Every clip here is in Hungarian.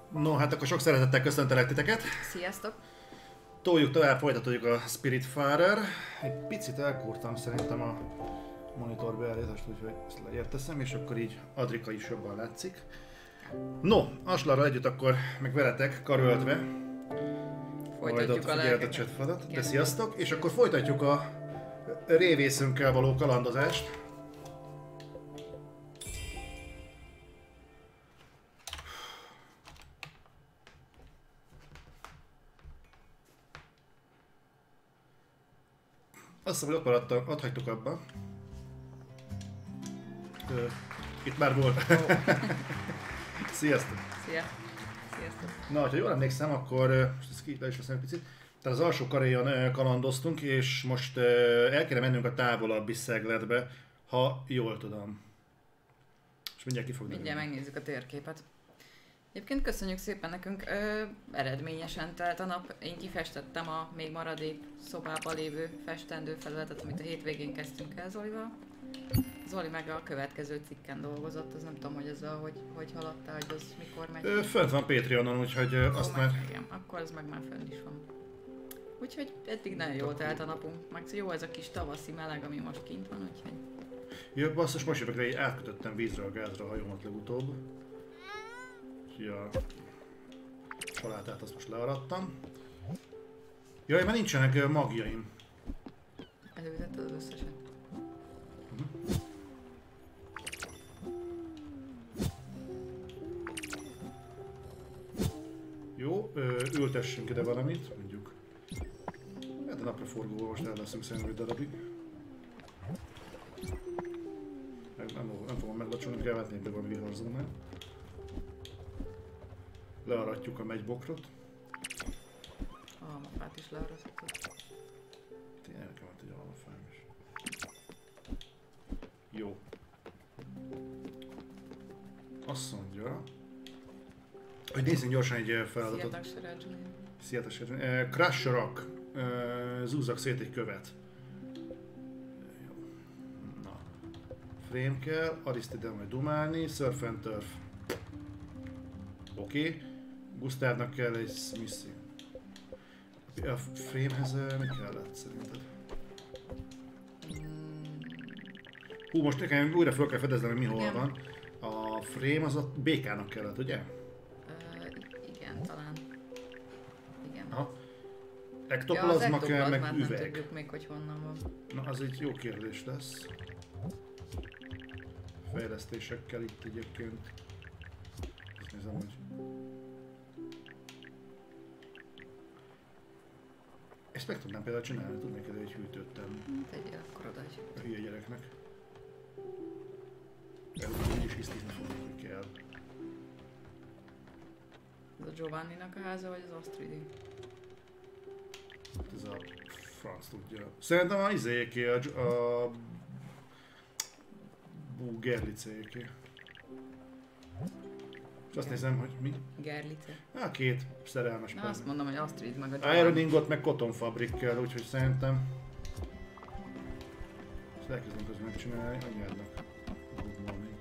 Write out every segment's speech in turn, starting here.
No, hát akkor sok szeretettel köszöntelek titeket. Sziasztok! Toljuk tovább, folytatjuk a Spiritfarer. Egy picit elkúrtam szerintem a monitor beállítást, úgyhogy ezt lejjebb teszem, és akkor így Adrika is jobban látszik. No, Aslarral együtt akkor meg veletek, karöltve. Folytatjuk a a chatfalat. De sziasztok! És akkor folytatjuk a révészünkkel való kalandozást. Azt hiszem, hogy ott hagytuk abba. Itt már volt. Oh. Sziasztok! Szia! Sziasztok! Na, ha jól emlékszem, akkor most ezt le is veszem egy picit. Tehát az alsó karéjon kalandoztunk, és most el kéne mennünk a távolabbi szegletbe, ha jól tudom. És mindjárt ki fog Mindjárt megnézzük a térképet. Egyébként köszönjük szépen nekünk, eredményesen telt a nap. Én kifestettem a még maradék szobában lévő festendő felületet, amit a hétvégén kezdtünk el Zolival. Zoli meg a következő cikken dolgozott, az nem tudom, hogy ez hogy haladtál, hogy az mikor megy. Fönt van Patreonon, úgyhogy azt már... Igen, akkor az meg már fönn is van. Úgyhogy eddig nagyon jól telt a napunk, meg jó ez a kis tavaszi meleg, ami most kint van, úgyhogy... Jó, basszus, most jövök rá, hogy átkötöttem vízre a gázra a hajómat legutóbb. Ja, salátát azt most learadtam. Jaj, mert nincsenek magjaim. Elővetted az összeset. Jó, ültessünk ide valamit, mondjuk. Hát a napraforgóval most el leszünk szerintem egy darabig. Nem fogom meglacsolni, kell vetni be valami viharzónál. Learatjuk a megybokrot. A almafát is learatjuk. Tényleg nekem volt egy almafám is. Jó. Azt mondja, hogy nézzünk gyorsan egy feladatot. Sziatok, Crash Rock. Zúzzak szét egy követ. Jó. Na. Frame kell, Aristide majd dumálni, Surf and Turf. Oké. Gusztávnak kell egy Smithy. A framehez mi kellett szerinted? Hú, most nekem újra fel kell fedeznem, hogy mi hol van. A frame az a békának kellett, ugye? Igen, talán. Igen. Aha. Ektoplazma kell, meg nem üveg. tudjuk még, hogy honnan van. Na, az egy jó kérdés lesz. Fejlesztésekkel itt egyébként. Azt nézem, hogy... Ezt meg tudnám például csinálni, tudnék ide egy hűtőt tenni. Tegyél akkor oda egy A hülye gyereknek. Úgyis hisztizni fogjuk, hogy kell. Ez a Giovanninak a háza, vagy az Astridi? Ez a franc tudja. Szerintem a izéké, a Gerlicéké. És azt nézem, hogy mi? Gerlice. Két szerelmes Na pár. azt mondom, hogy Astrid meg a Giovanni. Ironingot meg Cotton Fabric kell, úgyhogy szerintem... Ezt elkezdem közben megcsinálni, anyádnak. Good morning.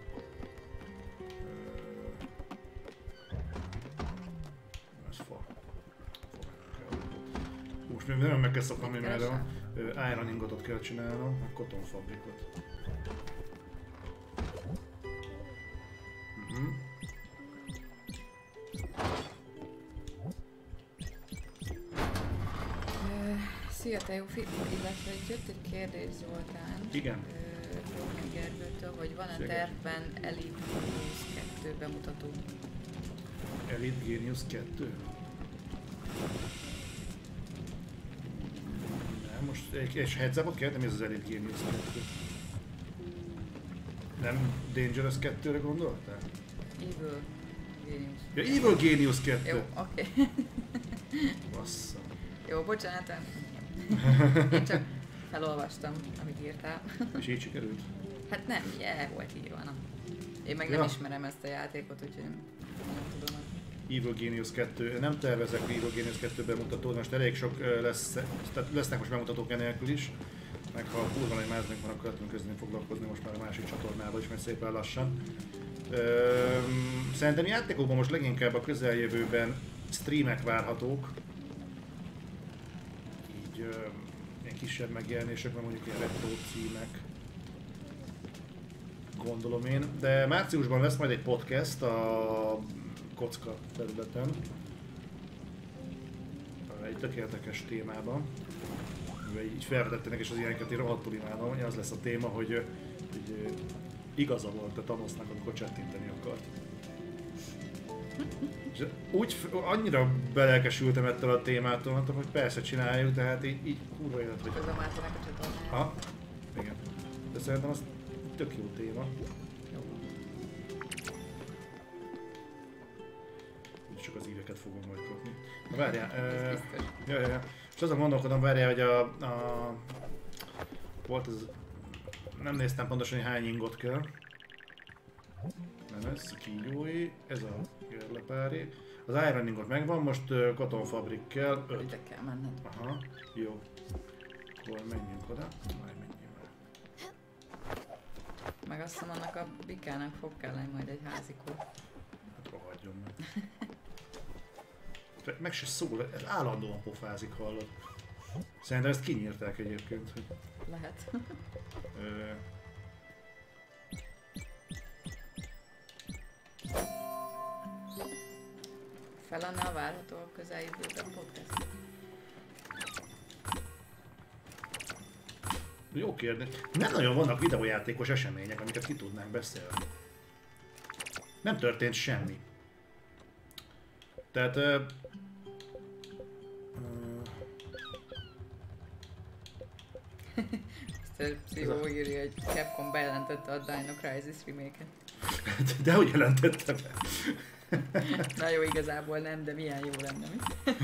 Ez fa. Most még nagyon meg kell szoknom, hogy mert a Ironingotot kell csinálnom, meg Cotton Fabricot. Szia Teófi, illetve jött egy kérdés Zoltán. Igen. Gergőtől, hogy van-e Szia, tervben Elite Genius 2 bemutató? Elite Genius 2? Nem, most egy heads-upot kértem, ez az Elite Genius 2. Nem Dangerous 2-re gondoltál? Evil Genius. Ja, Evil Genius 2! Jó, oké. Bassza. Jó, bocsánat. Én csak felolvastam, amit írtál. És így sikerült? Hát nem, el volt írva, na. Én meg nem ismerem ezt a játékot, úgyhogy nem tudom. Evil Genius 2. Nem tervezek Evil Genius 2 bemutatót, most elég sok lesz, tehát lesznek most bemutatók enélkül is. Meg ha kurva nagy máznak van, akkor tudunk kezdeni foglalkozni most már a másik csatornával is, mert szépen lassan. Szerintem játékokban most leginkább a közeljövőben streamek várhatók. Így ilyen kisebb megjelenések, mert mondjuk ilyen retro címek. Gondolom én. De márciusban lesz majd egy podcast a kocka területen. Egy tök érdekes témában. Így felvetettenek, és az ilyeneket én rohadtul imádom. Az lesz a téma, hogy igaza volt a Thanosnak, amikor csettinteni akart. És úgy annyira belelkesültem ettől a témától, mondtam, hogy persze csináljuk, de hát így kurva élet, hogy... Közben Mártinek a csatornáját. Ha? Igen. De szerintem az tök jó téma. Csak az íveket fogom majd kapni. Na várjál, ja. És azon gondolkodom, várjál, hogy volt ez... Nem néztem pontosan, hogy hány ingot kell. Nem ez, kígyói, ez a görlepári. Az Iron ingot megvan, most Cotton Fabric kell, 5. Ide kell menned. Aha, jó. Akkor menjünk oda, majd menjünk el. Meg azt hiszem, annak a bikának fog kelleni majd egy házikó. Hát rohadjon meg. Meg se szól, ez állandóan pofázik, hallod. Szerintem ezt kinyírták egyébként, hogy... Lehet. Fel annál várható a közeljövőben podcast? Jó kérdés. Nem nagyon vannak videójátékos események, amiket ki tudnánk beszélni. Nem történt semmi. Tehát... Ezt a pszichó írja, hogy Capcom bejelentette a Dino Crisis remake-et. De hogy jelentette be? Na jó, igazából nem, de milyen jó lenne, mi?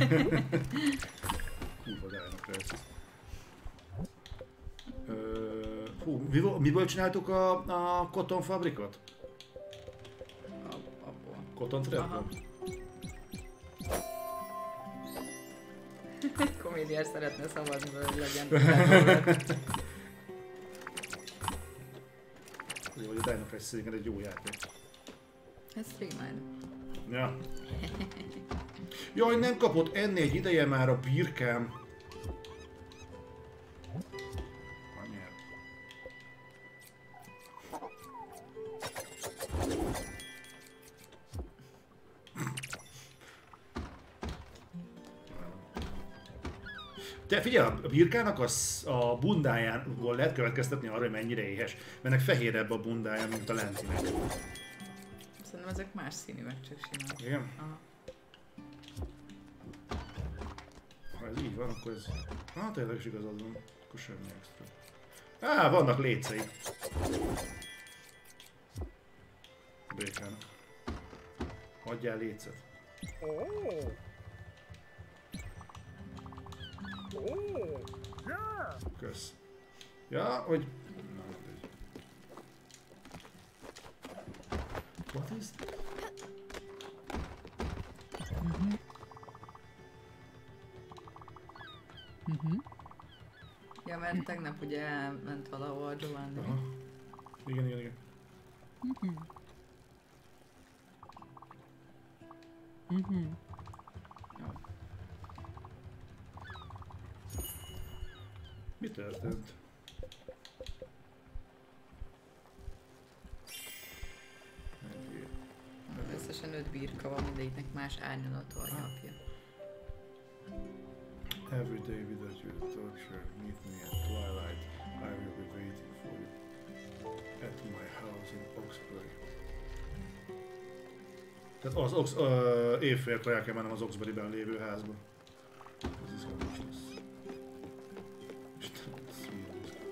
Kurva Dino Crisis. Miből csináltuk a Cotton Fabricot? Abból. Cotton Threadből? Komédiás szeretne szavazni, hogy legyen. Azért, hogy a Dino Crisis egy jó játék. Ez streameld. Ja. Jaj, nem kapott enni egy ideje már a birkám. Anyád. Te figyelj, a birkának a bundájából lehet következtetni arra, hogy mennyire éhes. Mert ennek fehérebb a bundája, mint a lentinek. Szerintem ezek más színűek, csak simán. Igen? Aha. Ha ez így van, akkor ez... tényleg is igazad van. Akkor semmi extra. Vannak lécei. Békának. Adjál lécet. Kösz. Ja, hogy... What is that? Ja, mert tegnap ugye elment valahol Giovanni. Aha. Igen. Jó. Mi történt? Összesen 5 birka van, mindegyiknek más árnyalatú a nyapja. Every day without your torture, meet me at twilight. I will be waiting for you at my house in Oxbury. Tehát az évfélkor el kell mennem az Oxbury-ben lévő házba. Ez izgalmas lesz. Istenem, ez milyen izgalmas.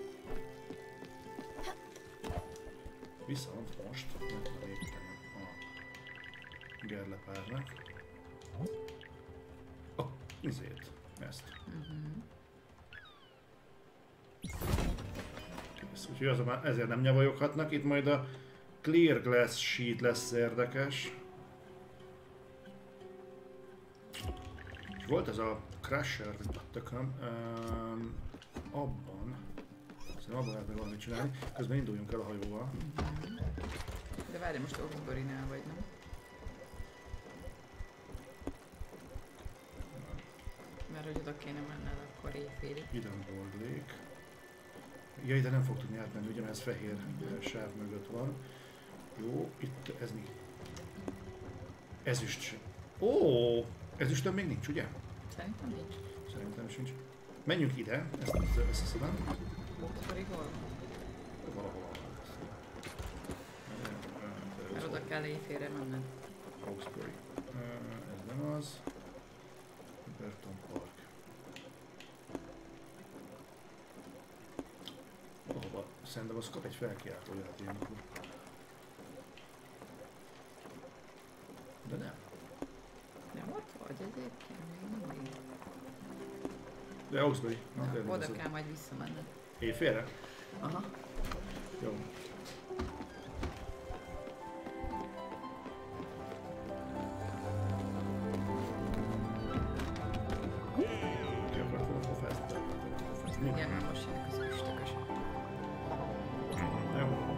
Viszont most nem tudom építeni a gerlepárnak. Izét. Ezt. Kész. Úgyhogy ezért nem nyavajoghatnak. Itt majd a Clear Glass Sheet lesz érdekes. És volt ez a Crusher, mint a tököm. Abban. Szerintem abban lehet meg valamit csinálni. Közben induljunk el a hajóval. De várj, most Oxbury-nál vagy, nem? Mert hogy oda kéne menned akkor éjfélig. Hidden Gold Lake. Ja, ide nem fog tudni átmenni, ugye, mert ez fehér sáv mögött van. Jó, itt ez mi? Ezüst sem. Ó, ezüstön még nincs, ugye? Szerintem nincs. Szerintem sincs. Menjünk ide, ezt összeszedem. Oxbury hol? Valahol. Mert oda kell éjfélre menned. Hawkesbury. Ez nem az. Burton Park. Ahova szerintem az kap egy felkiáltójelet ilyenkor. De nem. Nem ott vagy egyébként még mindig. De Hawkesbury. Ja, oda kell majd visszamenned. Éjfélre? Aha. Jó. Ki akart volna pofázni? Igen, már most jönnek az üstökösök. Jó.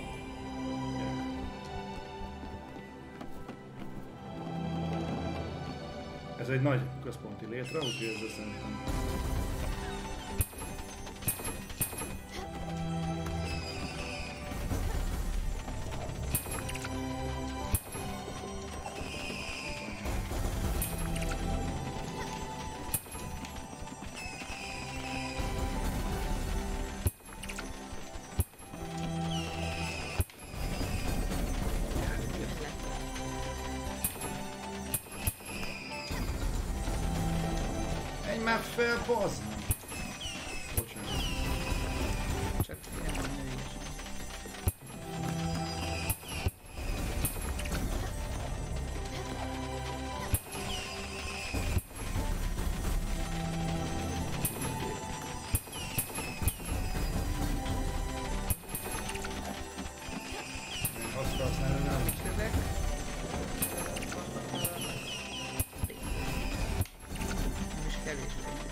Ez egy nagy központi létre, úgyhogy ezzel szerintem... Menj már fel, bazd meg! Bocsánat. Csak nem van nőies. Azt használni nem. Kövek. Nem is kevés legyen.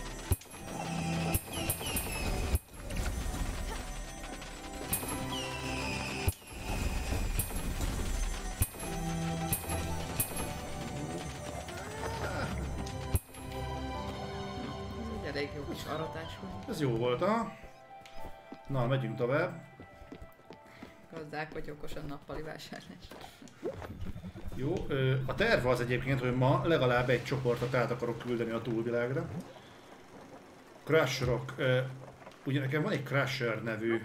Ez egy elég jó kis aratás volt. Ez jó volt, ha? Na, megyünk tovább. Gazdálkodj okosan nappali vásárlás. Jó, a terv az egyébként, hogy ma legalább egy csoportot át akarok küldeni a túlvilágra. Crusherok. Ugye nekem van egy Crusher nevű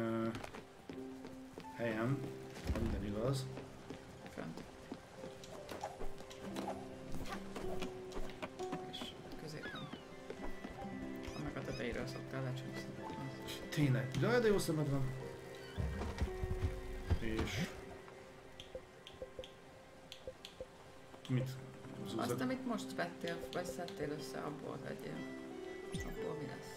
helyem, ha minden igaz. Front. És középen. Annak a tetejéről szoktál lecsúszni. Tényleg, de jó szemed van. És... Mit? Azt, amit most vettél, vagy szedtél össze, abból vegyél. Abból mi lesz?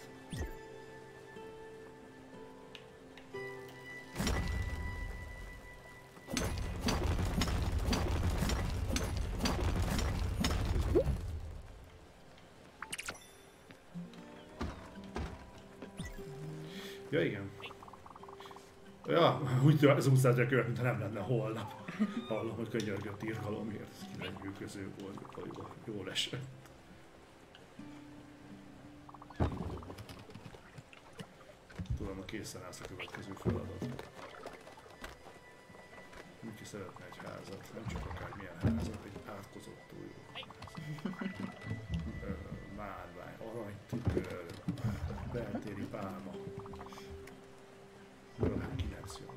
Ja, igen. Ja, úgy az úszásra követ, mintha nem lenne holnap. Hallom, hogy könyörgött irgalomért, ez kilengyűköző volt, jól esett. Tudom, hogy készen állsz a következő feladat. Miki szeretne egy házat, nem csak akármilyen házat, egy átkozott új márvány, aranytükör, beltéri pálma. Legalább 9 jön.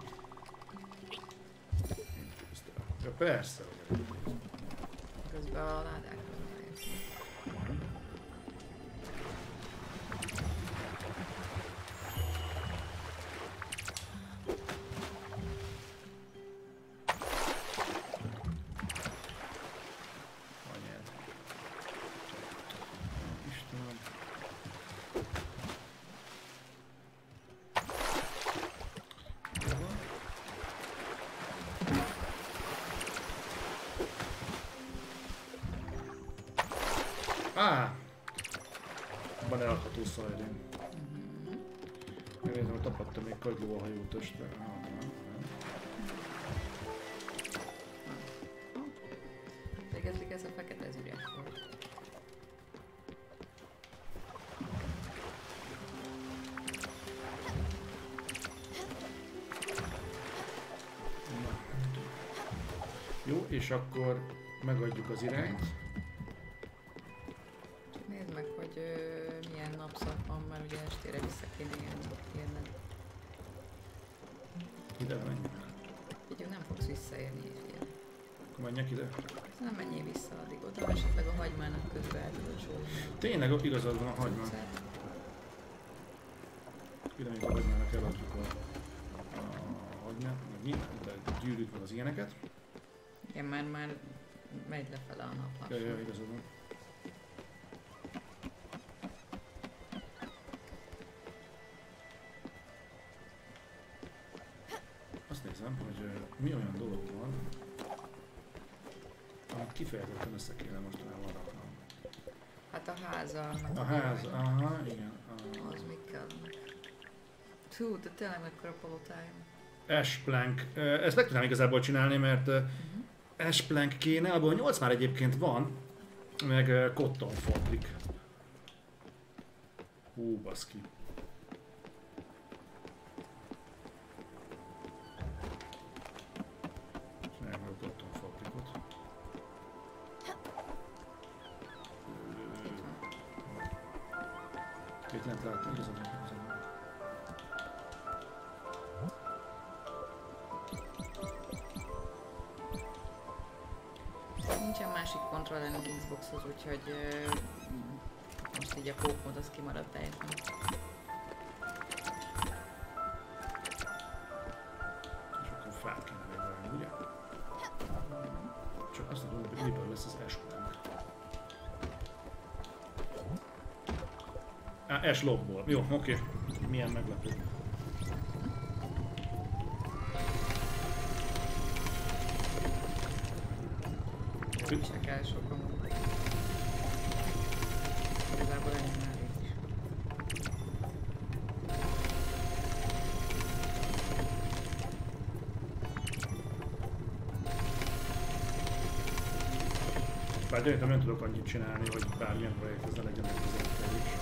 Intéztem. Ja persze, hogy elintéztem. Közben a ládákhoz odaértünk. Anyád. Istenem. Jó. Van elakadó szajrén. Megnézem, hogy tapadtam még kagyló a hajótöstre. Nem. ez a fekete, ez üres volt. Jó, és akkor megadjuk az irányt. Csak nézd meg, hogy milyen napszak van, mert ugye estére vissza kéne érned. Ide menjünk. Így nem fogsz visszaérni így. Menjek ide. Nem menjél vissza addig oda, esetleg a hagymának közben el tudod csúlni. Tényleg igazad van a hagymán. Ide még a hagymának eladjuk a hagymát, meg nyilván, de gyűrűt meg az ilyeneket. Igen, már megy lefele a nap. Ja, igazad van. Azt nézem, hogy mi olyan dolog van, amit kifejezetten össze kéne mostanában raknom. Hát a háza. A ház, aha, igen. Az még kell. Hú, de tényleg mekkora palotája. Ashplank. Ezt meg tudnám igazából csinálni, mert Ashplank kéne, abból 8 már egyébként van, meg cotton fabrik. Hú, baszki. Csináljuk meg a cotton fabrikot. Itt lent látom, igazad van. Nincsen másik kontroller az Xboxhoz, úgyhogy most így a pókmód az kimaradt teljesen. És akkor fát kéne megvágni, ugye? Csak azt tudom, hogy miből lesz az Ashplank. Ashlogból. Jó, oké. Milyen meglepő. Se kell sokan. Igazából ennyi már itt is. Bár gyanítom nem tudok annyit csinálni, hogy bármilyen projekt ez ne legyen megközelítő is.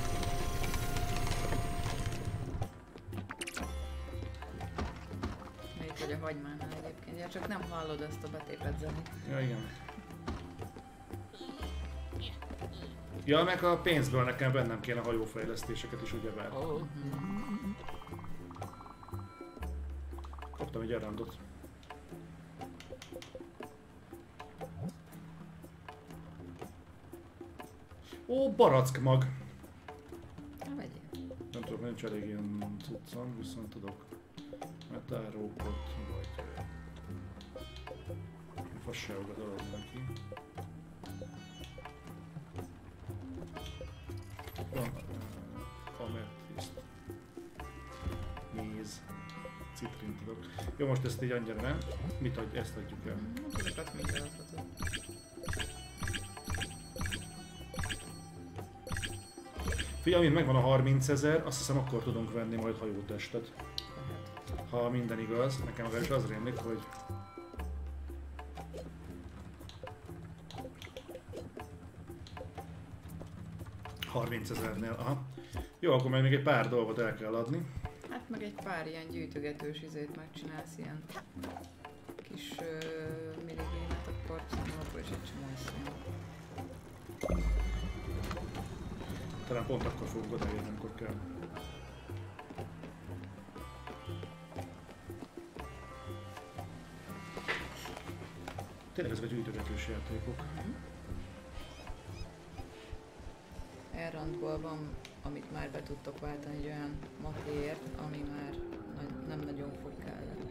Még vagy a hagymánál egyébként, ja, csak nem hallod ezt a betépett zenét. Ja, igen. Ja, meg a pénzből nekem bennem kéne hajófejlesztéseket is ugyebár. Kaptam egy errandot. Ó, barack mag! Na vegyél. Nem tudok, nincs elég ilyen cuccom, viszont tudok metárókot, vagy fasságokat adni neki. Van ametiszt, méz, citrint tudok. Jó, most ezt így annyira nem. Mit adj, ezt adjuk el. Azokat még eladhatod. Figyelj, amint megvan a 30 000, azt hiszem akkor tudunk venni majd hajótestet. Ha minden igaz, nekem is az rémlik, hogy... $30,000-nél, aha. Jó, akkor még egy pár dolgot el kell adni. Hát meg egy pár ilyen gyűjtögetős izét megcsinálsz, ilyen kis minigémet, akkor szerintem akkor is egy csomó iszonyat. Talán pont akkor fogunk odaérni, amikor kell. Tényleg ezek a gyűjtögetős játékok. Errandból van, amit már be tudtok váltani egy olyan matéért, ami már nem nagyon fog kelleni.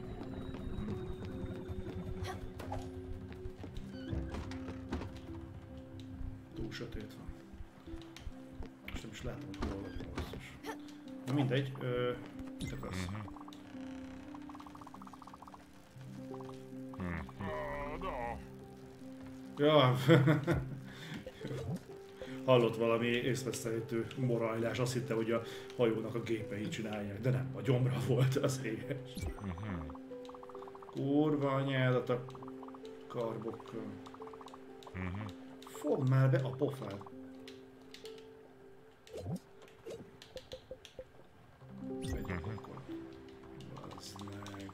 Túl sötét van. Most nem is látom, hogy hol vagyok basszus. Na mindegy, mit akarsz? Ja, hallott valami észvesztehető morajlás, azt hitte, hogy a hajónak a gépei csinálják, de nem, a gyomra volt az éhes. Kurva anyádat a karbokkal. Fogd már be a pofád. Vegyek akkor. Bazd meg.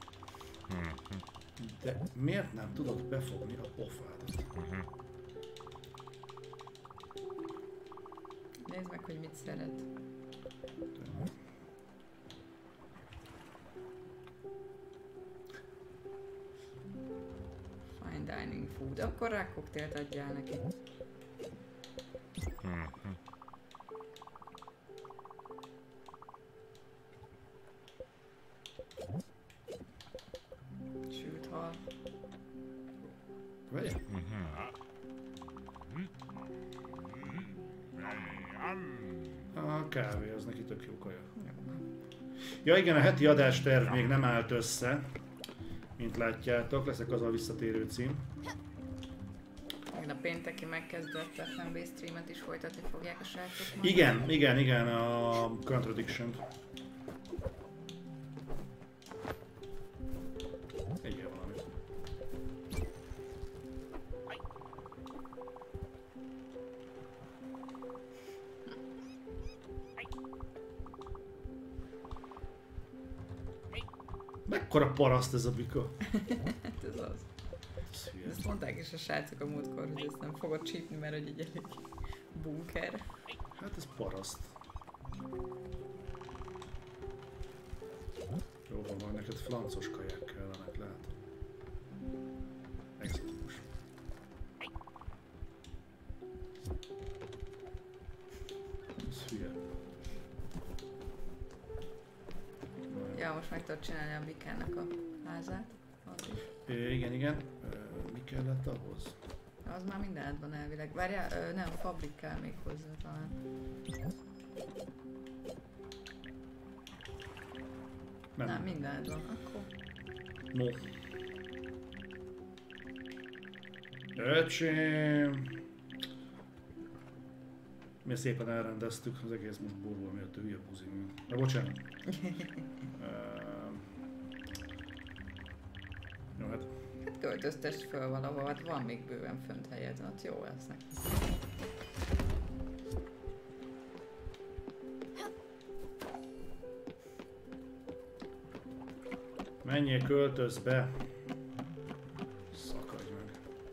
De miért nem tudod befogni a pofádat? Nézd meg, hogy mit szeret. Fine dining food. Akkor rá koktélt adjál neki. Sült hal. Vegye? A kávé, az neki tök jó kaja. Ja igen, a heti adásterv még nem állt össze, mint látjátok, leszek az a visszatérő cím. Igen, a pénteki megkezdett FNB streamet is folytatni fogják a srácok. Igen, a Contradiction-t. Egyél valamit. Mekkora paraszt ez a bika? Hát ez az. Ezt mondták is a srácok a múltkor, hogy ezt nem fogod csípni, mert hogy egy elég bunker. Hát ez paraszt. Jó van, neked flancos kaják kellenek, lehet. Exotikus. Ez hülye. Ja, most meg tudod csinálni a bikának a házát. Az is. Igen. Mi kellett ahhoz? Az már minden van elvileg. Várjál, nem, fabrik kell még hozzá talán. Nem, minden van. Akkor No. Öcsém! Mi szépen elrendeztük, az egész most borul miatt a hülye buzi. Na bocsánat. Jó, hát. hát költöztess föl valahol, hát van még bőven fönt helyed, hát jó lesz neki. Menjél, költöz be! Szakadj meg.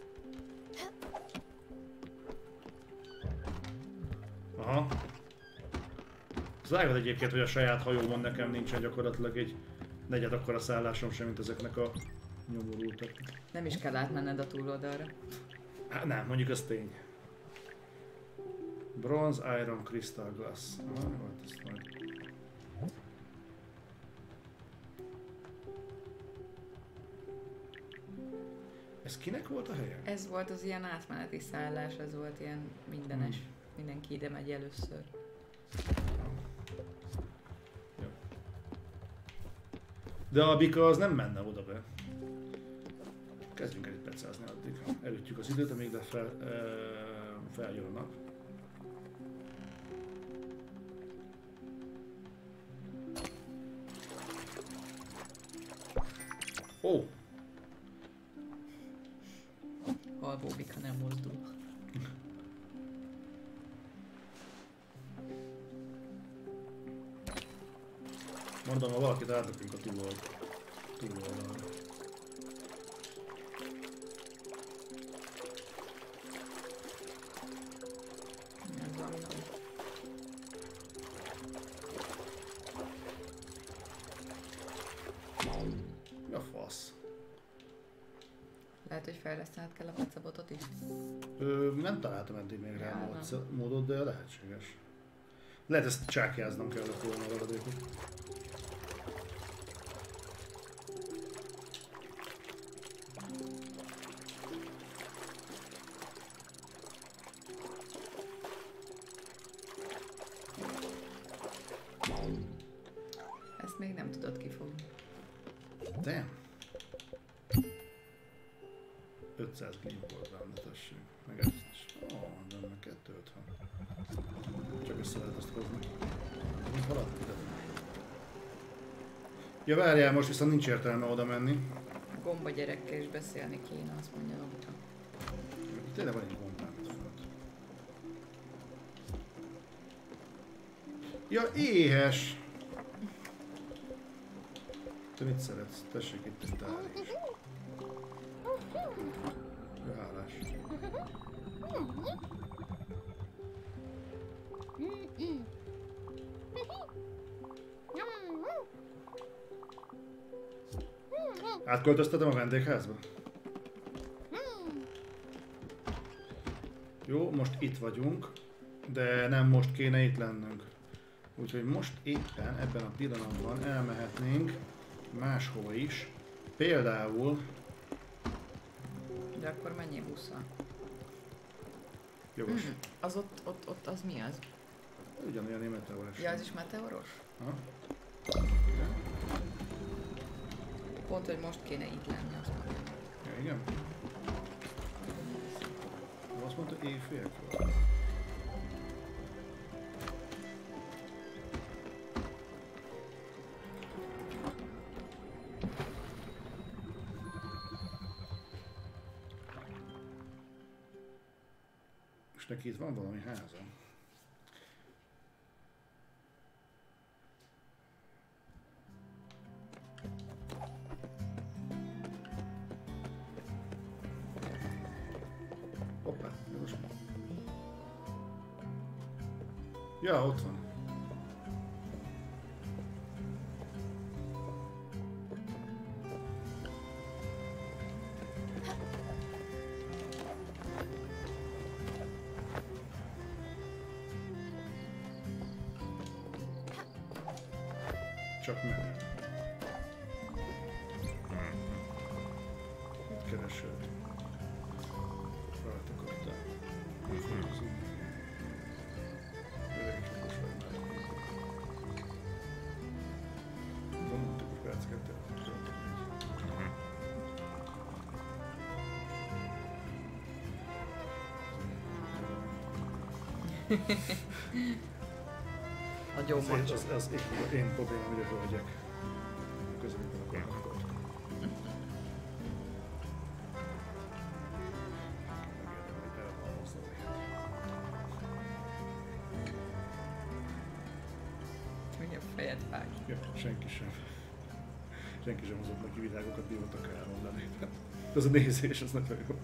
Aha. Az vágod egyébként, hogy a saját hajómon nekem nincsen gyakorlatilag egy negyed akkora szállásom sem, mint ezeknek a nyomorultak. Nem is kell átmenned a túloldalra. Hát nem, mondjuk az tény. Bronze, Iron, Crystal, Glass. Ah, hát ezt majd... Ez kinek volt a helye? Ez volt az ilyen átmeneti szállás, ez volt ilyen mindenes. Mindenki ide megy először. Jó. De a bika az nem menne oda be. Kezdjünk el itt pecázni addig. Elütjük az időt, amíg feljön a nap. Ó! Alvó bika nem mozdul. Mondom, ha valakit átrakunk a túloldalra. Ez valami nagy. Mi a fasz? Lehet, hogy fejlesztened kell a pecabotot is. Nem találtam eddig még rá Ja, módot, de lehetséges. Lehet ezt csákjáznom kellett volna a maradékot. Ezt még nem tudod kifogni. Damn. 500 glimport benne, tessék. Meg ezt is. De meg 250. Csak össze lehet azt hozni. Mint haladni ide. Ja, várjál, most viszont nincs értelme oda menni. Gomba gyerekkel is beszélni kéne, azt mondja Lobita. Tényleg van egy gombám itt fönt. Ja, éhes! Te mit szeretsz? Tessék itt egy tál is. Hálás. Átköltöztetem a vendégházba? Jó, most itt vagyunk, de nem most kéne itt lennünk. Úgyhogy most éppen ebben a pillanatban elmehetnénk máshova is. Például... De akkor menjél busszal. Jogos. Az ott az mi az? Ugyanolyan ilyen meteoros. Ja, az is meteoros? Ha? Pont, hogy most kéne itt lenni, azt mondom. Ja, igen? Azt mondta éjfélkor. És neki itt van valami háza. Hoppá, ez most... Ja, ott van. Csak meg. Mit keresed? Rajta kaptál. Öreg is okos vagy már. Van több perceket Nagyon macsó. az én problémám, hogy a hölgyek közelében akarnak tartani. Mi a fejed vág? Ja, senki sem hozott neki világokat, mi voltak elmondani. Az a nézés, az nagyon jó.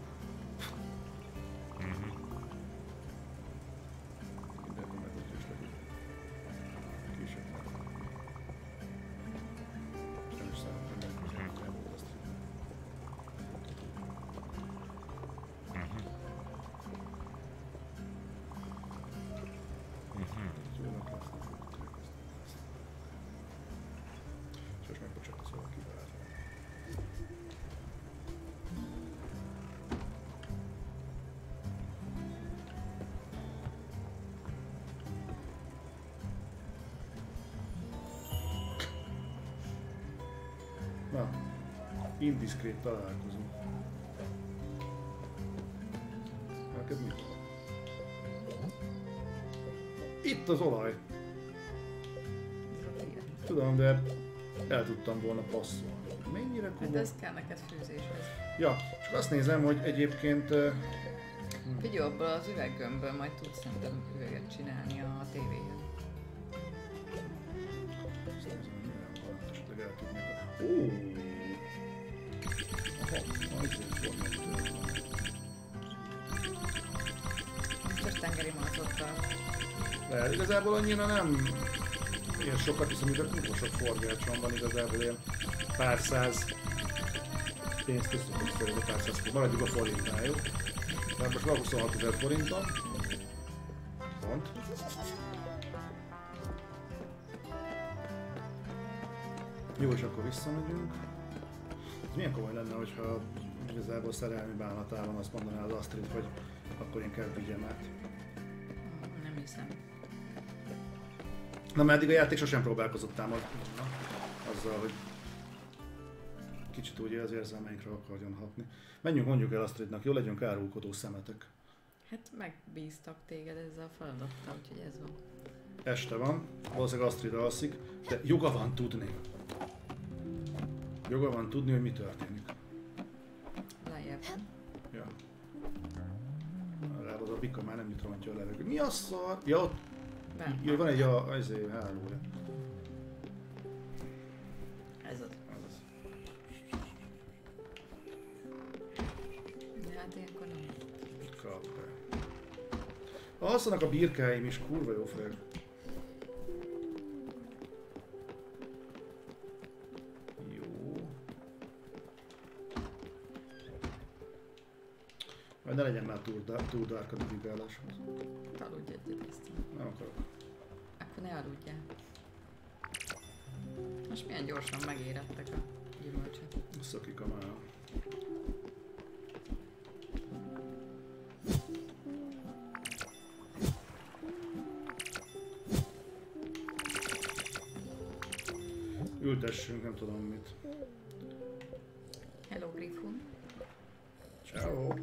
Na, indiszkrét találkozó. Neked mi van? Itt az olaj. Tudom, de el tudtam volna passzolni. Mennyire komoly? Hát ez kell neked főzéshez. Ja, csak azt nézem, hogy egyébként... Figyelj, abból az üveggömbből majd tudsz szerintem üveget csinálni a tévéhez. Azt nézem, hogy milyen van, esetleg el tudnék a... Ó! Aha, azért van egy... Biztos tengeri malacottal. De igazából annyira nem ilyen sokat, hiszem, hogy a kurva sok forgácson van, igazából ilyen pár száz pénzt tudsz szerezni, pár száz forint. Maradjuk a forintnál, jó? Tehát most van 26 000 forintom. Pont. Jó, és akkor visszamegyünk. Ez milyen komoly lenne, hogyha igazából szerelmi bánatában azt mondaná az Astrid, hogy akkor inkább vigyem át. Nem hiszem. Na, mert eddig a játék sosem próbálkozott azzal, hogy kicsit úgy az érzelmeinkre akarjon hatni. Menjünk, mondjuk el Astridnak, jó, legyünk árulkodó szemetek. Hát megbíztak téged ezzel a feladattal, úgyhogy ez van. Este van, valószínűleg Astrid alszik, de joga van tudni. Joga van tudni, hogy mi történik. Lejjebb. Ja. Legalább az a bika már nem itt rontja a levegőt. Mi a szar? Ja, ott Jó, van egy azért hálója. Ez az. Az. De hát ilyenkor nem. Kap be. Alszanak a birkáim is, kurva jó fel. Jó. Majd ne legyen már túl dark a navigáláshoz. Aludj egyet ezt. Nem akarok. Akkor ne aludjál. Most milyen gyorsan megérettek a gyümölcsök. Szokik a már. Ültessünk, nem tudom mit. Hello, Griffon. Ciao.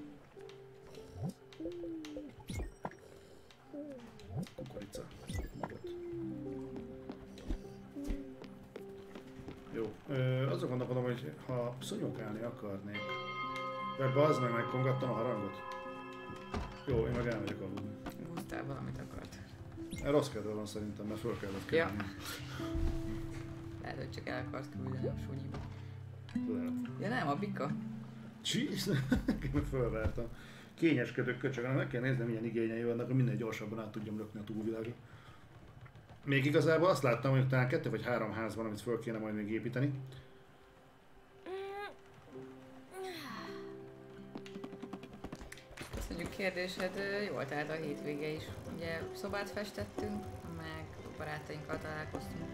Kukorica. Magot. Jó. Azon gondolkodom, hogy ha szonyogálni akarnék, ebbe az megkongattam a harangot. Jó, én meg elmegyek aludni. Húztál valamit akart. Rossz kedve van szerintem, mert föl kellett kelni. Lehet, hogy csak el akarsz küldeni a sunyiba. Lehet. Ja nem, a bika. Csísz! Fölvertem. Kényeskedők köcsög, meg kell nézni, milyen igényei vannak, hogy minél gyorsabban át tudjam lökni a túlvilágra. Még igazából azt láttam, hogy talán 2 vagy 3 ház van, amit föl kéne majd még építeni. Köszönjük kérdésed, jól telt a hétvége is. Ugye szobát festettünk, meg barátainkkal találkoztunk.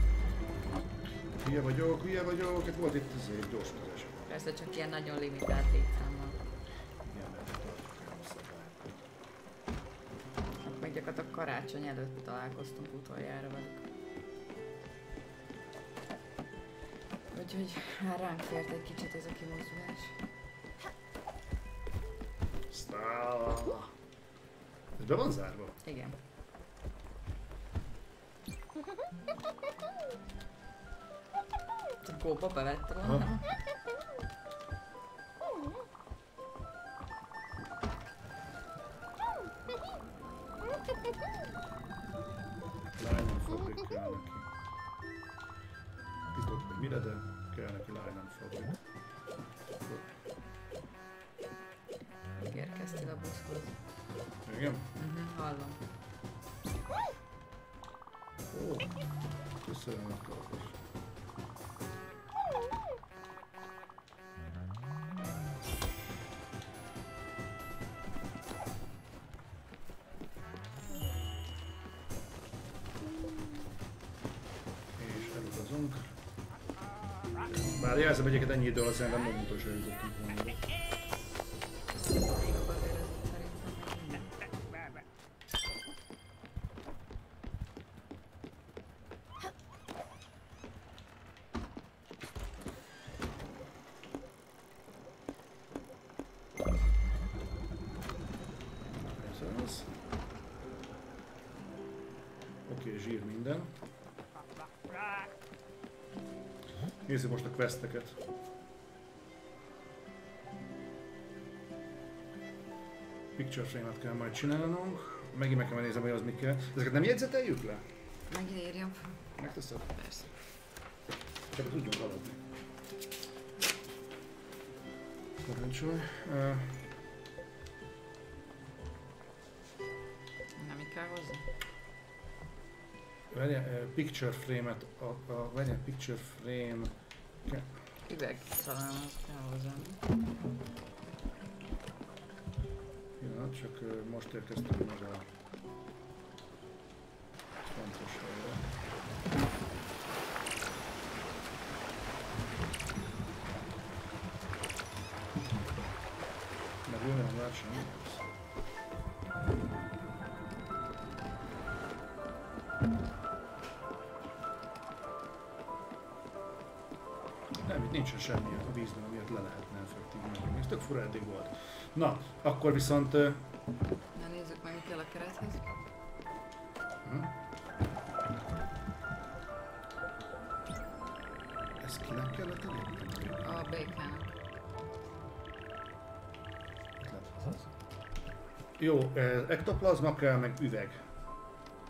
Hülye vagyok, hát volt itt egy gyors utazás. Persze csak ilyen nagyon limitált létszámmal. Igen, mert nem szabály. Meg gyakorlatilag karácsony előtt találkoztunk utoljára velük. Úgyhogy már ránk fért egy kicsit ez a kimozdulás. Sztála. Ez be van zárva? Igen. Csak góba bevette volna. Lányom fabrik kell neki. Titok, hogy mire, de kell neki lányom fabrik. Megérkeztél a buszhoz. Igen? Hallom. Ó, köszönöm a kalapos. És elutazunk. Bár jelzem egyébként ennyi idő alatt szerintem nem utolsó jutottunk volna. Még a bevérezett szerintem még minden. Ez az. Oké, zsír minden. Nézzük most a questeket. Picture frame-et kell majd csinálnunk. Megint meg kell nézem, hogy az mi kell. Ezeket nem jegyzeteljük le? Megírjam. Megteszed? Persze. Csak tudjunk haladni. Parancsolj. Nem mi kell hozzá? Várjál, picture frame-et, várjál, picture frame... Üveg talán az kell hozzá. Ja, csak most érkeztünk meg a fontos helyre. Megülni nem lát semmi. Nem, itt nincsen semmi a vízben, amiért le lehetne effektív. Ez tök fura eddig volt. Na, akkor viszont... Na nézzük meg, mi kell a kerethez. Ez kinek kellett elérni? A békának. Jó, ektoplazma kell, meg üveg.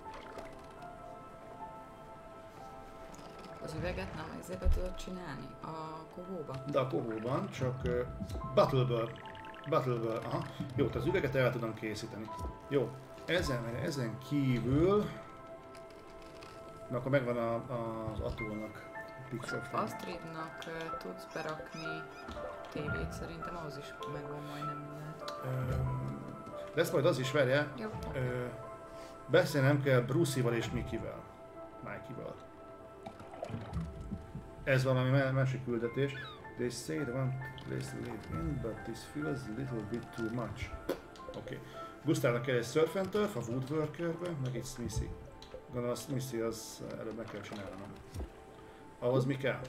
Az üveget nem ezzel tudod csinálni? A kohóba? De a kohóban csak Battleből, aha. Jó, az üveget el tudom készíteni. Jó, ezen kívül... Na, akkor megvan az Atulnak a picture frame. Astridnak tudsz berakni tévét, szerintem ahhoz is megvan majdnem minden. Lesz majd az is, várjál. Jó. Beszélnem kell Brucey-val és Mickey-vel. Mikey-vel. Ez valami másik küldetés. They say they want place to live in, but this feels a little bit too much. Oké. Gustavnak kell egy surf and turf a woodworkerbe, meg egy Smithy. Gondolom a Smithy az előbb meg kell csinálnom. Ahhoz mi kell?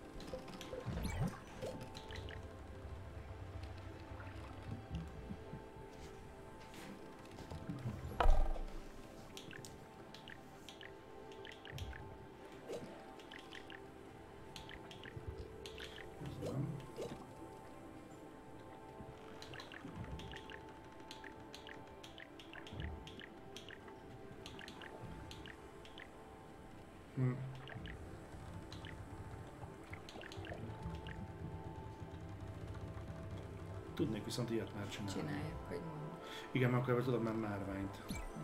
Tudnék viszont ilyet már csinálni. Csinálják, hogy mondom. Igen, mert akkor tudok már márványt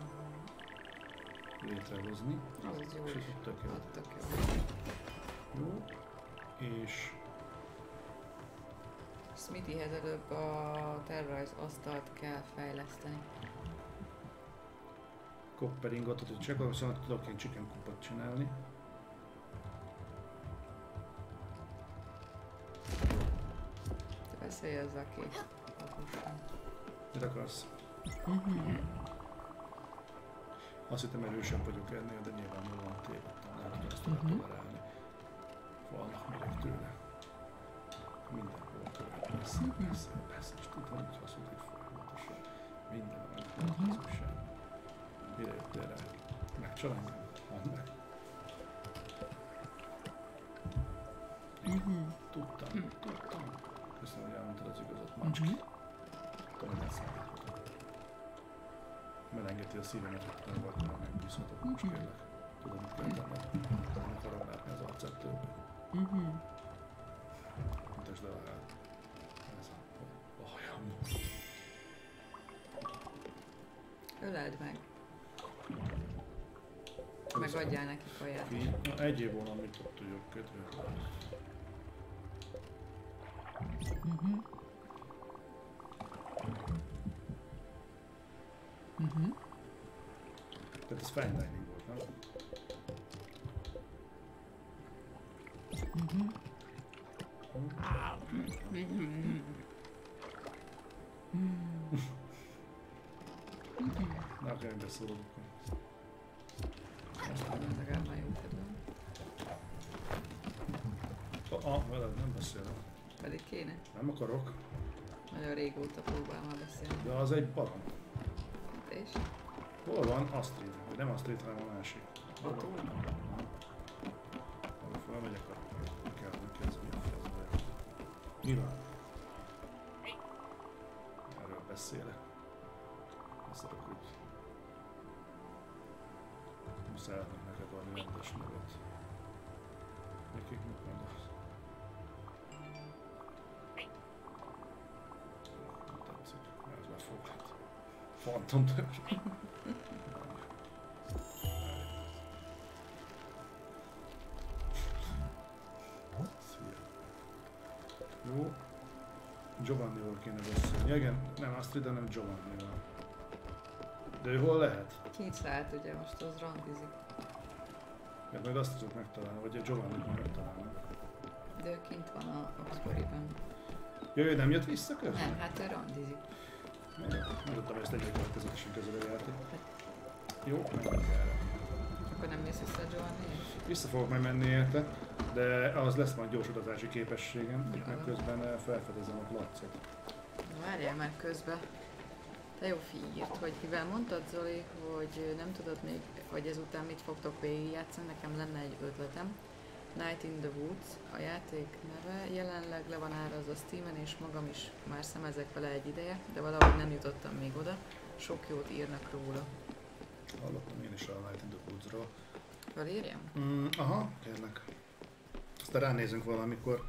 létrehozni. Az jó És is. ez tök jó. Az tök jó. Jó. És Smithyhez előbb a tervrajz asztalt kell fejleszteni. copperingot, hogy csak akkor viszont tudok én chicken coopot csinálni. Te beszélj azzal két lakossal. Mit akarsz? Azt hittem erősebb vagyok ennél, de nyilvánvalóan tévedtem, nem tudom ezt tolerálni. Vannak méreg tőle. Mindenhol követ lesz, persze, és tudom, hogy hazudik folyamatosan. Minden van hazugság. Mire jöttél rá? Megcsal engem? Mondd meg. Tudtam. Köszönöm, hogy elmondtad az igazat, Macski. Tudom, hogy elszállítottam. Melengeti a szívemet, hogy tudom, hogy nem megbízhatok, most kérlek. Tudom, mit kell tennem. Nem akarom látni az arcát többet. Mutasd el a hát. Ez a hajam. Öleld meg. Megadjál neki kaját. Na, egy év volna, amit ott tudjuk kötve. Tehát ez fine dining volt, nem? Na, akkor én beszólok. Legalább már jó kedvem. Veled nem beszélek. Pedig kéne. Nem akarok, Nagyon régóta próbál már beszélni. de az egy barom. És? Hol van Astrid? Vagy nem Astrid, hanem a másik. Ott úgy. Ahol felmegyek, akkor kell, hogy kezdeni a fejezbe. Mi van? Erről beszélek. Azt mondok, hogy muszáj adnak neked valami rendes nevet. Nekik mit mondasz? Nem tetszik, ez már foglalt. Phantom törzs. Jó. Giovannival kéne beszélni. Ja, igen, nem Astrid, hanem Giovannival. De ő hol lehet? Kint lehet ugye most, az randizik. Mert majd azt tudok megtalálni, vagy a Giovannit majd megtalálni. De ő kint van a Oxbury-ben. Jó, ő nem jött vissza közben? Nem, hát ő randizik. Nem tudtam, hogy ezt egyre következetesen közben játék. Jó, menjünk erre. Akkor nem mész vissza Giovanni? Vissza fogok majd menni érte, de az lesz majd gyors utazási képességem, Jó. mert közben felfedezem a placot. Várjál meg közben. Te jó írt, hogy mivel mondtad Zoli, hogy nem tudod még, hogy ezután mit fogtok végigjátszani, nekem lenne egy ötletem. Night in the Woods, a játék neve, jelenleg le van árazva Steamen, és magam is már szemezek vele egy ideje, de valahogy nem jutottam még oda. Sok jót írnak róla. Hallottam én is a Night in the Woods-ról. Felírjam? Aha, kérlek. aztán ránézünk valamikor.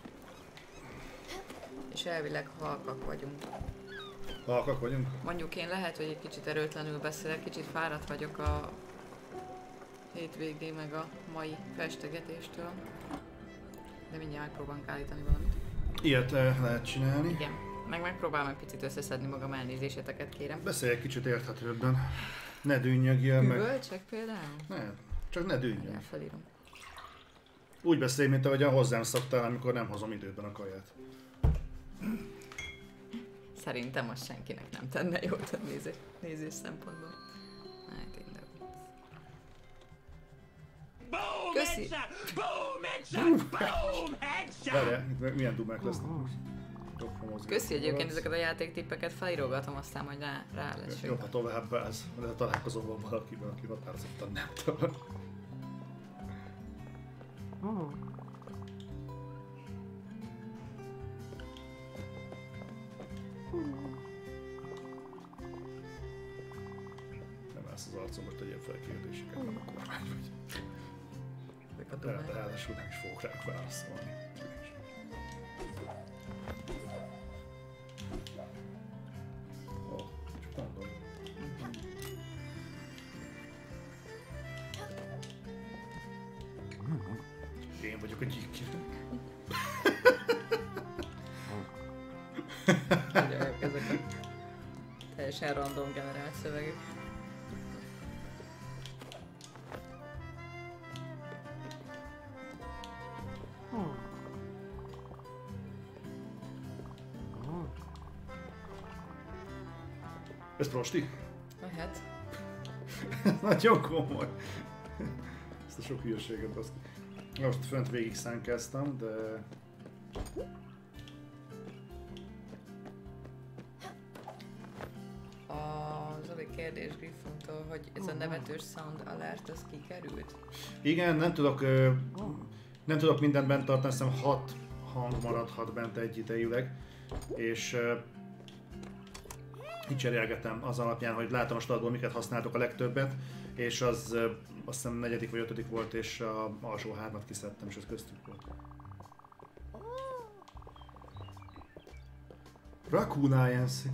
És elvileg halkak vagyunk. Halkak vagyunk? Mondjuk én lehet, hogy egy kicsit erőtlenül beszélek, kicsit fáradt vagyok a hétvégé meg a mai festegetéstől. De mindjárt megpróbálunk állítani valamit. Ilyet lehet csinálni. Igen. Megpróbálom egy picit összeszedni magam, elnézéseteket kérem. Beszélj egy kicsit érthetőbben. Ne dűnnyögjél meg. Üvölcsek például? Ne, csak ne dűnnyög. Felírom. Úgy beszélj, mint ahogyan hozzám szoktál, amikor nem hozom időben a kaját. Szerintem az senkinek nem tenne jót a nézés szempontból. Hát én de... Köszi! Várjál, milyen dumák lesznek most? Köszi egyébként ezeket a játéktippeket, felírogatom, aztán majd rá lesz. Jó, ha tovább állsz, de találkozol valakivel, aki határozottan nem tudom. Nem állsz az arcom, hogy tegyél fel kérdéseket, nem a kormány vagy. De ráadásul nem is fogok ránk válaszolni. Csak mondom. Én vagyok a gyíkkérő. Ezek a teljesen random generált szövegek. Ez prosti? Lehet. Nagyon komoly. Ezt a sok hülyeséget baszki. Most fönt végig szánkeztem, de... A Zoli kérdés Griffontól, hogy ez a nevetős sound alert, az kikerült? Igen, nem tudok mindent bent tartani, hiszem 6 hang maradhat bent egyidejűleg. És így cserélgetem az alapján, hogy látom a statból miket használtok a legtöbbet, és az azt hiszem 4. vagy 5. volt, és az alsó 3-at kiszedtem, és ez köztük volt. Raccoon INC.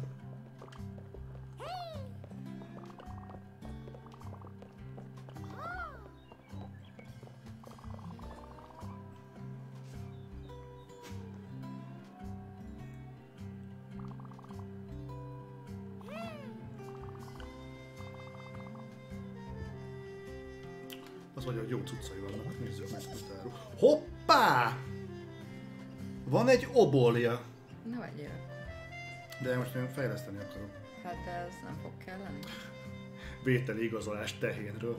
Az vagy, hogy jó cuccai vannak, nézzük meg utáljuk. Hoppá! Van egy obolja. Ne vegyél. De most én fejleszteni akarok. Hát ez nem fog kelleni. Vételi igazolás tehénről.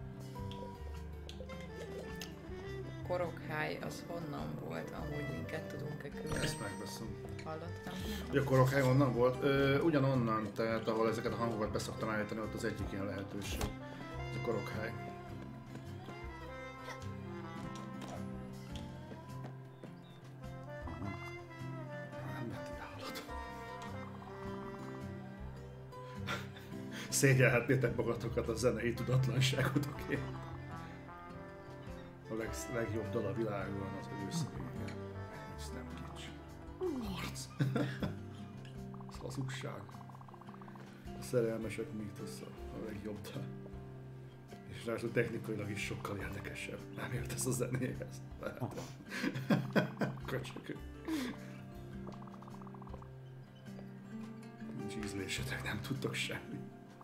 Korokháj az honnan volt? Amúgy linket tudunk-e küldeni? Ezt megbeszélem. Hallottam. A Korokháj onnan volt? Ugyanonnan, tehát ahol ezeket a hangokat beszoktam állítani, ott az egyik ilyen lehetőség. Ez a Korokháj. Szégyelhetnétek magatokat a zenei tudatlanságotokért. A legjobb dal a világon az őszvége. Ez nem kics. Harc. Ez hazugság. A szerelmesek mítosza a legjobb dal. És ráadásul technikailag is sokkal érdekesebb. Nem értesz a zenéhez. Köcsökök. Nincs ízlésetek, nem tudtok semmi.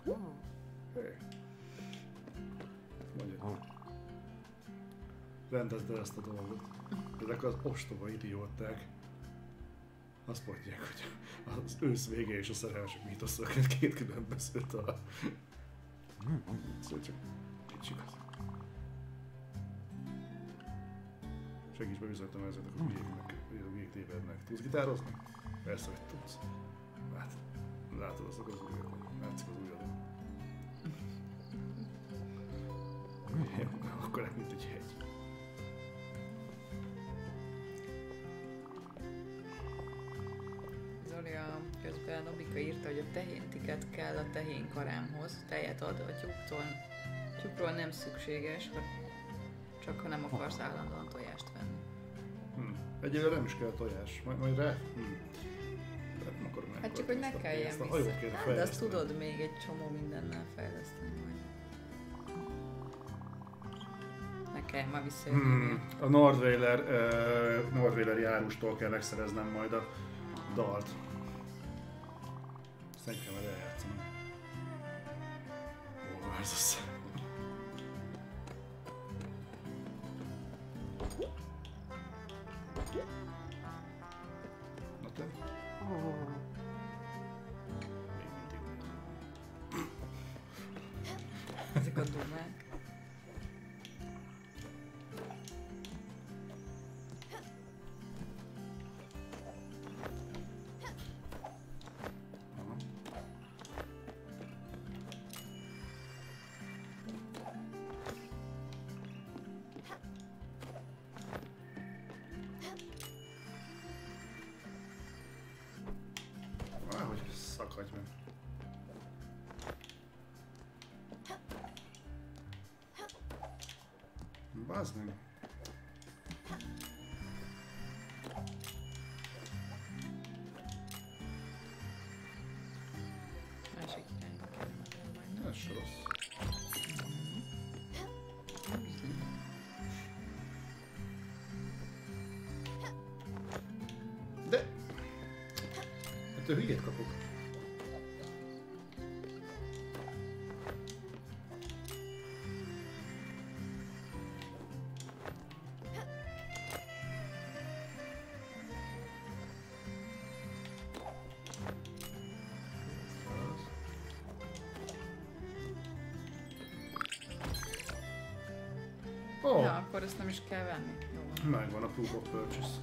Rendezd el ezt a dolgot. Ezek az ostoba idióták. Azt mondják, hogy az ősz vége és a szerelmesek mítosza két különböző dal. Szóval csak nincs igaz. Segíts bebizonyítom ezeknek a hülyéknek, hogy a hülyék tévednek. Tudsz gitározni? Persze, hogy tudsz. Hát, látod azok az ujjadon. Látszik az ujjadon. Akkor mint egy hegy. Zoli közben Nobika írta, hogy a tehéntiket kell a tehénkarámhoz. Tejet ad a tyúkról nem szükséges, csak ha nem akarsz állandóan tojást venni. Egyelőre nem is kell tojás, majd rá... Nem akarom Hát csak hogy ne kelljen ezt a hajót kéne vissza. De azt fejleszteni. tudod még egy csomó mindennel fejleszteni majd. Ne kelljen már visszajönni. A Nordweiler járustól kell megszereznem majd a dalt. Szerintem majd eljátszom. Ó, ez az. Na te? Még mindig. Ezek a dumák. Aha. Valahogy szakadj meg. Bazd meg. Másik irányba kell majd. Ez se rossz. De... Hát ő hülyét kapok. Ó, Ja, akkor ezt nem is kell venni. Jó van. megvan a proof of purchase.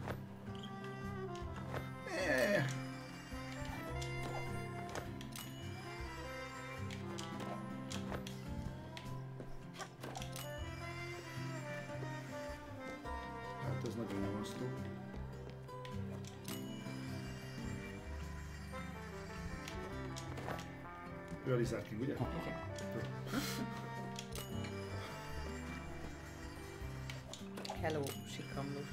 Hát ez nagyon nyomasztó. Ő a Lizard King, ugye? Igen. Hello, sikamlós.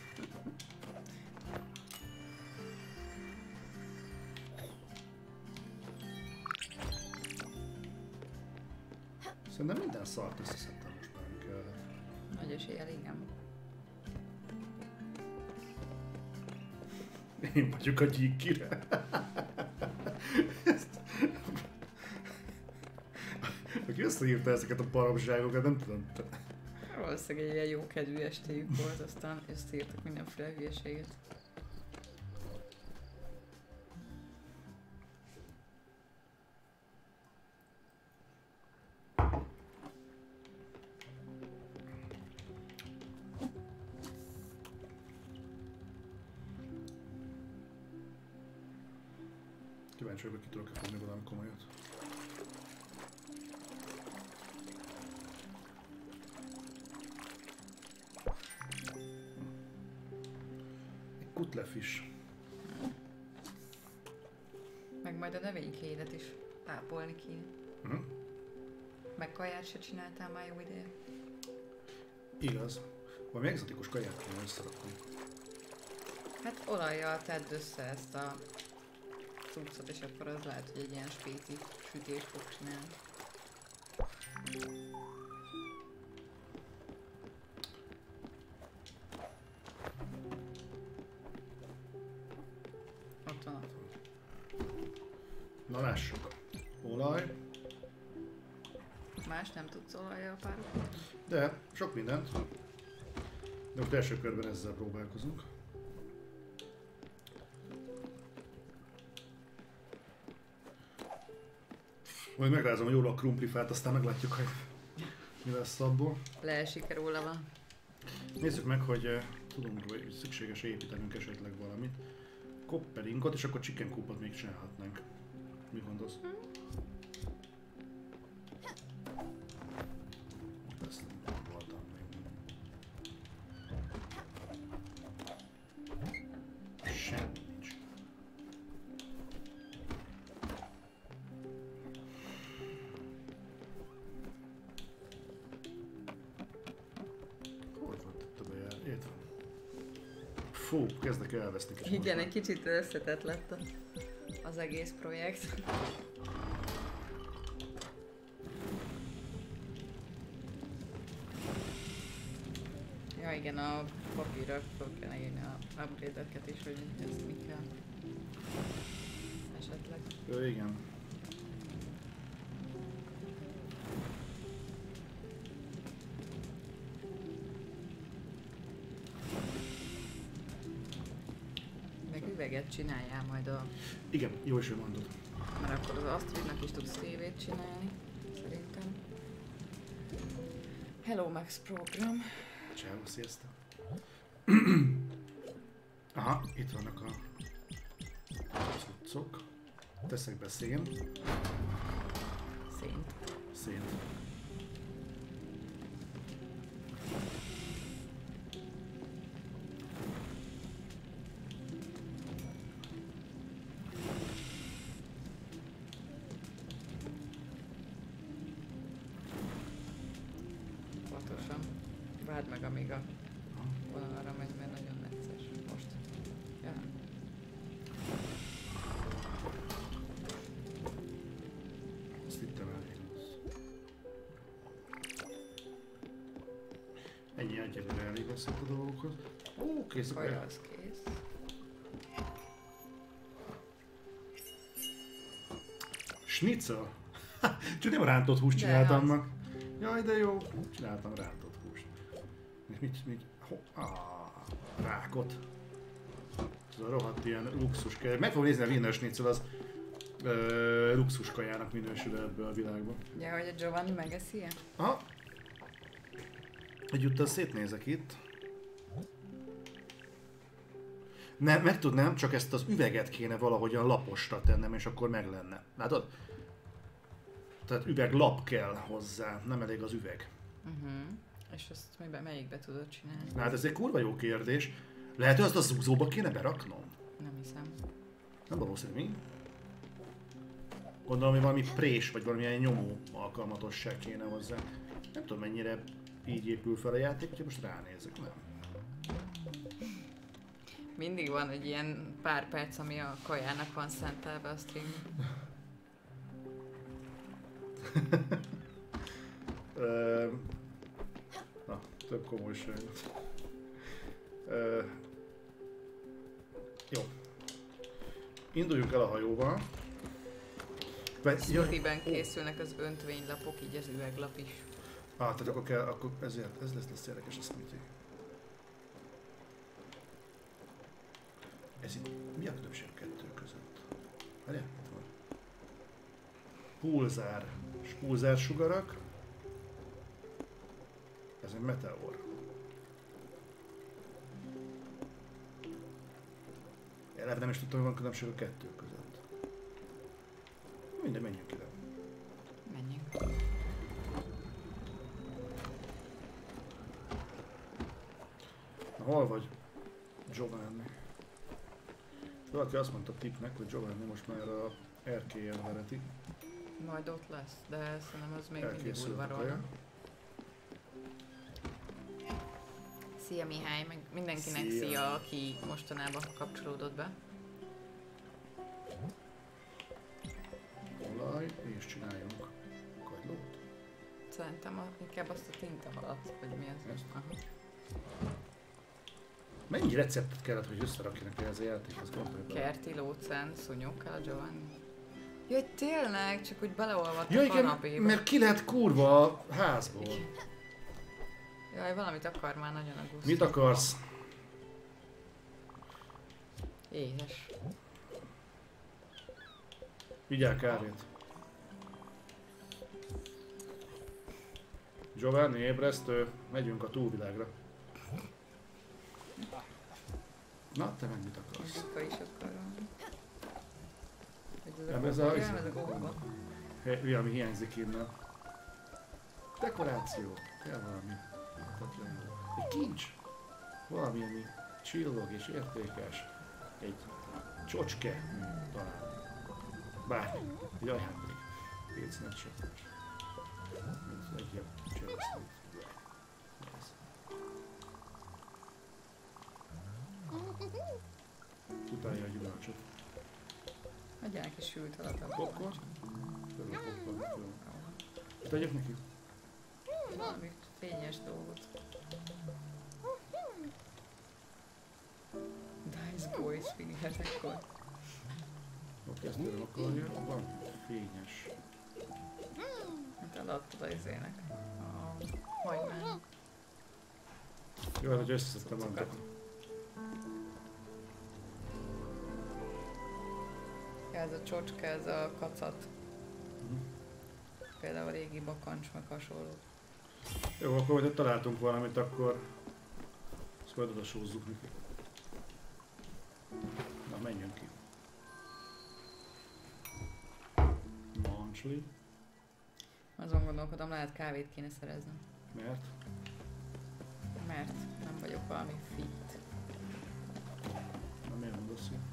Szerintem minden szart összeszedtem most már, ami kell. Nagy eséllyel, igen. Én vagyok a gyíkire. Aki összeírta ezeket a baromságokat, nem tudom. Valószínűleg egy ilyen jó kedvű estéjük volt, aztán összeírtak mindenféle hülyeséget. Kíváncsi vagyok, ki tudok fogni valami komolyat. Egy kutlefish. Meg majd a növénykélet is tápolni kéne. Hm? Meg kaját se csináltál már jó ideje. Igaz. Valami egzotikus kaját kéne összerakni. Hát olajjal tedd össze ezt a cuccot, és akkor az lehet, hogy egy ilyen spéci sütést fog csinálni. Ott van. Na lássuk. Olaj. Más nem tudsz olajjal párolni? De sok mindent. De most első körben ezzel próbálkozunk. Majd megrázom jól a krumplifát, aztán meglátjuk, hogy mi lesz abból. Leesik-e róla van? Nézzük meg, hogy tudunk, hogy szükséges építenünk esetleg valamit. Kopperinkot, és akkor chicken coopot még csinálhatnánk. Mi gondolsz? Ezt nem voltam még. Semmi nincs. Hol volt itt a bejár? Itt van. Fú, kezdek elveszni kicsit. Igen, egy kicsit összetett lett az egész projekt. Ja igen, a papírra fel kell írni a upgrade-eket is, hogy ez mi kell. Esetleg. Igen. Meg üveget csináljál majd a... Igen, jó is, hogy mondod. Mert akkor az Astridnak is tudsz tévét csinálni, szerintem. Hello Max program. Ciao, sziasztok. Aha, itt vannak a cuccok. Teszek be szén. Szént. Szén. Pontosan. Várd meg, amíg a vonalra megy, mert nagyon necces. Most. Ja. Azt hittem elég rossz. Ennyi egyelőre elég veszek a dolgokhoz. Ó, kész a Kaja kaja. az kész. Schnitzel? Csak nem rántott húst De csináltam az. ma. Jaj, de jó. Csináltam rántott húst. Mit? Rákot. Ez a rohadt ilyen luxus kaja. Meg fogom nézni, a Wiener Schnitzel az luxus kajának minősül ebből a világban. Ja, hogy a Giovanni megeszi-e? Aha. Egyúttal szétnézek itt. Nem, meg tudnám, csak ezt az üveget kéne valahogyan laposra tennem, és akkor meg lenne. Látod? Tehát üveglap kell hozzá, nem elég az üveg. És azt melyikbe tudod csinálni? Na hát ez egy kurva jó kérdés. Lehet, hogy azt a zúzóba kéne beraknom? Nem hiszem. Nem valószínű, mi? Gondolom, hogy valami prés, vagy valamilyen nyomó alkalmatosság kéne hozzá. Nem tudom, mennyire így épül fel a játék, úgyhogy most ránézek, nem? Mindig van egy ilyen pár perc, ami a kajának van szentelve a streamben. Na, több komolyság. Jó. Induljunk el a hajóval. Smoothie-ben készülnek az öntvénylapok, így az üveglap is. Tehát akkor kell, akkor ezért, ez lesz érdekes a smoothie. Ez itt, mi a különbség a kettő között? Várjál, itt van. Pulzár sugarak. Ez egy meteor. Eleve nem is tudtam, hogy van különbség a kettő között. Minden, menjünk ide. Menjünk. Na, hol vagy, Giovanni? Valaki azt mondta tippnek, hogy Giovanni most már a erkélyen vereti. Majd ott lesz, de szerintem az még mindig Elkészült a udvarol. kaja. Szia Mihály, meg mindenkinek Szia. szia, aki mostanában kapcsolódott be. Olaj, és csináljunk kagylót. Szerintem inkább azt a tintahalat, vagy mi az? Ezt? Aha. Mennyi receptet kellett, hogy összerakjanak ehhez a játékhoz? Gondolj bele. Kerti, lócen, szúnyokkal a Giovanni. Jaj, tényleg, csak úgy beleolvadt Ja a igen, kanapéba. mert ki lett kurva a házból. Jaj, valamit akar már nagyon a gusztus. Mit akarsz? Éhes. Vigyál kávét. Giovanni, ébresztő, megyünk a túlvilágra. Na, te meg mit akarsz? Dika is akar valami. Nem, ez a... Igen, ez a góba. Mi, ami hiányzik innen? Dekoráció. Kell valami. Egy kincs. Valami, ami csillog és értékes. Egy csocske. Talán. Bármi. Egy ajándék. Pécnet se. Egy ilyen cseresztét. Utálja a gyümölcsöt. Adjál neki sült alatt a Popcorn? Például a popcorn. Jó. Tegyek neki? Valami fényes dolgot. Dice Boys figyeljetekor. Oké, ezt tőlem akarja. Van fényes. Hát eladtad az izének. A hagymán. Jó, hát hogy összeszedtem annak. Ez a csocska, ez a kacat. Például a régi bakancs, meg hasonló. Jó, akkor hogyha találtunk valamit, akkor ezt majd odasúzzuk neki. Na, menjünk ki. Mancsli. Azon gondolkodom, lehet kávét kéne szereznem. Mert? Mert nem vagyok valami fit. Na, miért mondasz így?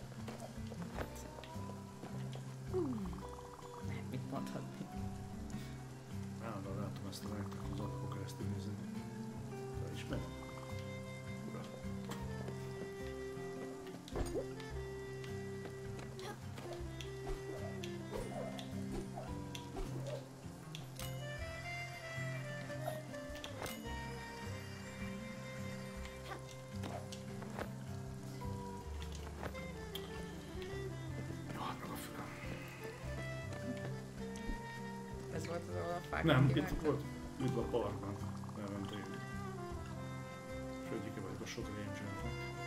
Nem, mit mondhatni. Állandóan látom ezt a lányt, az alapok keresztül nézni. Felismered? Ura. Jaj, meg a fülem. Ez volt az, ahol a fák Nem, itt kivágtad? volt. Itt a parkban. Elmentem én. És egyike vagyok a sok rangernek.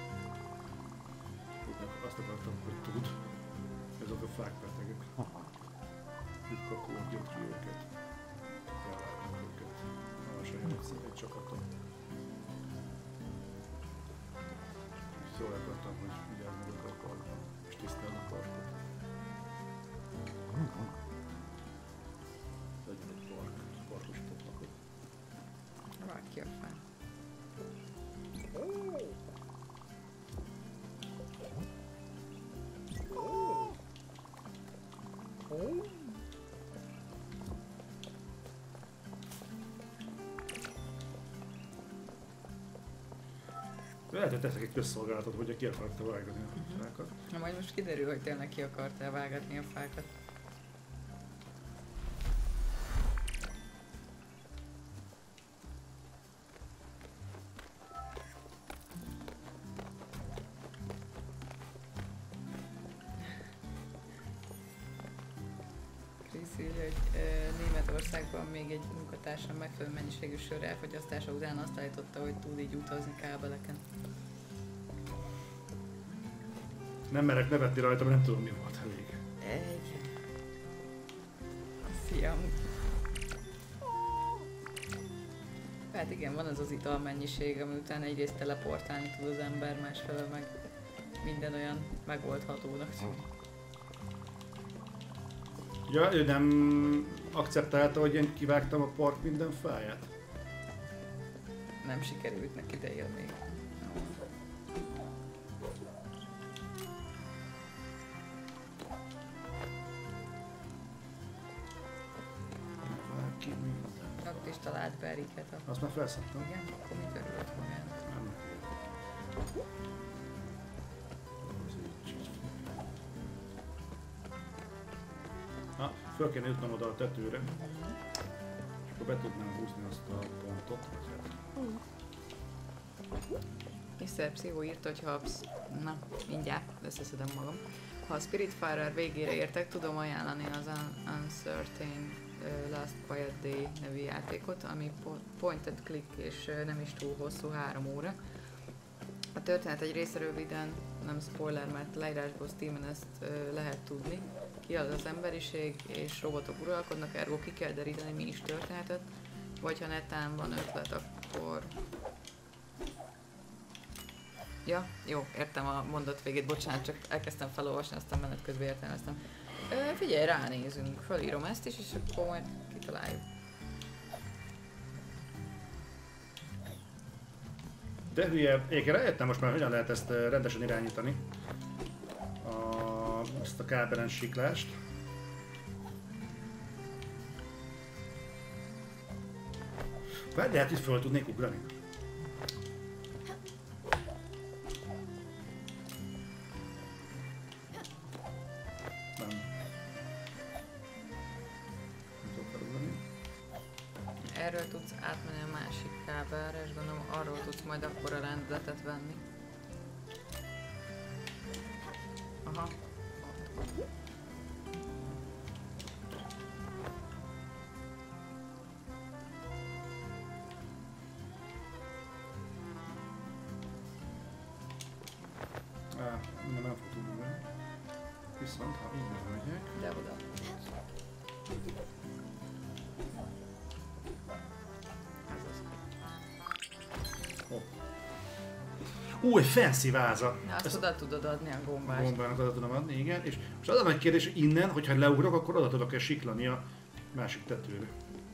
Azt akartam, hogy tud. Ezek a fák betegek. Itt kakódjott ki őket. Elvágnak őket. Nagyon egy csapaton. És jól akartam, hogy vigyázzanak a parkban. És tisztelni a parkot. Legyen egy park. Parkosítottak ott. Vágj ki a fán. Lehet, hogy teszek egy közszolgálatot, hogy ki akarta vágani a fákat. Na majd most kiderül, hogy tényleg ki akartál vágatni a fákat. Krisz írja, hogy Németországban még egy munkatársam megfelelő mennyiségű sör elfogyasztása után azt állította, hogy tud így utazni kábeleken. Nem merek nevetni rajta, mert nem tudom mi volt elég. Egy. Szia. Hát igen, van az az italmennyiség, ami után egyrészt teleportálni tud az ember, másfelől meg minden olyan megoldhatónak tűnik. Ja, ő nem akceptálta, hogy én kivágtam a park minden fáját? Nem sikerült neki, de él még. Vág ki minden. Ott is talált beriket. Azt már felszedtem. Igen, akkor mit örülött magának? Nem. Az így csak. Na, föl kéne jutnom oda a tetőre, és akkor be tudnám húzni azt a pontot. Mr. Psycho írta, hogy na, mindjárt összeszedem magam. Ha a Spiritfarer végére értek, tudom ajánlani az Uncertain Last Quiet Day nevű játékot, ami point and click és nem is túl hosszú, 3 óra. A történet egy része röviden, nem spoiler, mert leírásból Steamen ezt lehet tudni. Kiad az emberiség és robotok uralkodnak, ergo ki kell deríteni, mi is történetet. Vagy ha netán van ötlet, akkor... Ja, jó, értem a mondat végét, bocsánat, csak elkezdtem felolvasni, aztán menet közben értelmeztem. Figyelj, ránézünk, felírom ezt is, és akkor majd kitaláljuk. De hülye, én rájöttem most már, hogyan lehet ezt rendesen irányítani. Ezt a kábelen siklást. Várj, de hát itt föl tudnék ugrani. erről tudsz átmenni a másik kábelre, és gondolom arról tudsz majd akkor a lendületet venni. Aha. Nem fog tudni venni. Viszont ha innen megyek... De oda. Ez az. Egy fancy váza! Na, azt oda tudod adni a A gombást. gombának oda tudom adni, igen. És most az a nagy kérdés, hogy innen, hogyha leugrok, akkor oda tudok-e siklani a másik tetőre.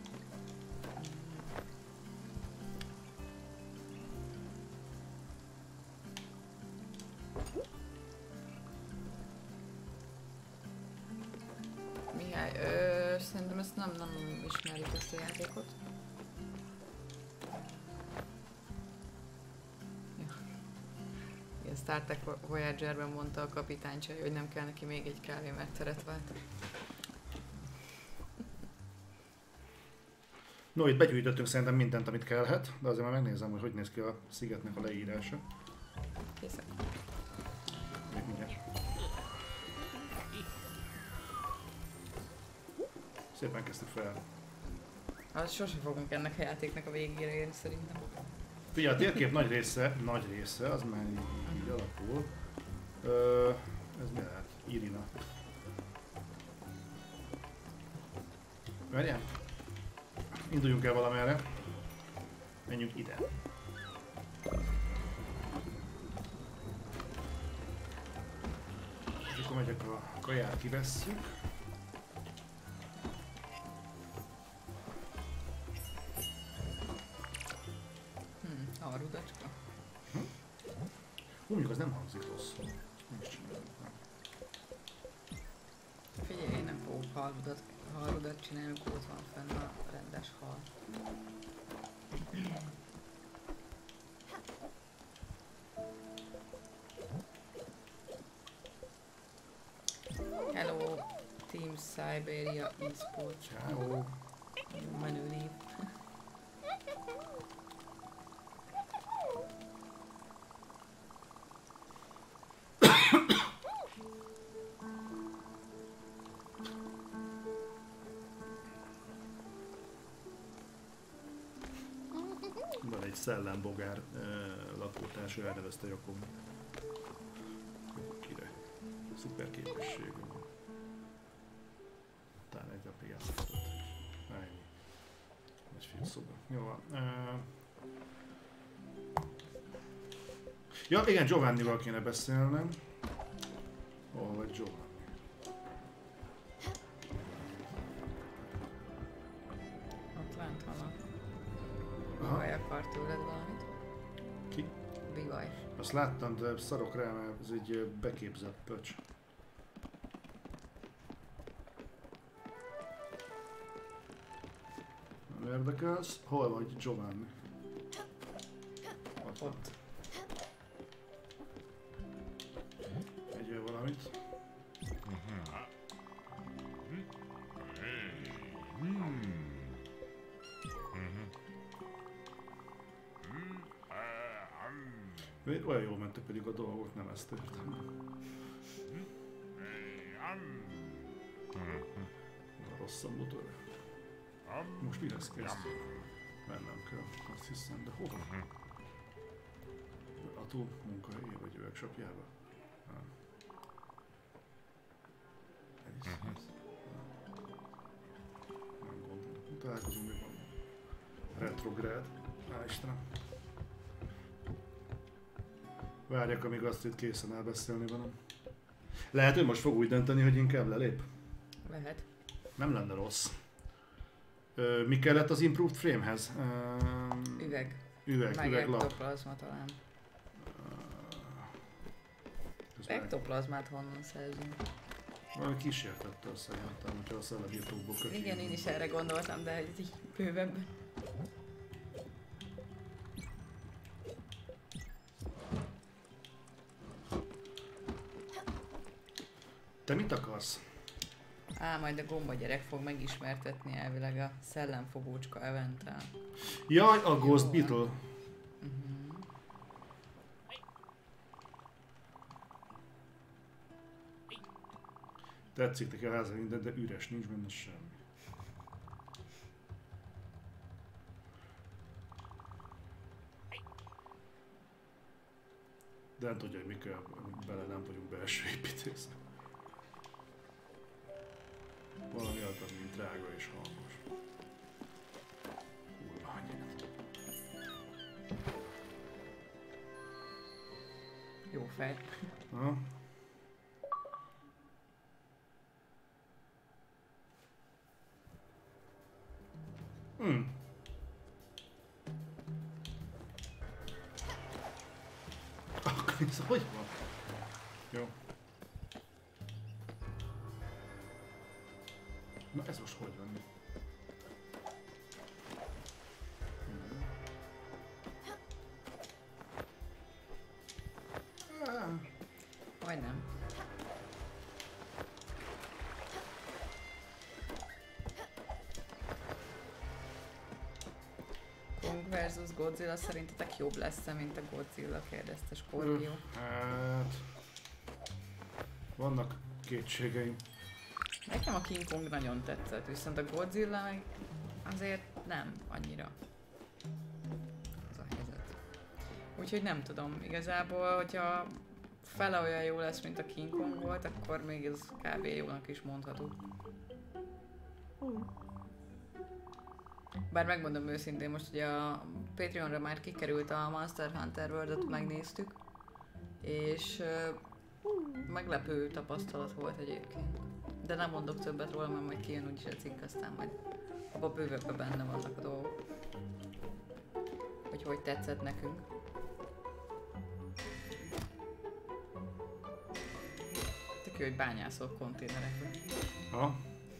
Mihály, szerintem ezt nem ismerjük ezt a játékot. Ja. Igen, Star Trek Voyager-ben mondta a kapitánycsaj, hogy nem kell neki még egy kávé, mert teret vált. No, itt begyűjtöttünk szerintem mindent, amit kellhet, de azért már megnézem, hogy hogy néz ki a szigetnek a leírása. Készek. Még mindjárt. Szépen kezdtük fel. Az sose fogunk ennek a játéknak a végére érni szerintem. Figyelj, a térkép nagy része, az már így alakul. Ez mi lehet? Irina. Várjál? Induljunk el valamerre. Menjünk ide. És akkor megyek a kaját, kivesszük. A rudacska. Mondjuk az nem hangzik rosszul. Nem is csinálom. Figyelj, én nem fogok halrudat csinálni, akkor ott van fenn a rendes hal. Hello, Team Siberia Esports. Ciao. Menő név. Van egy szellembogár lakótárs, ő elnevezte Jakob. Kire? Szuper képességű van. Talán egy napig játszhatott. Ennyi. Egy fél szoba. Jó van. Ja, igen, Giovannival kéne beszélnem. Hol vagy Giovanni? Ott lent van a... Aha. Bivaj akar tőled valamit. Ki? Bivaj. Azt láttam, de szarok rá, mert ez egy beképzett pöcs. Nem érdekelsz? Hol vagy Giovanni? Ott. Egyél valamit. Olyan jól mentek pedig a dolgok, nem ezt értem. A rossz a motor. Most mi lesz kezd? Mennem kell, azt hiszem, de hova? A túl munkahelyé vagy workshopjába? Nem. Nem gondolom. Találkozunk még van. Retrográd. Hál' Istenem. Várjak, amíg azt itt készen áll beszélni velem. Lehet, hogy most fog úgy dönteni, hogy inkább lelép? Lehet. Nem lenne rossz. Mi kellett az Improved Frame-hez? Üveg. Üveg, Meg üveglap. ektoplazma talán. Ektoplazmát honnan szerzünk? Valami kísértettel szerintem, hogyha a szellemírtókból kötjük. Igen, én is erre gondoltam, de ez így bővebben. Te mit akarsz? Á, majd a gomba gyerek fog megismertetni elvileg a szellemfogócska eventtel. Jaj, a Ghost Beetle. Tetszik neki a háza minden, de üres, nincs benne semmi. De nem tudja, hogy mi kell bele, nem vagyunk belső építészek. Valami alapban, mint drága és hangos. Kurva anyját. Jó fej. Ha? Akkor ez hogy van? Jó. Na ez most hogy van? Majdnem. Kong versus Godzilla szerintetek jobb lesz-e, mint a Godzilla, kérdezte Scorpio. Hát... Vannak kétségeim. Nekem a King Kong nagyon tetszett, viszont a Godzilla meg azért nem annyira. Ez a helyzet. Úgyhogy nem tudom, igazából, hogyha fele olyan jó lesz, mint a King Kong volt, akkor még ez kb. Jónak is mondható. Bár megmondom őszintén, most ugye a Patreonra már kikerült a Monster Hunter World-ot, megnéztük, és meglepő tapasztalat volt egyébként. De nem mondok többet róla, mert majd kijön úgyis a cikk, aztán majd abban bővebben benne vannak a dolgok. Hogy tetszett nekünk. Tök jó, hogy bányászol konténerekben. Ha?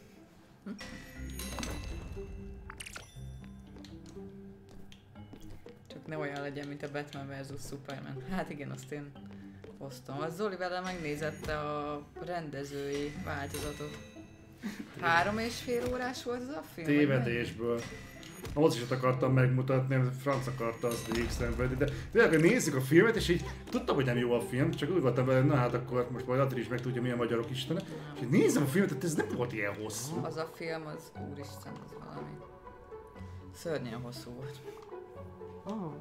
Csak ne olyan legyen, mint a Batman vs. Superman. Hát igen, azt én hoztam. Az Zoli vele megnézette a rendezői változatot. 3,5 órás volt az a film? Tévedésből. Ahhoz is ott akartam megmutatni, mert franc akarta azt végig szenvedni, de tényleg, hogy nézzük a filmet, és így tudtam, hogy nem jó a film, csak úgy voltam vele, na hát akkor most majd Adri is megtudja, mi a magyarok istene. És így nézem a filmet, tehát ez nem volt ilyen hosszú. Az a film, az úristen, az valami szörnyen hosszú volt. Oh.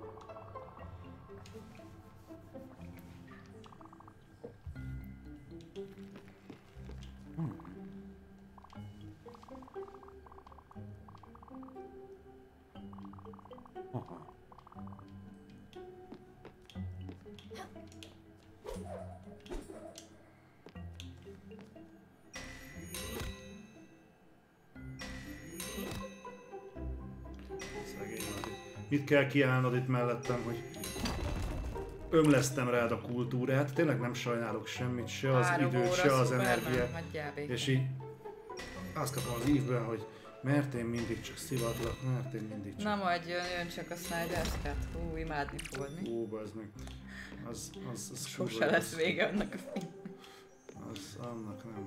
Mit kell kiállnod itt mellettem, hogy ömlesztem rád a kultúrát, tényleg nem sajnálok semmit, se az időt, se az energiát. És így azt kapom az ívben, hogy mert én mindig csak szivatlak, mert én mindig csak... Na majd jön csak a Snyder's Cut. Imádni fogod, mi? Bazd meg. Az sose lesz vége annak a film. Az annak nem.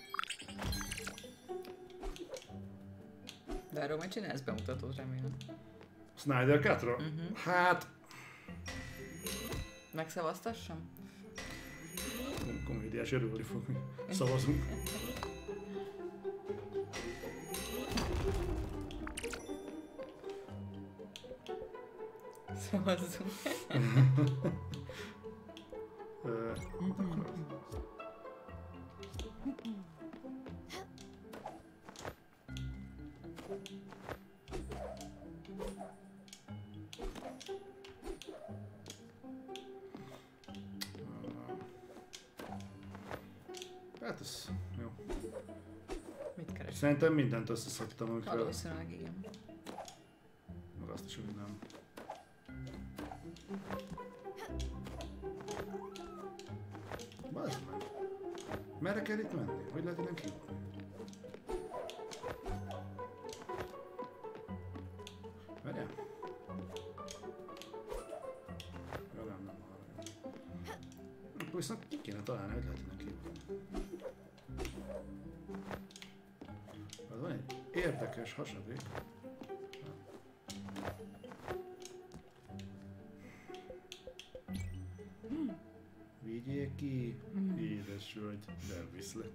De arról majd csinálsz bemutatót, remélem. Snyder Cut-ról? Hát... Megszavaztassam? Komédiás, örülni fog, hogy szavazunk. Szavazzunk. Hát ez jó. Mit keres? Szerintem mindent összeszedtem, amikor... Valószínűleg igen. Meg azt is, hogy nem. Bazd meg. Merre kell itt menni? Hogy lehet innen kijutni? Várjál? Jó, nem arra. Akkor viszont ki kéne találni, hogy lehet innen kijutni. van egy érdekes hasadék. Vigyél ki, édes vagy, de viszlek.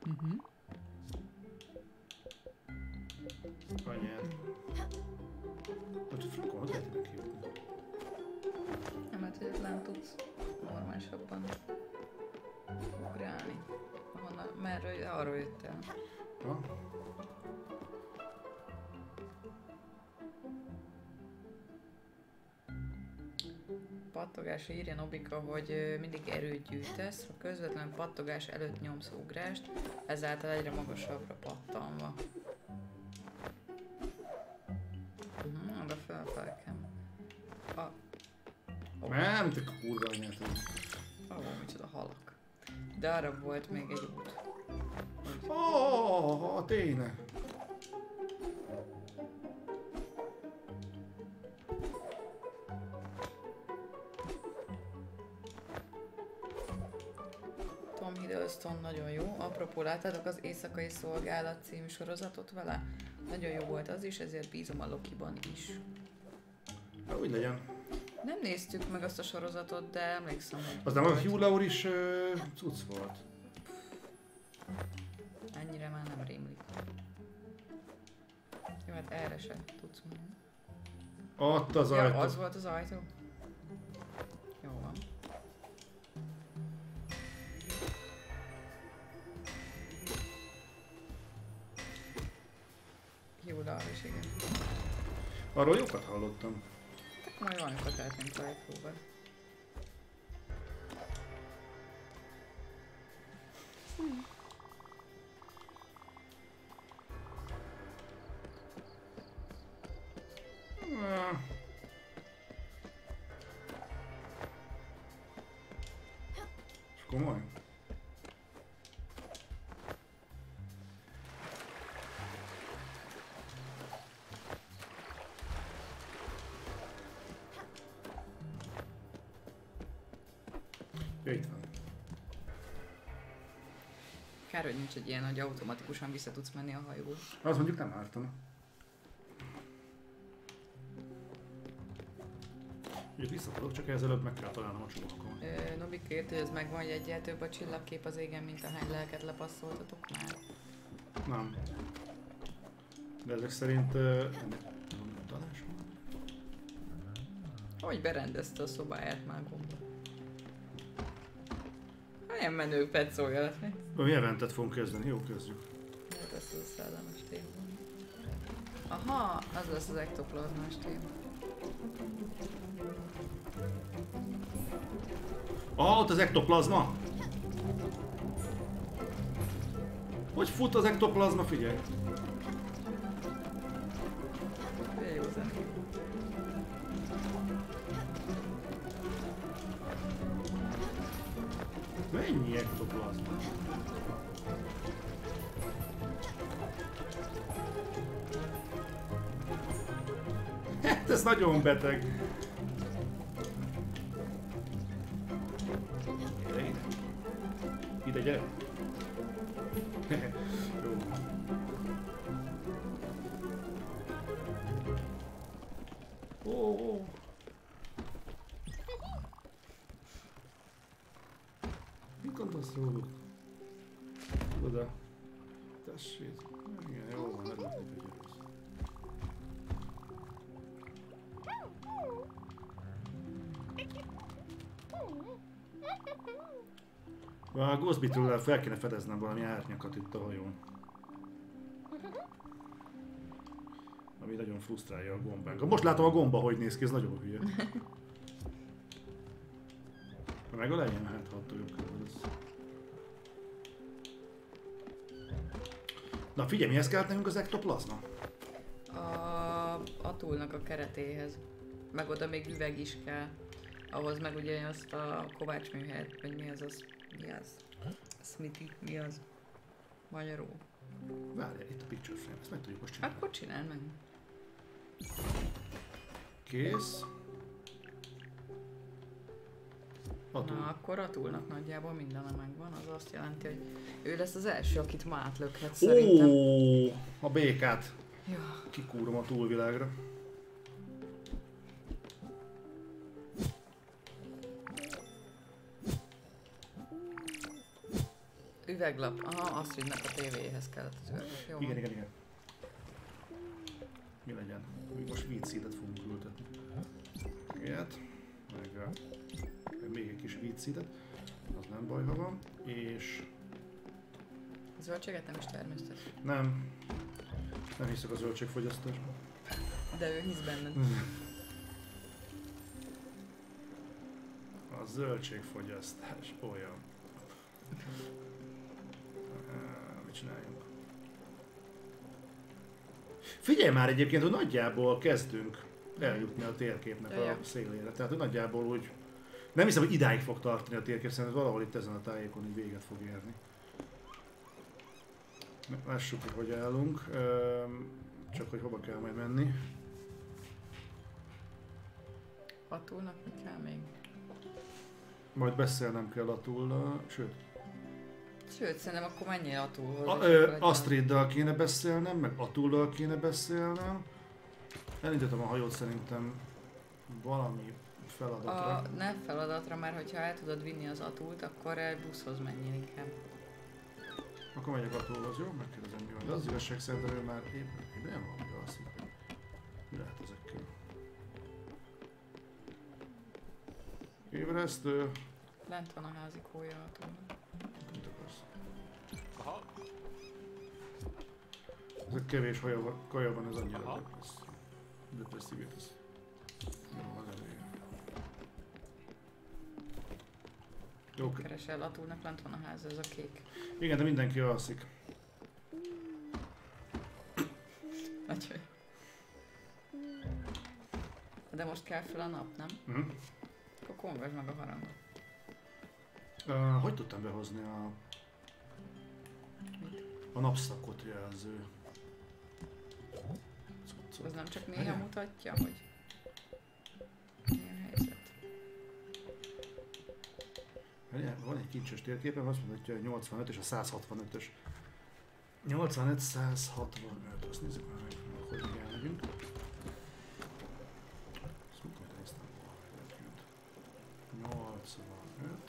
Anyád. Hogy frankon, hogy lehet neki jutni? Nem, hát hogy nem tudsz normálisabban ugrálni. Merről, arról jöttél. Ha? Pattogás, írja Nobika, hogy mindig erőt gyűjtesz, ha közvetlenül pattogás előtt nyomsz ugrást, ezáltal egyre magasabbra pattanva. Oda felfelkem. Nem, te kurva anyát. Micsoda halak. De arra volt még egy út. Tényleg. Tom Hiddleston nagyon jó. Apropó, láttátok az Éjszakai Szolgálat című sorozatot vele? Nagyon jó volt az is, ezért bízom a Lokiban is. Úgy legyen. Nem néztük meg azt a sorozatot, de emlékszem, hogy... Az nem a Hugh Laurie is cucc volt. Ennyire már nem rémlik. Jó, hát erre sem tudsz mondani. Ott az ajtó. Az volt az ajtó? Jó van. Hugh Laurie is, igen. Arról jókat hallottam. Majd valamikor tehetnénk vele egy próbát. Komoly? Ja, itt van. Kár, hogy nincs egy ilyen, hogy automatikusan vissza tudsz menni a hajóból. Az mondjuk nem ártana. Ugye vissza tudok, csak előbb meg kell találnom a csomagkon. Nobi kért, hogy ez megvan, hogy egyel több a csillagkép az égen, mint ahány lelket lepasszoltatok már. Nem. De ezek szerint... ennek van utalása? Hogy berendezte a szobáját már gomba. Milyen menő petszolja lesz még. Mi eventet fogunk kezdeni? Jó, kezdjük. Ez lesz az a szellemes téma. Aha, az lesz az ektoplazmás téma. Ott az ektoplazma! Hogy fut az ektoplazma, figyelj! Milyen jó zene. Mennyi ektoplazma? Hát ez nagyon beteg. Ide, gyere! Jó. Ó. Mit gondolsz róluk? Oda. Tessék. Igen, jó van, nem lehet, hogy gyersz. A Ghostbitről fel kéne fedeznem valami árnyakat itt a hajón. Ami nagyon frusztrálja a gombánkat. Most látom a gomba, hogy néz ki, ez nagyon hülye. Megöleljem, hát ha tudjuk. Na figyelj, mihez kellett nekünk az ektoplazma? A túlnak a keretéhez. Meg oda még üveg is kell. Ahhoz meg ugye azt a kovácsműhelyet, vagy mi az az? Mi az? Smithy, mi az? Magyarul. Várjál, itt a picture frame, ezt meg tudjuk most csinálni. Akkor csináld meg. Kész. Atul. Na, akkor Atulnak nagyjából mindene megvan, az azt jelenti, hogy ő lesz az első, akit ma átlökhet szerintem. Ó, a békát Ja. kikúrom a túlvilágra. Üveglap. Aha, Astridnek a tévéhez kellett az üveglap. Jó. Igen, igen, igen. Mi legyen? Most weed seedet fogunk ültetni. Ilyet. Meg még egy kis weed seedet. Az nem baj, ha van. És... A zöldséget nem is termesztett. Nem. Nem hiszek a zöldségfogyasztásban. De ő hisz benned. A zöldségfogyasztás olyan. Mit csináljunk? Figyelj már egyébként, hogy nagyjából kezdünk eljutni a térképnek a szélére. Tehát, hogy nagyjából úgy... Nem hiszem, hogy idáig fog tartani a térkép, szerintem valahol itt ezen a tájékon így véget fog érni. Lássuk, hogy állunk. Csak hogy hova kell majd menni. Atulnak mi kell még? Majd beszélnem kell Atullal, sőt... Sőt, szerintem akkor menjél Atulhoz. Astriddal kéne beszélnem, meg Atullal kéne beszélnem. Elindítom a hajót szerintem valami feladatra. Ne feladatra, mert hogyha el tudod vinni az Atult, akkor buszhoz menjél inkább. Akkor megyek Atullhoz, jó? Megkérdezem mi van. De az igazság szerintem ő már nem van, hogy alszik. Mi lehet ezekkel? Ébresztő. Lent van a házikója Atulnak. Mit akarsz? Ez kevés kaja van, ez annyira depresszív ez. Jó, van elője. Jó, Keresel Atulnak, lent van a ház, ez a kék. igen, de mindenki alszik. Vagy de most kell fel a nap, nem? Akkor kongasd meg a harangot. Hogy tudtam behozni a napszakot jelző cuccot? Az nem csak néha mutatja, hogy milyen helyzet. Van egy kincses térképen, azt mutatja a 85 és a 165-ös. 85, 165, azt nézzük már meg, hogy elmegyünk. Ezt mit majd néztem volna egyébként. 85.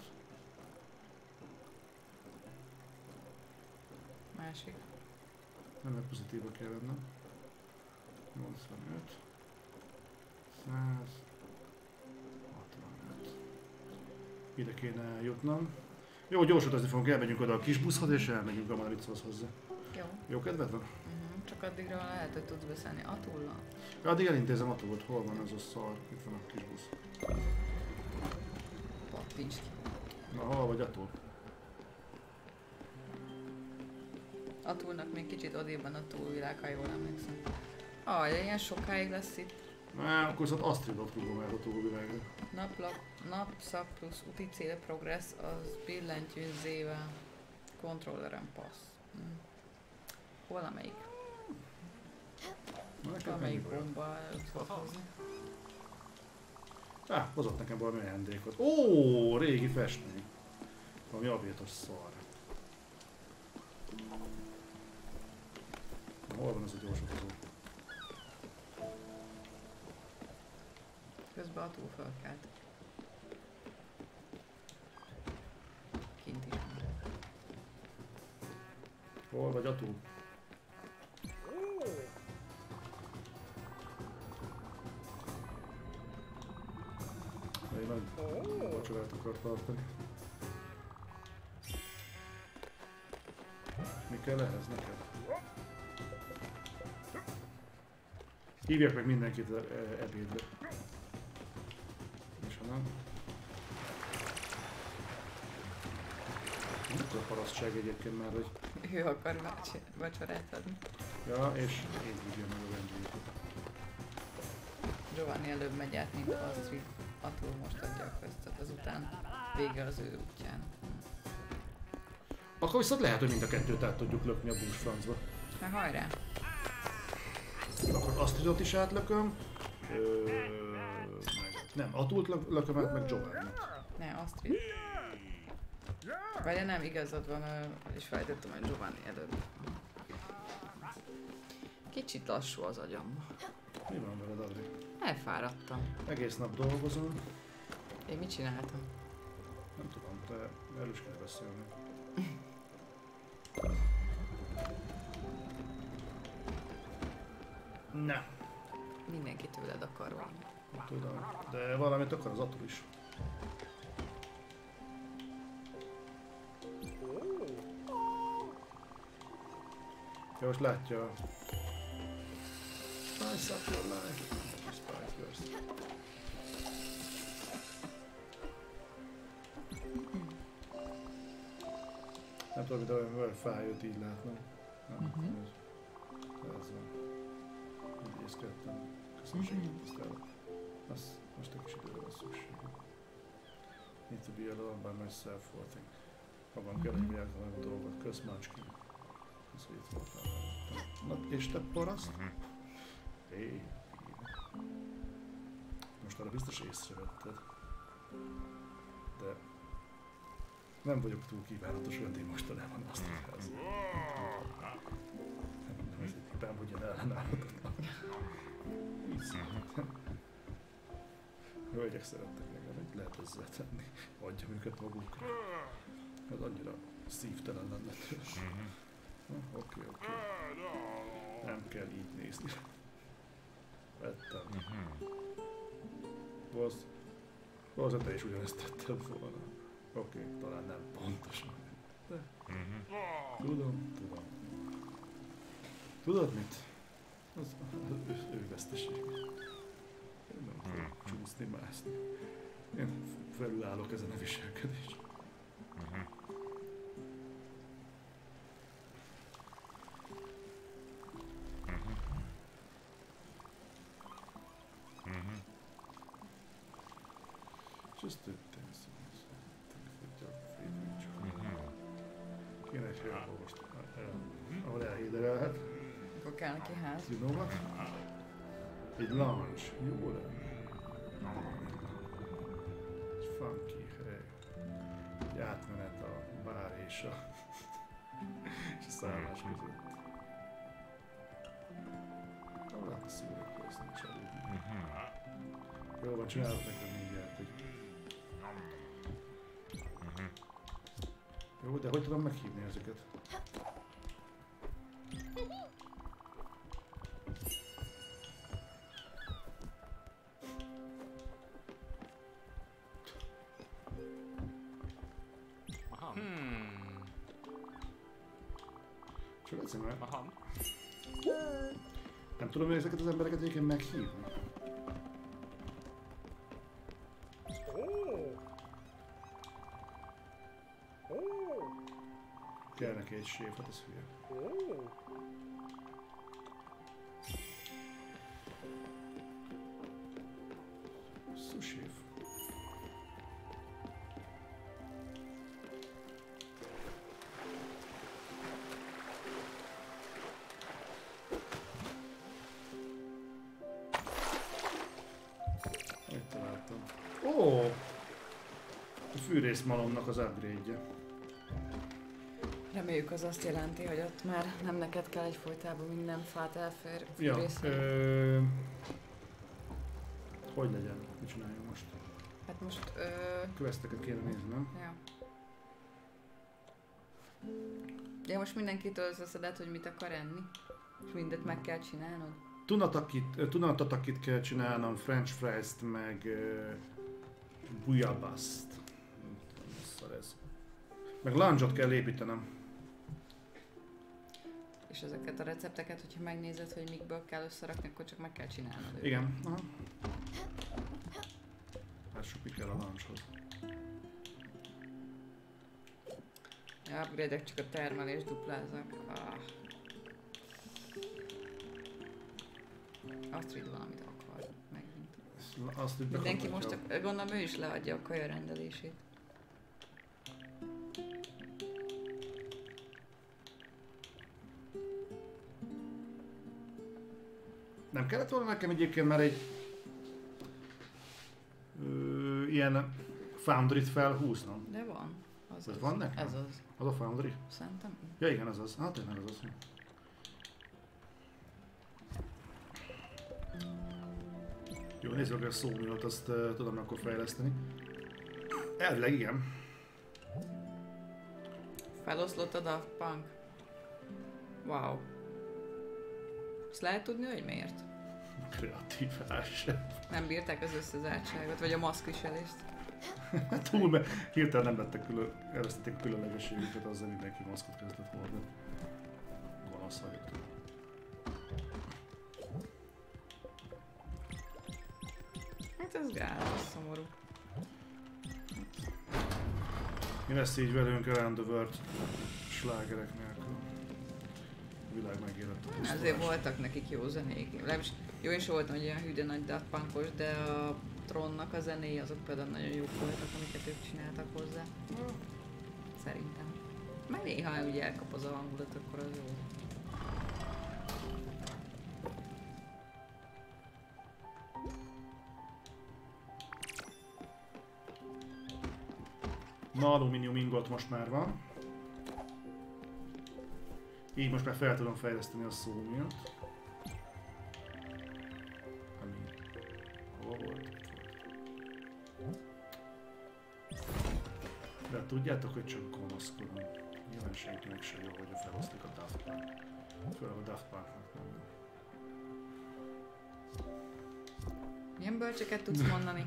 Másik. Nem, mert pozitíva kell vennem. 85. 165. Ide kéne jutnom. Jó, gyorsutazni fogunk, elmegyünk oda a kis buszhoz és elmegyünk a Marichoz hozzá. Jó. Jó kedved van? Csak addigra lehet, hogy tudsz beszélni Atullal. Addig elintézem Atulot, hol van ez a szar? Itt van a kis busz. Pattints ki. Na, hol vagy Atul? Atulnak még kicsit odébb van a túlvilág, ha jól emlékszem. De ilyen sokáig lesz itt. Akkor viszont Astridot fogom el a túlvilágra. Napszak plusz úti cél progress, az billentyű Z-vel. Controlleren passz. Hol amelyik? Amelyik bomba előtt fog hozni. Hozott nekem valami ajándékot. Ó, régi festmény. Valami abétos szar. Hol van ez a gyorsutazó? Közben Atul fölkelt. Kint is van. Hol vagy Atul? Én nagy vacsorát akar tartani. Mi kell ehhez neked? Hívjak meg mindenkit ebédbe. És ha nem... Nem a parasztság egyébként már, hogy... Ő akar vacsorát adni. Ja, és én hívjam meg a vendégeket. Giovanni előbb megy át, mint Astrid. Atul most adja a köztet, azután vége az ő útján. Akkor viszont lehet, hogy mind a kettőt át tudjuk lökni a búsfrancba. Hát hajrá! Akkor Astridot is átlököm. Nem, Atult lököm át, meg Giovanni-t. Ne, Astrid. Vagy nem, igazad van, és fejtettem, hogy Giovanni előbb. Kicsit lassú az agyam. Mi van veled, Adri? Elfáradtam. Egész nap dolgozom. Én mit csináltam? Nem tudom, te erről is kell beszélni. Ne. Mindenki tőled akar valami. Tudom, de valamit akar az Atul is. Ja, most látja. Spice up your life. Spice Girls. Nem tudom, de olyan fájött így látnom. Nem tudom, ez van. Így észkeltem. Köszönöm segítést. Az most egy kis időre van szükség. Need to be alone by myself for thing. Abban kell, hogy végigvalami dolgot. Kösz Mácski. Ez, hogy itt voltál. Na, és te paraszt? Hé. Most arra biztos észrevetted. De nem vagyok túl kívánatos, hogy én mostanában azt hiszem. Nem ez egy hibám, hogy én ellenállhatatlan. Hölgyek szerettek engem, hogy lehet ezzel tenni. Adjam őket magukra. Ez annyira szívtelen lenne tőle. Oké. Nem kell így nézni. Vettem. Valószínűleg te is ugyanezt tetted volna. Oké, talán nem pontosan. De tudom. Tudod mit? Az ő veszteség. Én nem fogok csúszni, mászni. Én felülállok ezen a viselkedést. Just do things. Kéne egy helyben most, ahol elhéderelhet. Akkor kell neki ház. You know what? Egy lounge. Jó lenne. Egy funky hely. Egy átmenet a bár és a szállás között. Ahol lehet a szórakozni és aludni. Jó van, csinálok nekem mindjárt egy... Jó, de hogy tudom meghívni ezeket? Csak egyszer már... Nem tudom, hogy ezeket az embereket egyébként meghívni. Kell neki egy séf, hát ez hülye. Suséf. Megtaláltam. Ó! A fűrészmalomnak az upgrade-je. Reméljük az azt jelenti, hogy ott már nem neked kell egyfolytában minden fát elfér. Ja, hogy legyen? Mit csináljunk most? Hát most... Questeket kéne nézni, nem? Ja. Ja, most mindenkitől összeszedett, hogy mit akar enni. És mindet meg kell csinálnod. Tunatakit kell csinálnom, french fries-t, meg bujabaszt. Ez. Meg lunchot kell építenem. És ezeket a recepteket, hogyha megnézed, hogy mikből kell összerakni, akkor csak meg kell csinálnod. Igen. Aha. Hát sopi kell a lunchhoz. Ja, upgrade-ek csak a termelés dupláznak. Astrid valamit akar megint. Azt Mindenki most, gondolom ő is leadja a kaja rendelését. Nem kellett volna nekem egyébként már egy ilyen Foundry-t felhúznom. De van. Ez van nekem? Ez az. Az a Foundry? Szerintem. Ja igen, az az. Hát tényleg az az. Jó, nézzük meg a szómiót, azt tudom akkor fejleszteni. Elvileg igen. Feloszlott a Daft Punk. Wow. Ezt lehet tudni, hogy miért? Kreativás. Nem bírták az összezártságot, vagy a maszkviselést. Túl, mert hirtelen nem lettek elvesztették a különlegességüket, azzal mindenki maszkot kezdett hordani. Gonosz vagyok. Hát ez gáz, szomorú. Mi lesz így velünk Around the World slágerek nélkül? A világ megérett a pusztulást. Azért voltak nekik jó zenék. Legalábbis jó is voltam, hogy ilyen hű, de nagy Daft Punkos, de a Tronnak a zenéi azok például nagyon jók voltak, amiket ők csináltak hozzá. Szerintem. Meg néha ugye elkap az a hangulat, akkor az jó. Na, alumínium ingot most már van. Így most már fel tudom fejleszteni a szómiót. Ami... Hol volt? De tudjátok, hogy csak gonoszkodom. Nyilván senkinek sem jó, hogy a feloszlik a Daft Punk. Főleg a Daft Punknak nem. Milyen bölcseket tudsz mondani?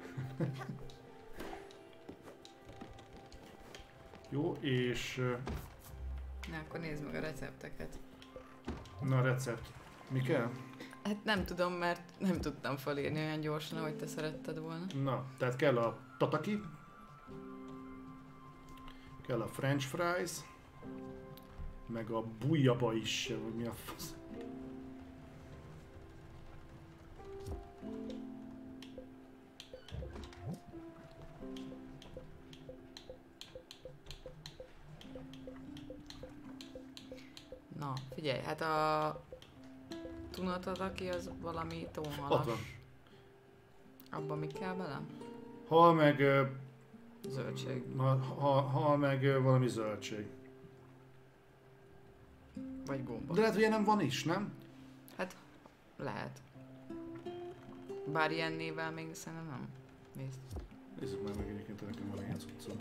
Jó, és... Na, akkor nézd meg a recepteket. Na, recept. Mi kell? Hát nem tudom, mert nem tudtam felírni olyan gyorsan, ahogy te szeretted volna. Na, tehát kell a tataki. Kell a french fries. Meg a bujjaba is, vagy mi a fasz. Na, figyelj, hát a tunatadaki az valami Ott tónhalas. van. Abba mi kell bele? Hal meg... Zöldség. Hal meg valami zöldség. Vagy gomba. De lehet, hogy ilyen nem van is, nem? Hát, lehet. Bár ilyen névvel még szerintem nem. Nézd. Nézzük már meg egyébként, hogy nekem van ilyen cuccom.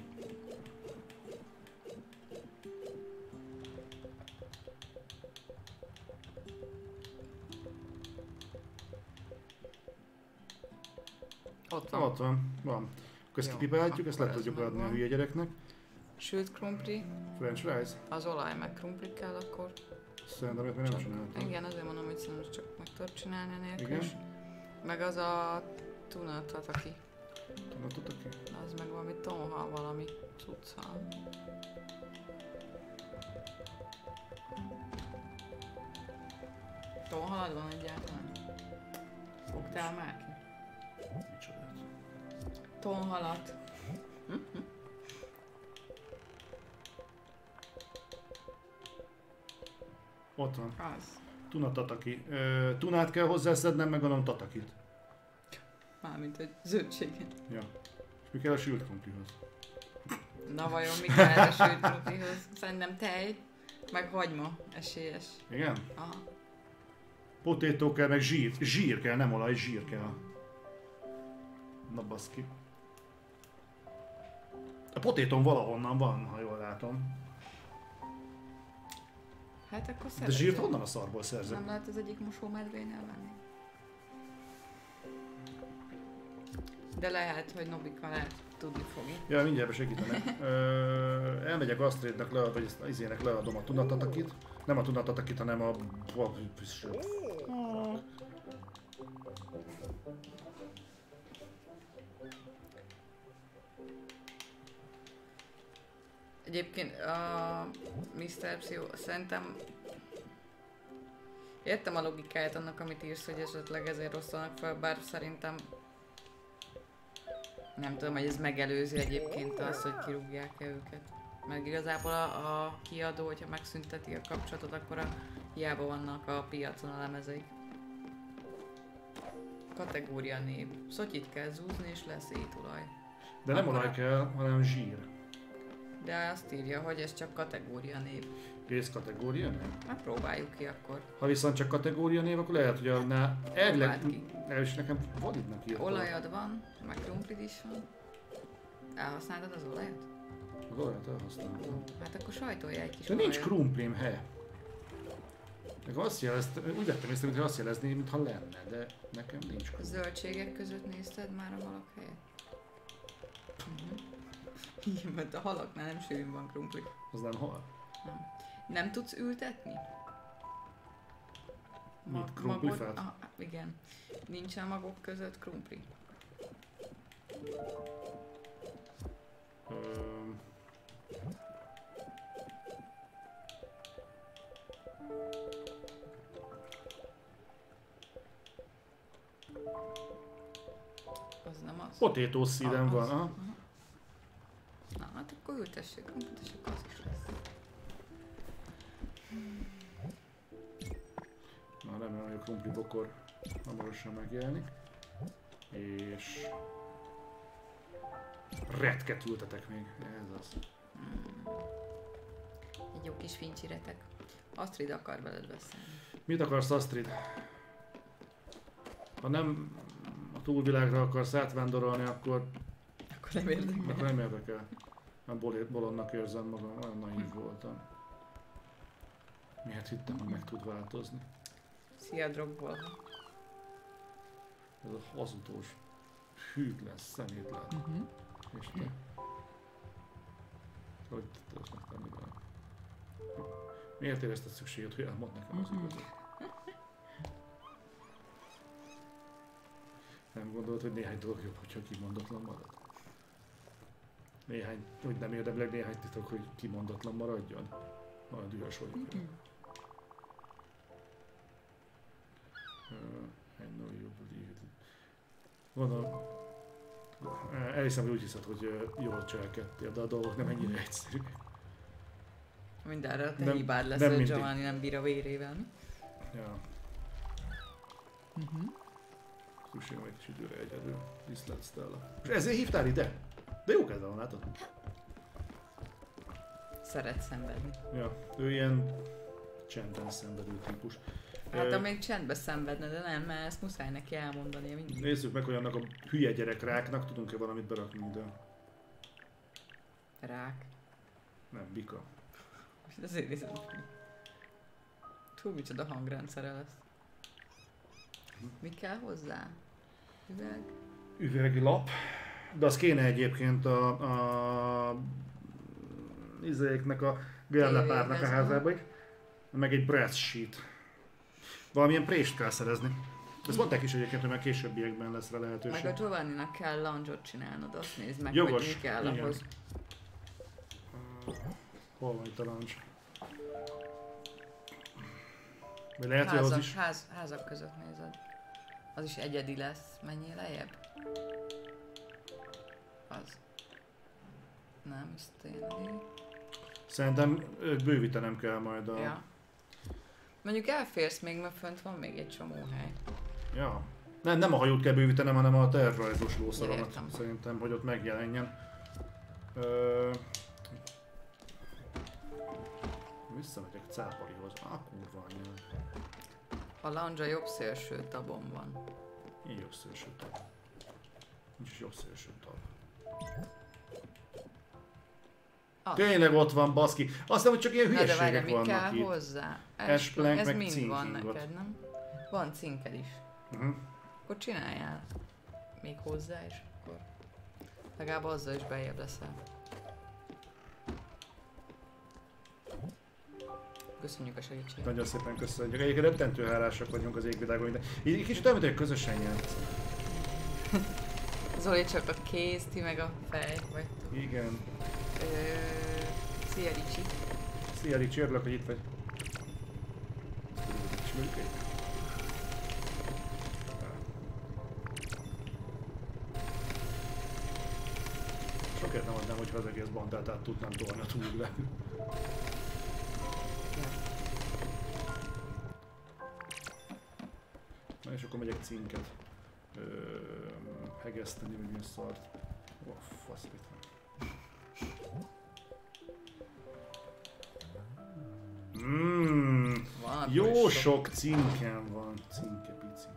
Ott van. Ott van, van. Akkor ezt Jó, kipipálhatjuk, ezt le akkor ez tudjuk adni a megvan. hülye gyereknek. Sült krumpli, French fries? az olaj meg krumpli kell akkor. Szerintem ezt még nem csináltam. Igen, azért mondom, hogy szerintem csak meg tudod csinálni nélkül Igen. is. Meg az a tuna tataki. Tudod ki? Az meg valami tonhal, valami cuccal. Tonhalad van egyáltalán? Fogtál már ki? Micsodát. Tonhalat. Ott van. Az. Tuna tataki. Tunát kell hozzászednem, meg gondolom tatakit. Mármint egy zöldséget. Ja. És mi kell a sült krumplihoz? Na vajon mi kell a sült krumplihoz? Szerintem tej, meg hagyma, esélyes. Igen? Aha. Potétó kell, meg zsír. Zsír kell, nem olaj, zsír kell. Na baszki. A potéton valahonnan van, ha jól látom. Hát akkor De szeretem. zsírt honnan a szarból szerzek? Nem lehet az egyik mosómedvénél venni? De lehet, hogy Nobika lehet tudni fogja. Ja, mindjárt besegítenek. Elmegyek Astridnak le, vagy az izének leadom a tunatatakit. Nem a tunatatakit, hanem a... Egyébként a Mr. Psio, szerintem értem a logikáját annak, amit írsz, hogy esetleg ezért osztanak fel, bár szerintem nem tudom, hogy ez megelőzi egyébként azt, hogy kirúgják-e őket. Meg igazából a kiadó, hogyha megszünteti a kapcsolatot, akkor hiába vannak a piacon a lemezeik. Kategória név. Szotyit kell zúzni és lesz étolaj. De nem Akkor olaj kell, hanem zsír. De azt írja, hogy ez csak kategória név. Részkategória név? Hát próbáljuk ki akkor. Ha viszont csak kategória név, akkor lehet, hogy annál elvileg... És nekem vadidnak írta. Olajad van, meg krumplid is van. Elhasználtad az olajat? Az olajat elhasználtam. Hát akkor sajtolja egy kis De nincs olajat. krumplim, Meg azt jelezte, úgy vettem észre, mintha azt jelezné, mintha lenne, de nekem nincs A krumplim. zöldségek között nézted már a halak helyet? Igen, mert a halaknál nem sűrűn van krumpli. Az nem hal. Nem tudsz ültetni? Mit, krumplifát? Igen. Nincsen magok között krumpli. Az nem az. Potato seedem van, Az. aha. Na, hát akkor ültessék krumplit, és akkor az is lesz. Na, remélem, hogy a krumpli bokor hamarosan megjelenik. És... retket ültetek még, ez az. Egy jó kis fincsiretek. Astrid akar veled beszélni. Mit akarsz, Astrid? Ha nem a túlvilágra akarsz átvándorolni, akkor Nem érdekel. akkor nem érdekel. Nem bolondnak érzem magam, olyan naív voltam. Miért hittem, hogy meg tud változni? Szia, drogból. Ez a hazudós, hűtlen, szemétlen. És te? Hogy te azt megtenni vele? Miért érezted szükséget, hogy elmond nekem az igazat? Nem gondolod, hogy néhány dolog jobb, hogyha kimondatlan marad? Néhány, hogy nem érdemleg néhány titok, hogy kimondatlan maradjon? Nagyon dühös vagyok. Egy nagyobb légy. Gondolom, elhiszem, hogy úgy hiszed, hogy jól cselekedtél, de a dolgok nem ennyire egyszerűek. Mindenre a te Nem- hibád lesz, nem hogy mindig. Giovanni nem bír a vérével. Mi? Ja. Szükségem egy kis időre egyedül. Viszlát, Stella. És ezért hívtál ide? De jó kezdve van, látod? Szeret szenvedni. Ja, ő ilyen csendben szenvedő típus. Hát Ö, amíg csendbe szenvedne, de nem, mert ezt muszáj neki elmondania mindig. Nézzük meg, hogy annak a hülye gyerek ráknak tudunk-e valamit berakni ide. Rák. Nem, bika. Most azért nézem. Túl micsoda hangrendszere lesz. Mi kell hozzá? Üveg? Üveglap. De az kéne egyébként a izéknek a géllepárnak a Tévéhez, házába. Meg egy brass sheet. Valamilyen prést kell szerezni. Ezt mondták is egyébként, hogy már későbbiekben lesz rá Meg a lehetőség. Giovanninak kell lounge-ot csinálnod, azt nézd meg, Jogos, hogy mi kell igen. ahhoz. Hol van itt a lunch? Vagy lehet, hogy az is... Házak között nézed. Az is egyedi lesz. Menjél lejjebb? Az. Nem, is tényleg. Szerintem bővítenem kell majd a... Ja. Mondjuk elférsz még, mert fönt van még egy csomó hely. Ja. Nem a hajót kell bővítenem, hanem a tervrajzos lószaromat. Értem. Szerintem, hogy ott megjelenjen. Visszamegyek Cáparihoz. Kurva anyja. A lounge a jobb szélső tabon van. Így jobb szélső tab. Nincs is jobb szélső tab. Az. Tényleg ott van, baszki. Azt hogy csak ilyen Na de várjál, hülyeségek mi vannak kell itt. hozzá? Ashplank, Ez meg mind van cinkingot. neked, nem? Van cinked is. Akkor csináljál még hozzá, és akkor legalább azzal is beljebb leszel. Köszönjük a segítséget. Nagyon szépen köszönjük. Egyébként rettentő hálásak vagyunk az égvilágon. De így kicsit olyan, mint hogy közösen játszunk. Zoli csak a kéz, ti meg a fej vagytok. Igen. Szia Ricsi. Szia Ricsi, örülök, hogy itt vagy. Ismerjük egy. Sokért nem adnám, hogyha az egész bandát át tudnám tolni a túlvilágon. Na és akkor megyek cinket hegeszteni, vagy mi a szart. Ó, fasz itt van. Van Jó akkor sok cinken van. Cinke, picink.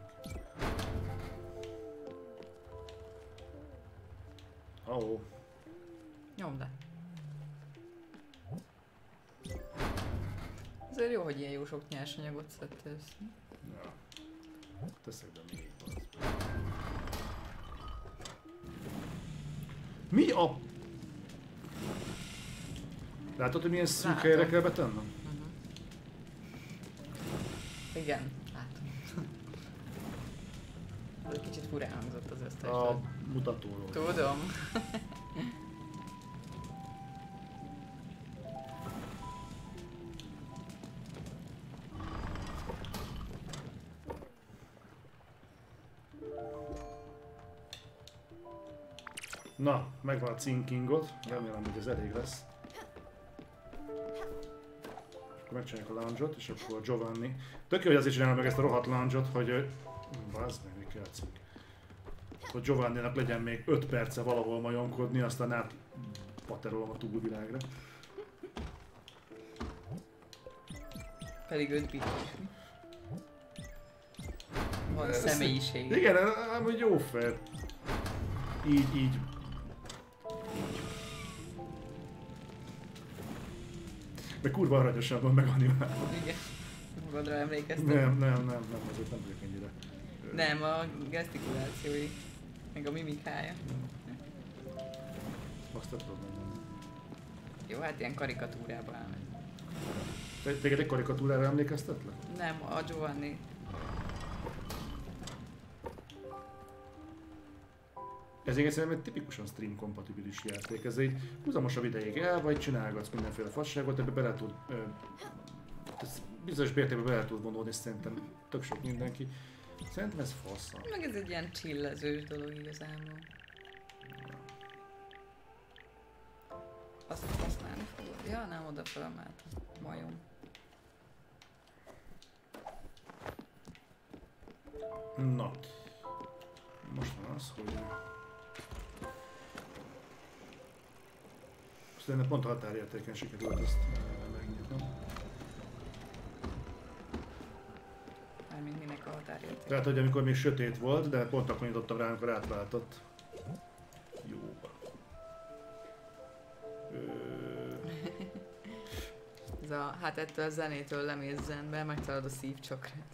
Ó. Nyomd le. Azért jó, hogy ilyen jó sok nyersanyagot szedte össze. Ja. Teszek be még az. Mi a... Látod, hogy milyen szűk Látom. helyre kell betennem? Igen, látom. Ez kicsit furán hangzott az összes. A mutatóról. Tudom. Na, megvan a cinkingot. Remélem, hogy ez elég lesz. Akkor megcsináljuk a lounge-ot, és akkor a Giovanni. Tök jó, hogy azért csinálom meg ezt a rohadt lounge-ot, hogy... Bazd meg, mi kell cink. Hogy Giovanninak legyen még 5 perce valahol majomkodni, aztán át paterolom a túlvilágra. Pedig 5 bitos. Van személyiség. Igen, amúgy jó fel. Így. De kurva aranyosan van meganimálva. Igen. Magadra emlékeztem. Nem, azért nem vagyok ennyire. Nem, a gesztikulációi. Meg a mimikája. Azt nem tudom megmondani. Jó, hát ilyen karikatúrába elmegy. Téged egy karikatúrára emlékeztetlek? Nem, a Giovanni. Ez én szerintem egy tipikusan stream kompatibilis játék. Ez egy húzamosabb ideig el, vagy csinálgatsz mindenféle fasságot, ebbe bele tud... bizonyos mértékben bele tud vonódni, szerintem tök sok mindenki. Szerintem ez faszal. Meg ez egy ilyen chillezős dolog igazából. Azt használni fogod? Ja, nem, oda fölmelt. Majom. Na. Most van az, hogy... Szerintem pont a határértéken sikerült ezt megnyitnom. Mármint minek a határérték. Tehát, hogy amikor még sötét volt, de pont akkor nyitottam rá, amikor átváltott. Jóba. Ez a, hát ettől a zenétől lemész zenbe, megtalálod a szívcsakrát.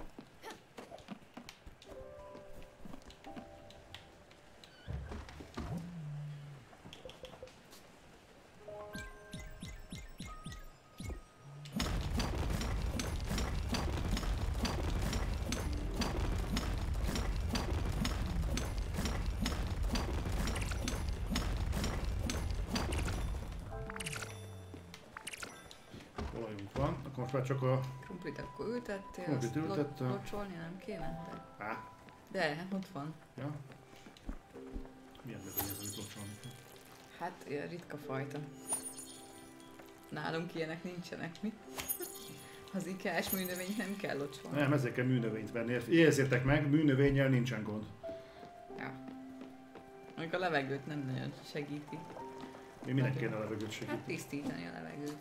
Olajunk van, akkor most már csak a... Krumplit akkor ültettél, Krumplit azt ültettem. locsolni nem kéne? Á, De, hát ott van. ja. Milyen növény ez, amit locsolni kell? Hát ilyen ritka fajta. Nálunk ilyenek nincsenek, mi? Az IKEA-s műnövényt nem kell locsolni. Nem, ezért kell műnövényt venni. Érezzétek meg, műnövénnyel nincsen gond. Ja. Amikor a levegőt nem nagyon segíti. Mi minek kéne a levegőt Hát segíteni? tisztítani a levegőt.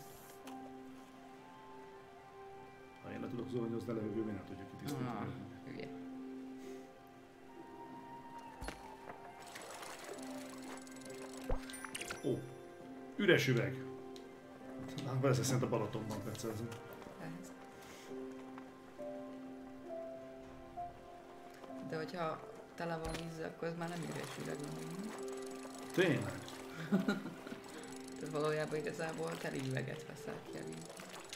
Ha én le tudok zuhanyozni a levegő, mi nem tudjuk Ah, kitisztítani. hülye. Ó, üres üveg. Na, persze szerint a Balatonban percezünk. Lehet. De hogyha tele van vízzel, akkor ez már nem üres üveg van. Tényleg? Tehát valójában igazából teli üveget veszel ki a víz.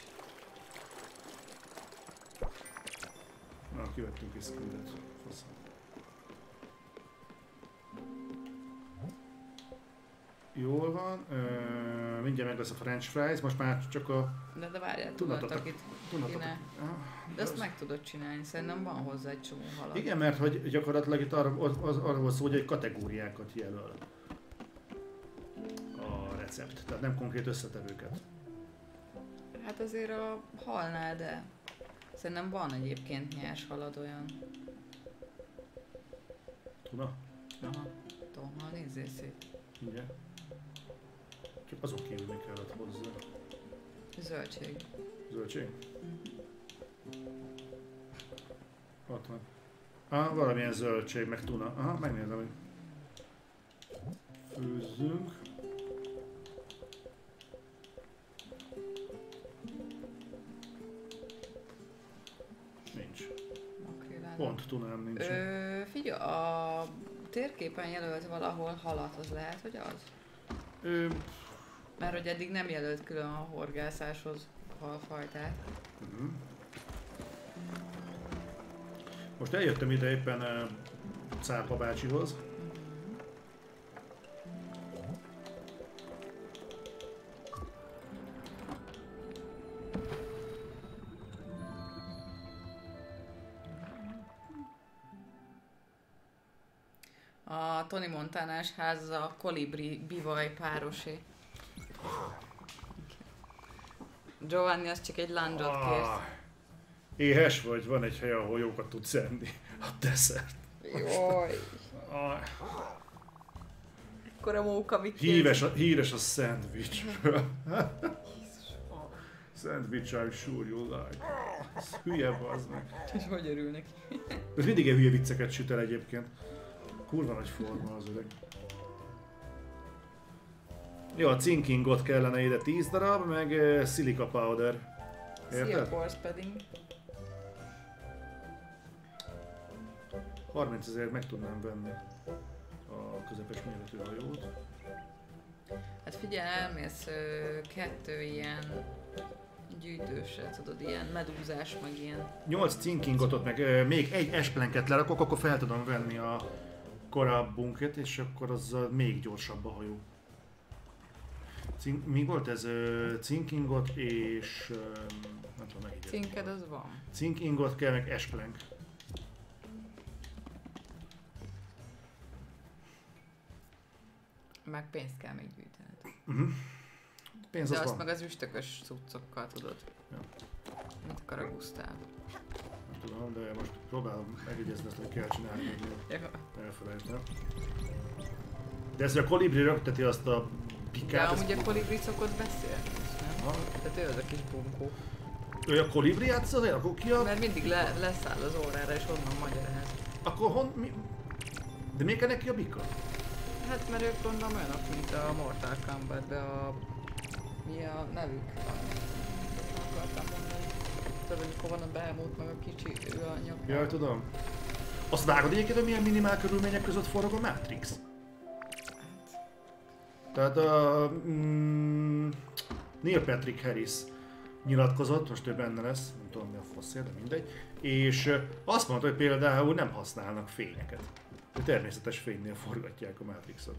Na, kivettünk egy screenet. Faszom. Jól van, mindjárt meg lesz a french fries, most már csak a... De várjál, Tudatotok- tudod, akit kéne. De azt meg tudod csinálni, szerintem van hozzá egy csomó halad. Igen, mert hogy gyakorlatilag itt arra volt szó, hogy egy kategóriákat jelöl a recept, tehát nem konkrét összetevőket. Hát azért a halnál, de szerintem van egyébként nyers halad olyan. Tudod? Aha. kartonnal, nézzél szét. Igen. Csak azon kívül mi kellett hozzá. Zöldség. Zöldség? Ott van. Valamilyen zöldség, meg tuna. Aha, megnézem, hogy főzzünk. Nincs. Makrélán. Pont tunám nincs. Figyelj, a térképen jelölt valahol halat, az lehet, hogy az? Mert hogy eddig nem jelölt külön a horgászáshoz halfajtát. Most eljöttem ide éppen Cápa bácsihoz. A Tony Montanás ház a kolibri bivaj párosé. Giovanni az csak egy lunge-ot kért. Éhes vagy, van egy hely, ahol jókat tudsz enni. A desszert. Jaj. Ekkora móka, mit Híres a szendvicsről. Szendvics, I'm sure you like. Ez hülye bazd meg. És hogy örül neki? Ez mindig ilyen hülye vicceket süt el egyébként. Kurva nagy forma az öreg. Jó, a cinkingot kellene ide 10 darab, meg szilika powder. Érted? Sea pedig. 30 000 meg tudnám venni a közepes méretű hajót. Hát figyelj, elmész 2 ilyen gyűjtősre, tudod, ilyen medúzás, meg ilyen. 8 cinkingot ott, meg még egy esplenket lerakok, akkor fel tudom venni a korábbunket, és akkor azzal még gyorsabb a hajó. Mi volt ez? Cinkingot és... nem tudom megígérni. Cinked az van. Cinkingot kell, meg esplenk. Meg pénzt kell még gyűjtened. Pénz de az azt van. meg az üstökös cuccokkal tudod. Ja. Mit akar a Gusztáv? Nem tudom, de most próbálom megegyezni ezt, hogy kell csinálni, hogy elfelejtem. De ez a kolibri rögteti azt a pikát. De amúgy a kolibri szokott beszélni, nem? Tehát ő az a kis bunkó. Ő a kolibri játszott, akkor ki a... Mert mindig leszáll az órára és onnan magyaráz. Akkor De miért kell neki a bika? Hát mert ők gondolom olyanok, mint a Mortal Kombatben a... Mi a nevük? Akartam mondani. Tudod, amikor van a Behemoth meg a kicsi, ő a nyakja. Jaj, tudom. Azt vágod egyébként, hogy milyen minimál körülmények között forog a Matrix? Tehát a... Neil Patrick Harris nyilatkozott, most ő benne lesz, nem tudom mi a faszél, de mindegy. És azt mondta, hogy például nem használnak fényeket. De természetes fénynél forgatják a Matrixot.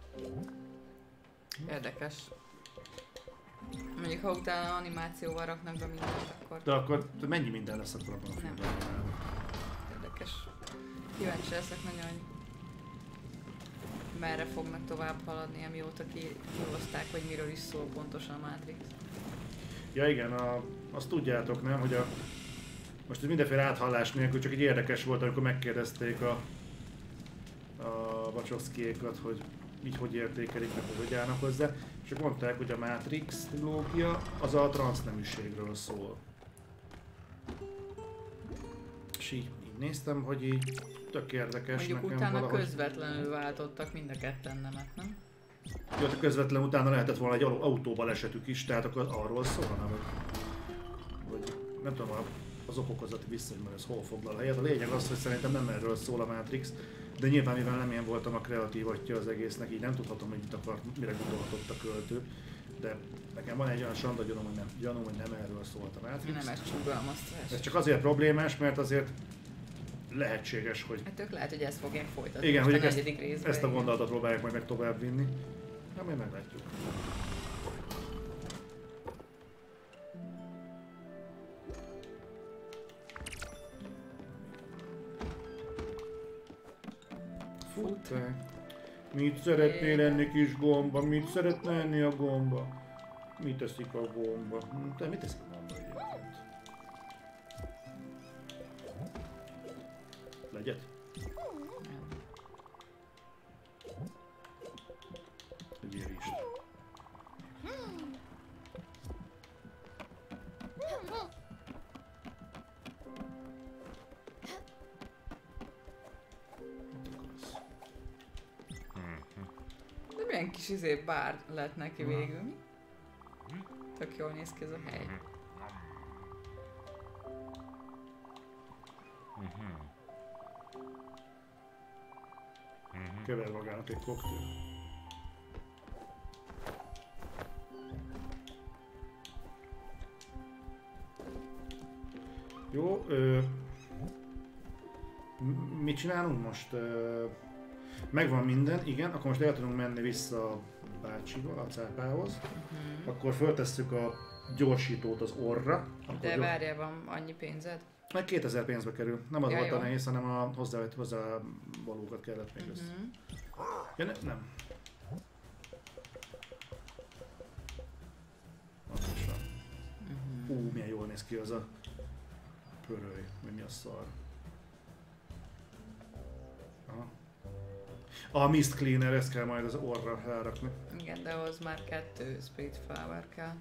Érdekes. Mondjuk ha utána animációval raknak be mindent, akkor... De akkor mennyi minden lesz akkor abban a filmben? Érdekes. Kíváncsi leszek nagyon, hogy merre fognak tovább haladni, amióta kihozták, hogy miről is szól pontosan a Matrix. Ja igen, azt tudjátok, nem, hogy most ez mindenféle áthallás nélkül, csak egy érdekes volt, amikor megkérdezték a Wachowskiékat, hogy így hogy értékelik, meg hogy állnak hozzá, és ők mondták, hogy a Matrix trilógia az a transzneműségről szól. És így néztem, hogy így tök érdekes mondjuk nekem utána valahogy. közvetlenül váltottak mind a ketten nemet, nem? Jó, de közvetlenül utána lehetett volna egy autóbalesetük is, tehát akkor arról szólna, vagy nem tudom, az okokozati viszony, mert ez hol foglal helyet. A lényeg az, hogy szerintem nem erről szól a Matrix, de nyilván mivel nem én voltam a kreatív atya az egésznek, így nem tudhatom, hogy mit akart, mire gondolhatott a költő, de nekem van egy olyan sanda gyanúm, hogy nem erről szólt a Matrix. Nem, ez csugalmaztás. Ez csak azért problémás, mert azért lehetséges, hogy... Hát ők lehet, hogy ezt fogják folytatni. Igen, hogy ezt a igen. gondolatot próbálják majd meg tovább vinni. Ja, majd meglátjuk. Futek. Mit szeretnél enni, kis gomba? Mit szeretne enni a gomba? Mit teszik a gomba? Te mit teszik a gomba egyébként? Legyet? ilyen kis bár lett neki végül. Mi? Tök jól néz ki ez a hely. Kever magának egy koktél. Jó, mit csinálunk most? Megvan minden, igen, akkor most el tudunk menni vissza a bácsival, a cápához. Akkor föltesszük a gyorsítót az orra. De várjál, van annyi pénzed? Meg 2000 pénzbe kerül. Nem az Ja, volt a jó. nehéz, hanem a hozzávalókat kellett még össze. Ja, nem. Az is van. Milyen jól néz ki az a pöröly, vagy mi a szar. Aha. A Mist Cleaner, ezt kell majd az orra rárakni. Igen, de ahhoz már 2 Spirit Flower kell.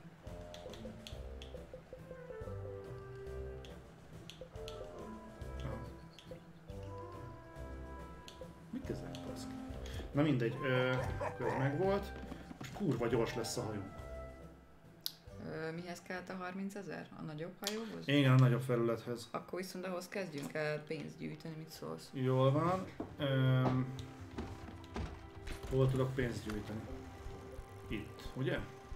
Mit ezek, baszki? Na mindegy, akkor ez megvolt. Most kurva gyors lesz a hajó. Mihez kellett a 30 000? A nagyobb hajóhoz? Igen, a nagyobb felülethez. Akkor viszont ahhoz kezdjünk el pénzt gyűjteni, mit szólsz? Jól van. Hol tudok pénzt gyűjteni? Itt, ugye?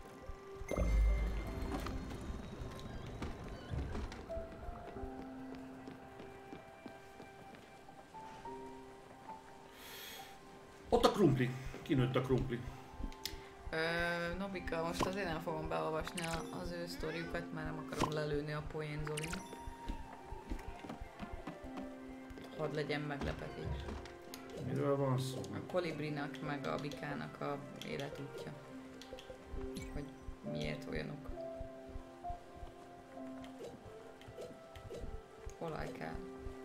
Ott a krumpli. Kinőtt a krumpli. Nobika, most azért nem fogom beolvasni az ő sztoriukat, mert nem akarom lelőni a poén Zolin. Hadd legyen meglepetés. Miről van szó? A kolibrinak meg a bikának a életútja. Hogy miért olyanok. Olaj kell.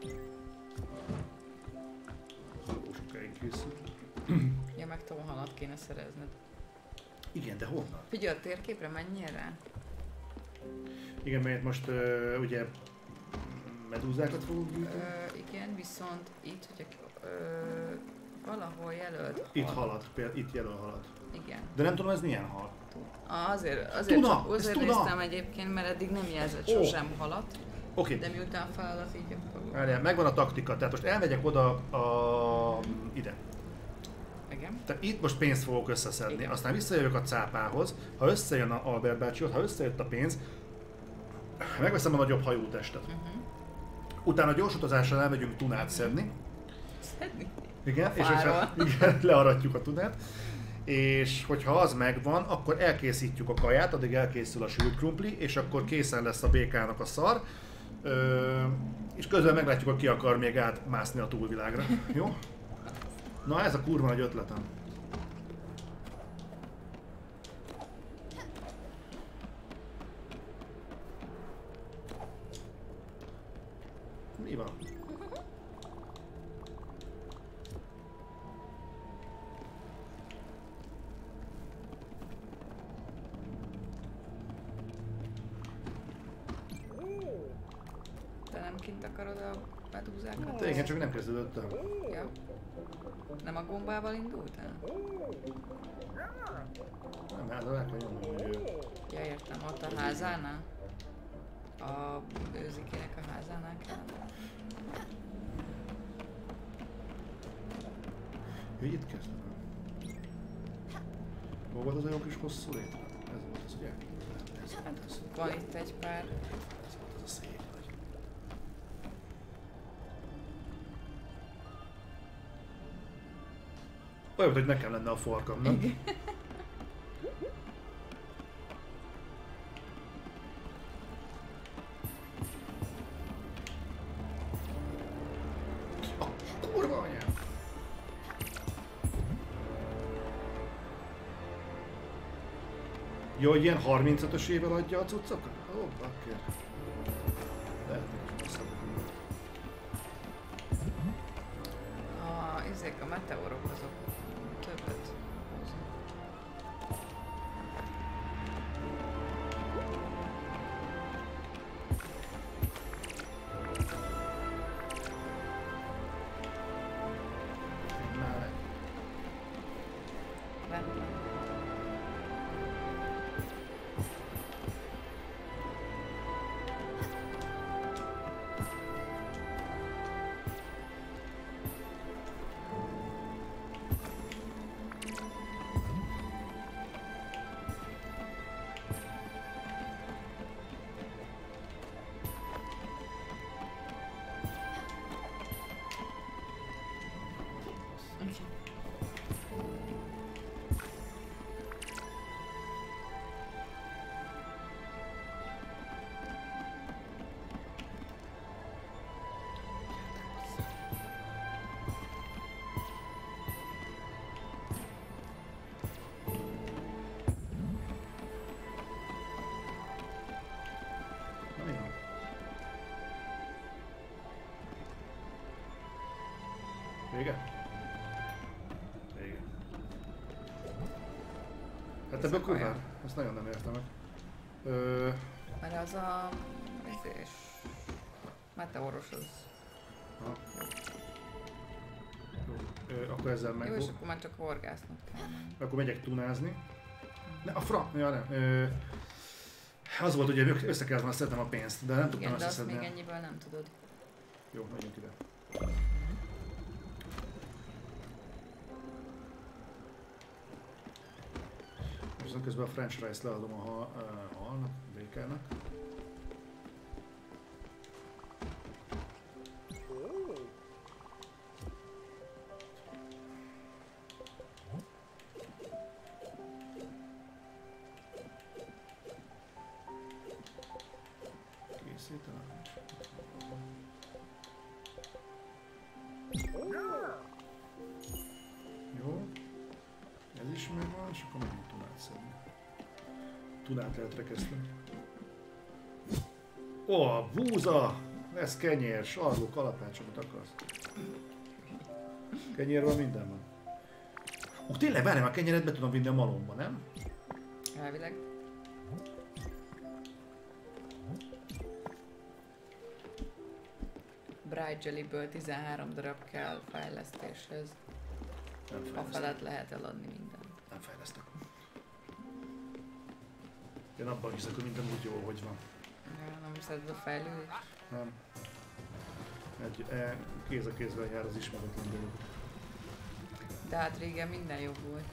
Sokáig készül. Ja, meg tonhalat kéne szerezned. Igen, de honnan? Figyelj, a térképre menjél rá? Igen, mert most ugye medúzákat fogunk gyűjteni. Igen, viszont itt, hogyha valahol jelölt. Itt halad, például itt jelöl halad. Igen. De nem tudom, ez milyen hal. Azért ez tuna! néztem egyébként, mert eddig nem jelzett sosem halat. Oké. De miután feladat így akkor... Várjál, megvan a taktika, tehát most elmegyek oda ide. Igen. Tehát itt most pénzt fogok összeszedni, Igen. aztán visszajövök a cápához, ha összejön a Albert bácsihoz, ha összejött a pénz, megveszem a nagyobb hajótestet. Utána gyors utazással elmegyünk tunát szedni. Szedni? Igen, és Fáról. hogyha igen, learatjuk a tunát. És hogyha az megvan, akkor elkészítjük a kaját, addig elkészül a sült krumpli, és akkor készen lesz a békának a szar. És közben meglátjuk, hogy ki akar még átmászni a túlvilágra. Jó? Na ez a kurva nagy ötletem. Mi van? Te nem kint akarod a medúzákat? Te igen, csak nem kezdődött el. Ja. Nem a gombával indultál? Nem, hát el kell nyomni, hogy Ja, értem, ott a házánál? A őzikének a házánál kell? hogy itt kezdem. Hol volt az a jó kis hosszú létre? Ez volt az, ugye? Ez volt az. Van itt egy pár. Ez volt az a szép nagy. Olyan, hogy nekem lenne a farkam, nem? Igen. Kurva anyám! Jó, hogy ilyen 35-ösével adja a cuccokat? Ó, bakker. Lehet, hogy is Ezek a meteorok azok többet hoznak. Már Rendben. Vége? Vége. Hát ebből kurván, ezt nagyon nem értem meg. Mert az a... és meteoros az... Ha. Jó, akkor ezzel meg. Jó, és akkor már csak horgásznak kell. Akkor megyek tunázni. Ne, a fra... Ja, nem. Az volt, hogy össze kellett volna szednem a pénzt, de nem tudtam Igen, de azt összeszedni. még ennyiből nem tudod. Jó, megyünk ide. Viszont közben a french fries leadom a halnak, a békának. Készítenem. Jó. Ez is megvan, és akkor megint tunát szedni. Tunát lehet rekeszteni. Ó, búza! Lesz kenyér, sarló, kalapács, amit akarsz. Kenyér van, minden van. Ó, tényleg, várjál, a kenyeret be tudom vinni a malomba, nem? Elvileg. Bright Jellyből 13 darab kell fejlesztéshez. Nem A fejlesztek. felett lehet eladni mindent. Nem fejlesztek. Én abban hiszek, hogy minden úgy jó, hogy van. Ja, nem szeded a fejlődést? Nem. Kéz a kézben jár az ismeretlen dolog. De hát régen minden jobb volt.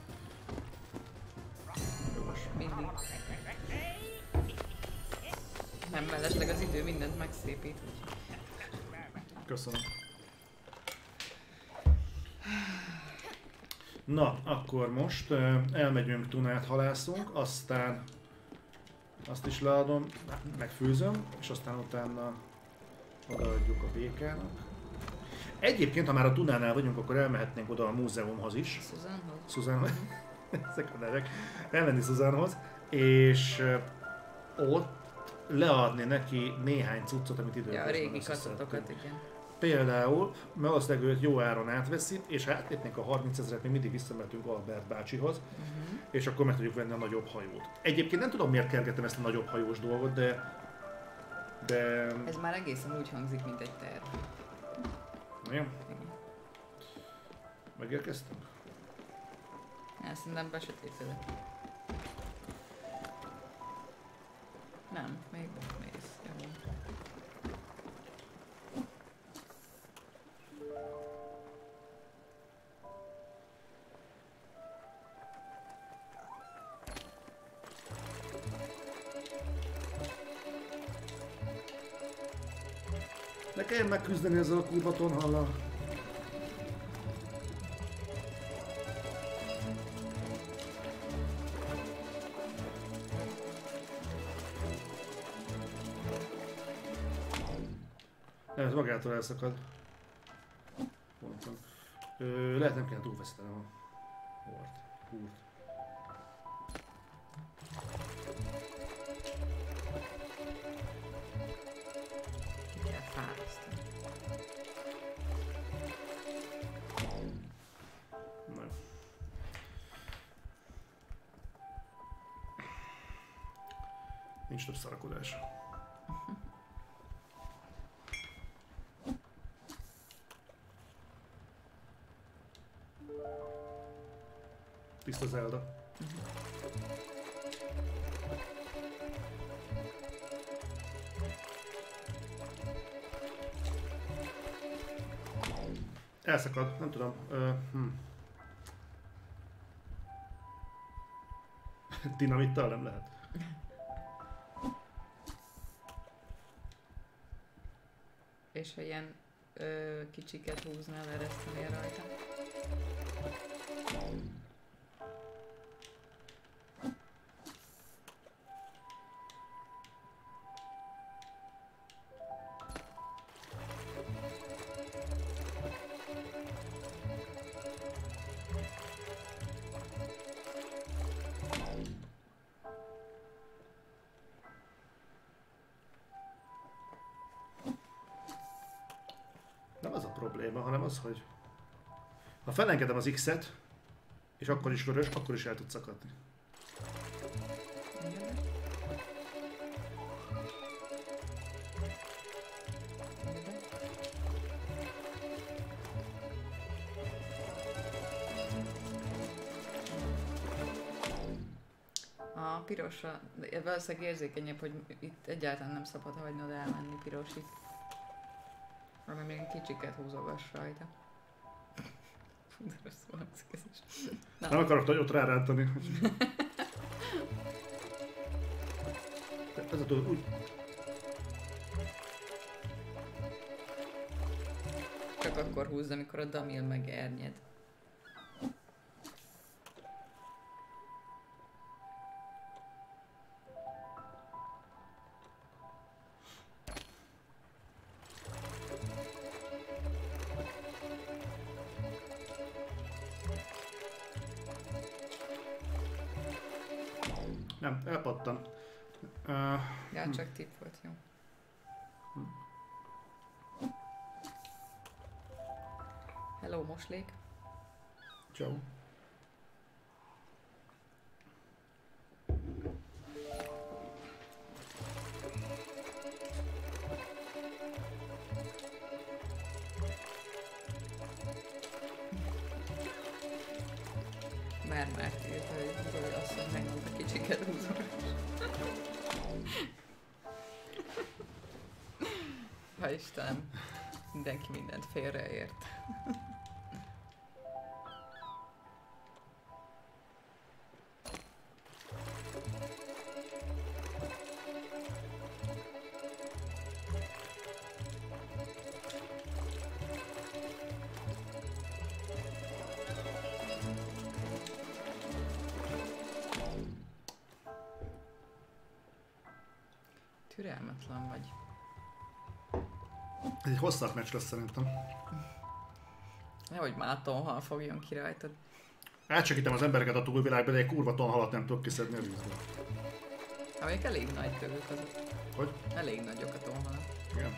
Jogos. Mindig. Nem mellesleg az idő mindent megszépít. Köszönöm. Na, akkor most elmegyünk, tunát halászunk, aztán azt is leadom, megfőzöm, és aztán utána odaadjuk a békának. Egyébként, ha már a tunánál vagyunk, akkor elmehetnénk oda a múzeumhoz is. Susanhoz? Susanhoz. Ezek a nevek. Elmenni Susanhoz, és ott leadni neki néhány cuccot, amit Ja, időközben a régi összeszedtünk. kacatokat, igen. Például, valószínűleg őt jó áron átveszi, és ha átlépnénk a 30 000-et, még mindig visszamehetünk Albert bácsihoz, és akkor meg tudjuk venni a nagyobb hajót. Egyébként nem tudom, miért kergettem ezt a nagyobb hajós dolgot, de... Ez már egészen úgy hangzik, mint egy terv. Jó, Igen. megérkeztünk? Ezt szerintem besötétedett. Nem, még mész. Jó. Ne kelljen megküzdeni ezzel a kurva tonhallal. Ez magától elszakad. Ponton. Lehet nem kell túlvesztenem a húrt. Ki kell fárasztani. Na jó. Nincs több szarakodás. Tiszta Zelda. Elszakad, nem tudom. Dinamittal nem lehet. És ha ilyen kicsiket húznál, eresztenél rajta. Nem az a probléma, hanem az, hogy Ha felengedem az X-et, és akkor is vörös, akkor is el tud szakadni. A pirosra, de valószínűleg érzékenyebb, hogy itt egyáltalán nem szabad hagynod elmenni pirosig. Valami még kicsiket húzogass rajta. De rossz van ez is. Nem akarok nagyot rárántani. Ez a dolog úgy... Csak akkor húzd, amikor a Damil megernyed. Nem, elpattan. Ja, csak tipp volt, jó. Hello, moslék. Ciao. Már írta, hogy azt mondja, megmondta kicsiket húzom. Ha Istenem, mindenki mindent félreért. Türelmetlen vagy. Ez egy hosszabb meccs lesz szerintem. Nehogy már a tonhal fogjon ki rajtad. Átsegítem az embereket a túlvilágba, de egy kurva tonhalat nem tudok kiszedni a vízből. Amelyik elég nagy tőlük azok. Hogy? Elég nagyok a tonhalak. Igen.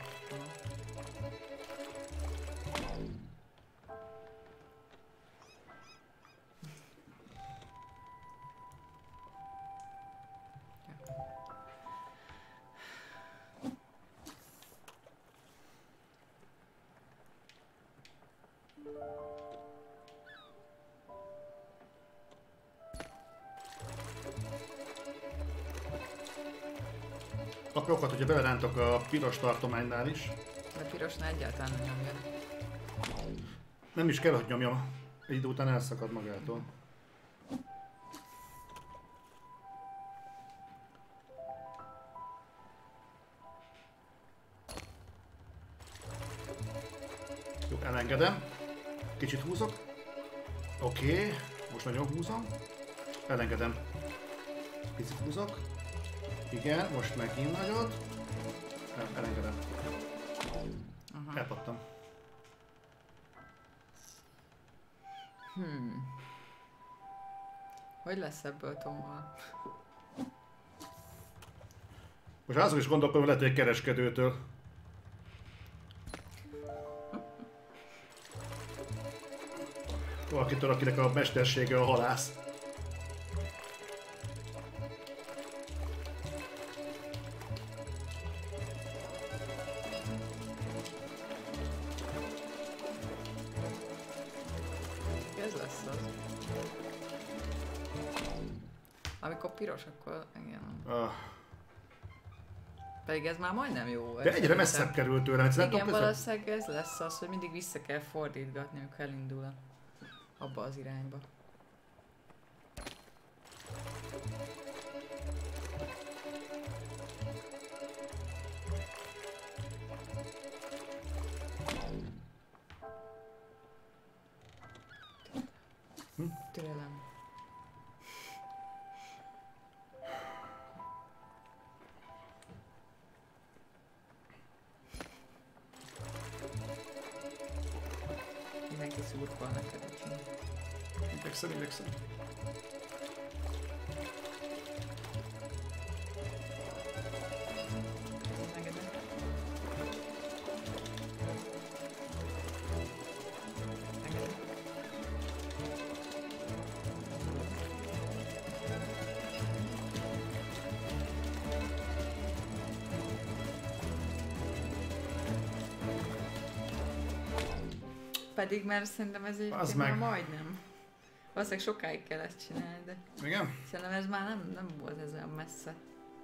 Kapjokat, hogyha belerántok a piros tartománynál is. De pirosnál egyáltalán nem nyomja. Nem is kell, hogy nyomjam. Egy idő után elszakad magától. Jó, elengedem. Kicsit húzok. Oké, most nagyon húzom. Elengedem. Picit húzok. Igen, most megint nagyot. Elengedem. Aha. Elpattam. Hogy lesz ebből tonhal? Most azok is gondolkodom, lehet, hogy egy kereskedőtől. Valakitől, akinek a mestersége a halász. Ez lesz az. Amikor piros, akkor igen. Pedig ez már majdnem jó volt. De egyre messzebb került tőlem. Igen, valószínűleg ez lesz az, hogy mindig vissza kell fordítgatni, amikor elindul abba az irányba. Türelem. Mindenki szurkol neked, úgyhogy. Igyekszem. Megedem. Megedem. pedig mert szerintem ez egyébként már majdnem. Valószínűleg sokáig kell ezt csinálni, de... Igen? Szerintem ez már nem volt ez olyan messze.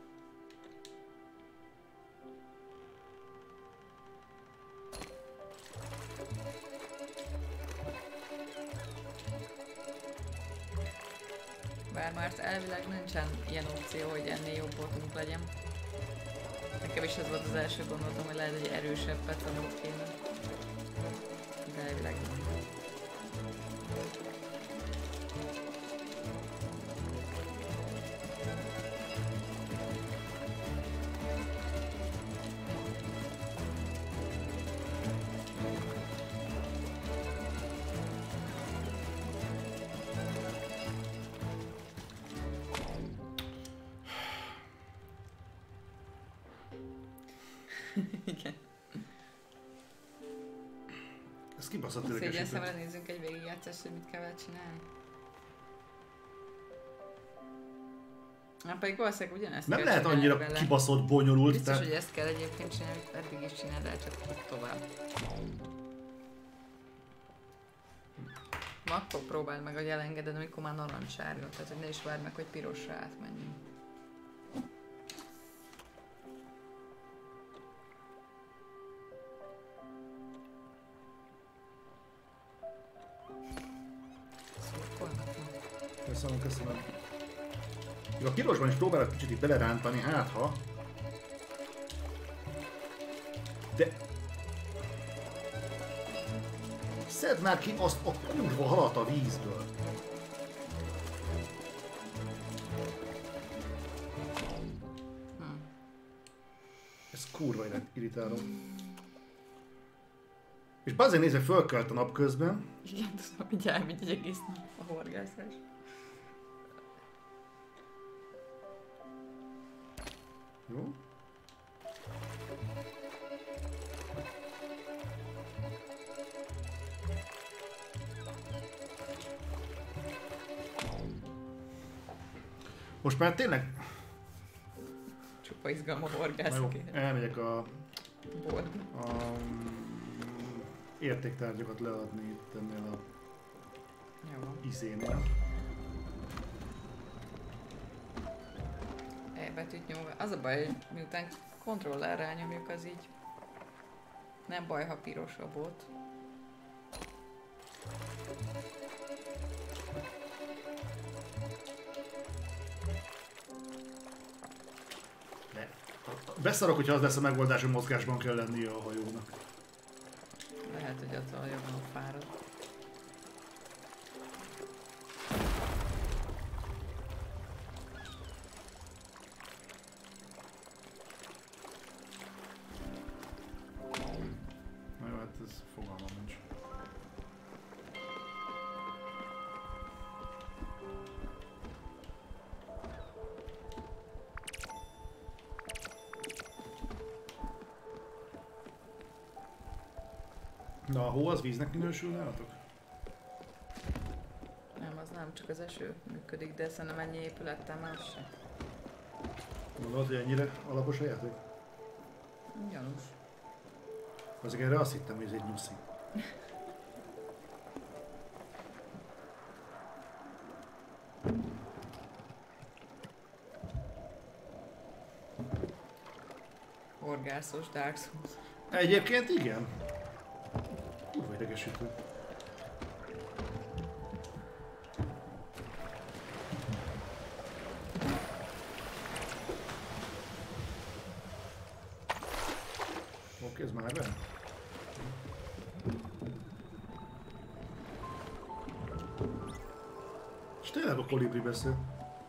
Bár már elvileg nincsen ilyen opció, hogy ennél jobb botunk legyen. Nekem is ez volt az első gondolatom, hogy lehet egy erősebb pecanót kéne. De elvileg nem. Igen. Ez kibaszott Szégyen idegesítő. szemre nézzünk egy végigjátszást, hogy mit kell vele csinálni. Hát pedig valószínűleg ugyanezt Nem kell lehet csinálni annyira vele. kibaszott bonyolult, Biztos, tehát... hogy ezt kell egyébként csinálni, hogy eddig is csináld el, csak tovább. Ma akkor próbáld meg, hogy elengeded, amikor már narancssárga, tehát hogy ne is várd meg, hogy pirosra átmenjünk. Szurkolnak ma. Köszönöm, köszönöm. Még a pirosban is próbálok kicsit itt belerántani, hát ha... De... Szedd már ki azt a kurva halat a vízből! Ez kurva irritáló. És bazdmeg nézve fölkelt a nap közben. Igen, tudom, hogy elmegy egy egész nap a horgászás. Jó? Most már tényleg... Csupa izgalma Na jó, horgászok. elmegyek a Boltba. értéktárgyakat leadni itt ennél a Jó. izénél. E betűt nyomva. Az a baj, hogy miután kontrollerrel nyomjuk, az így nem baj, ha piros a bot. Beszarok, hogyha az lesz a megoldás, hogy mozgásban kell lennie a hajónak. Lehet, hogy attól jobban fárad. Na jó, hát ez fogalmam nincs. Na a hó az víznek minősül nálatok? Nem, az nem, csak az eső működik, de szerintem ennyi épülettel más se. Gondolod, hogy ennyire alapos a játék? Gyanús. Azért erre azt hittem, hogy ez egy nyuszi. Horgászos Dark Souls. Egyébként igen. Kurva idegesítő. Oké, ez már benne. És tényleg a kolibri beszél.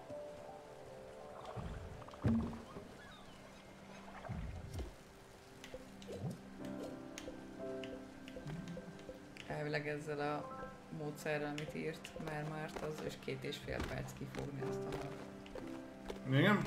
Elvileg ezzel a módszerrel, amit írt már az, és 2,5 perc kifogni azt a halat. Igen?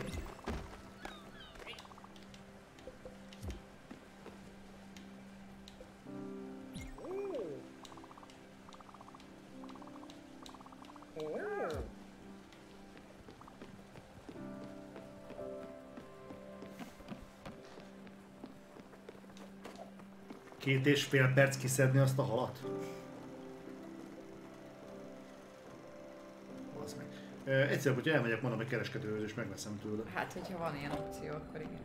Két és fél perc kiszedni azt a halat? basz meg. Egyszerűen, hogyha elmegyek mondom egy kereskedőhöz és megveszem tőle. Hát, hogyha van ilyen opció, akkor igen.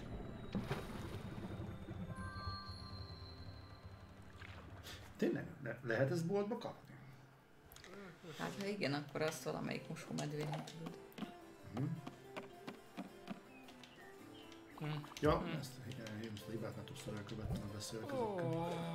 Tényleg? Lehet ezt boltba kapni? Hát, ha igen, akkor azt valamelyik mosómedvénél tudod. Ja, ezt a hibát már többször elkövettem a beszélgetőkkel.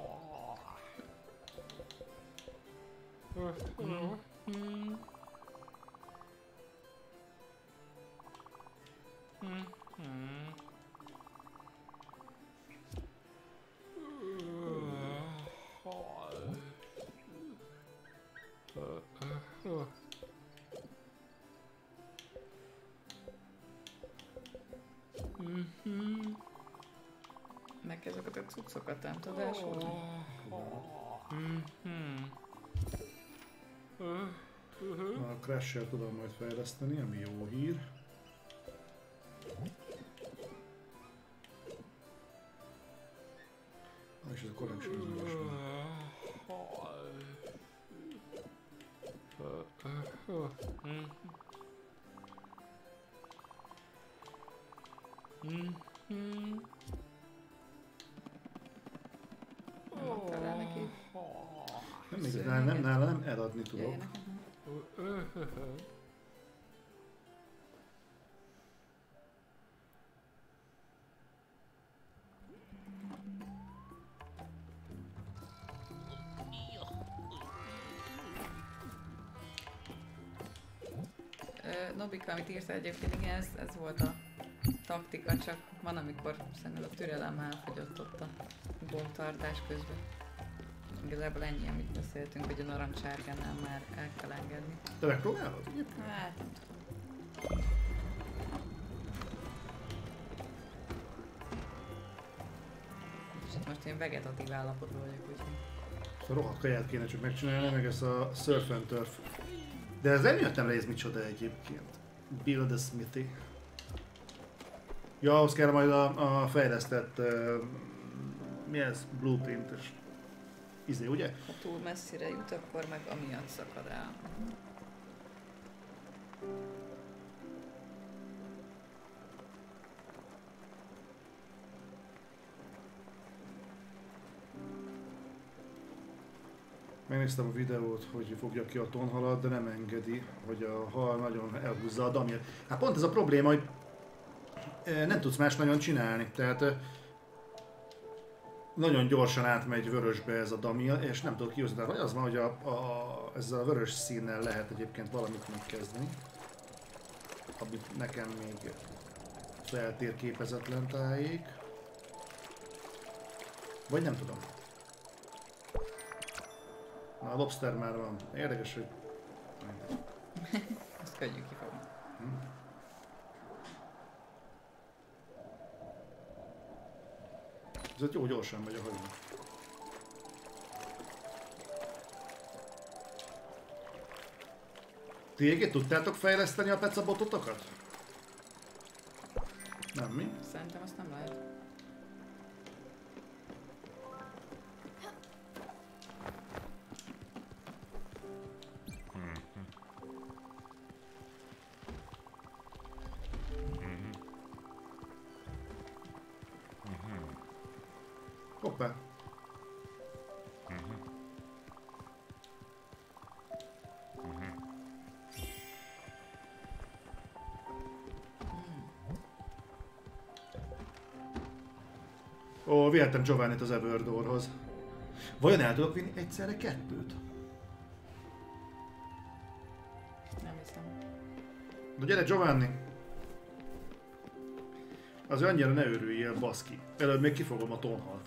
Meg ezeket a cuccokat nem tudod elsúlni? A Crash-sel tudom majd fejleszteni, ami jó hír. És ez a collection az ügyes. Talán neki? Nála nem eladni tudok. Jaj, nekem nem. Nobika, amit írtál egyébként, igen, ez volt a taktika, csak van, amikor szerintem a türelem elfogyott ott a góltartás közben. Igazából ennyi, amit beszéltünk, hogy a narancsárgánál már el kell engedni. Te megpróbálod? Hát nem tudom. És most én vegetatív állapotban vagyok, úgyhogy... Ezt a rohadt kaját kéne csak megcsinálni, meg ezt a Surf and Turf. De ez nem jöttem rá, ez micsoda egyébként. Build a Smithy. Ja, ahhoz kell majd a fejlesztett... mi ez? Blueprint-es. Izé, ugye? Ha túl messzire jut, akkor meg amiatt szakad el. Megnéztem a videót, hogy fogja ki a tonhalat, de nem engedi, hogy a hal nagyon elhúzza a damját. Hát pont ez a probléma, hogy nem tudsz más nagyon csinálni, tehát nagyon gyorsan átmegy vörösbe ez a damia, és nem tudok kihozni. Tehát vagy az van, hogy ezzel a vörös színnel lehet egyébként valamit megkezdeni, amit nekem még feltérképezetlen tájék. Vagy nem tudom. Na, a lobster már van. Érdekes, hogy... Ezt könnyű kifogni. Ez ott jó gyorsan megy a hajó. Téged tudtátok fejleszteni a pecabototokat? Nem, mi? Szerintem azt nem lehet. Hoppá! Ó, vihettem Giovannit az Everdoorhoz. Vajon el tudok vinni egyszerre kettőt? Nem hiszem. Na gyere Giovanni! Azért annyira ne örüljél, baszki. Előbb még kifogom a tonhalt.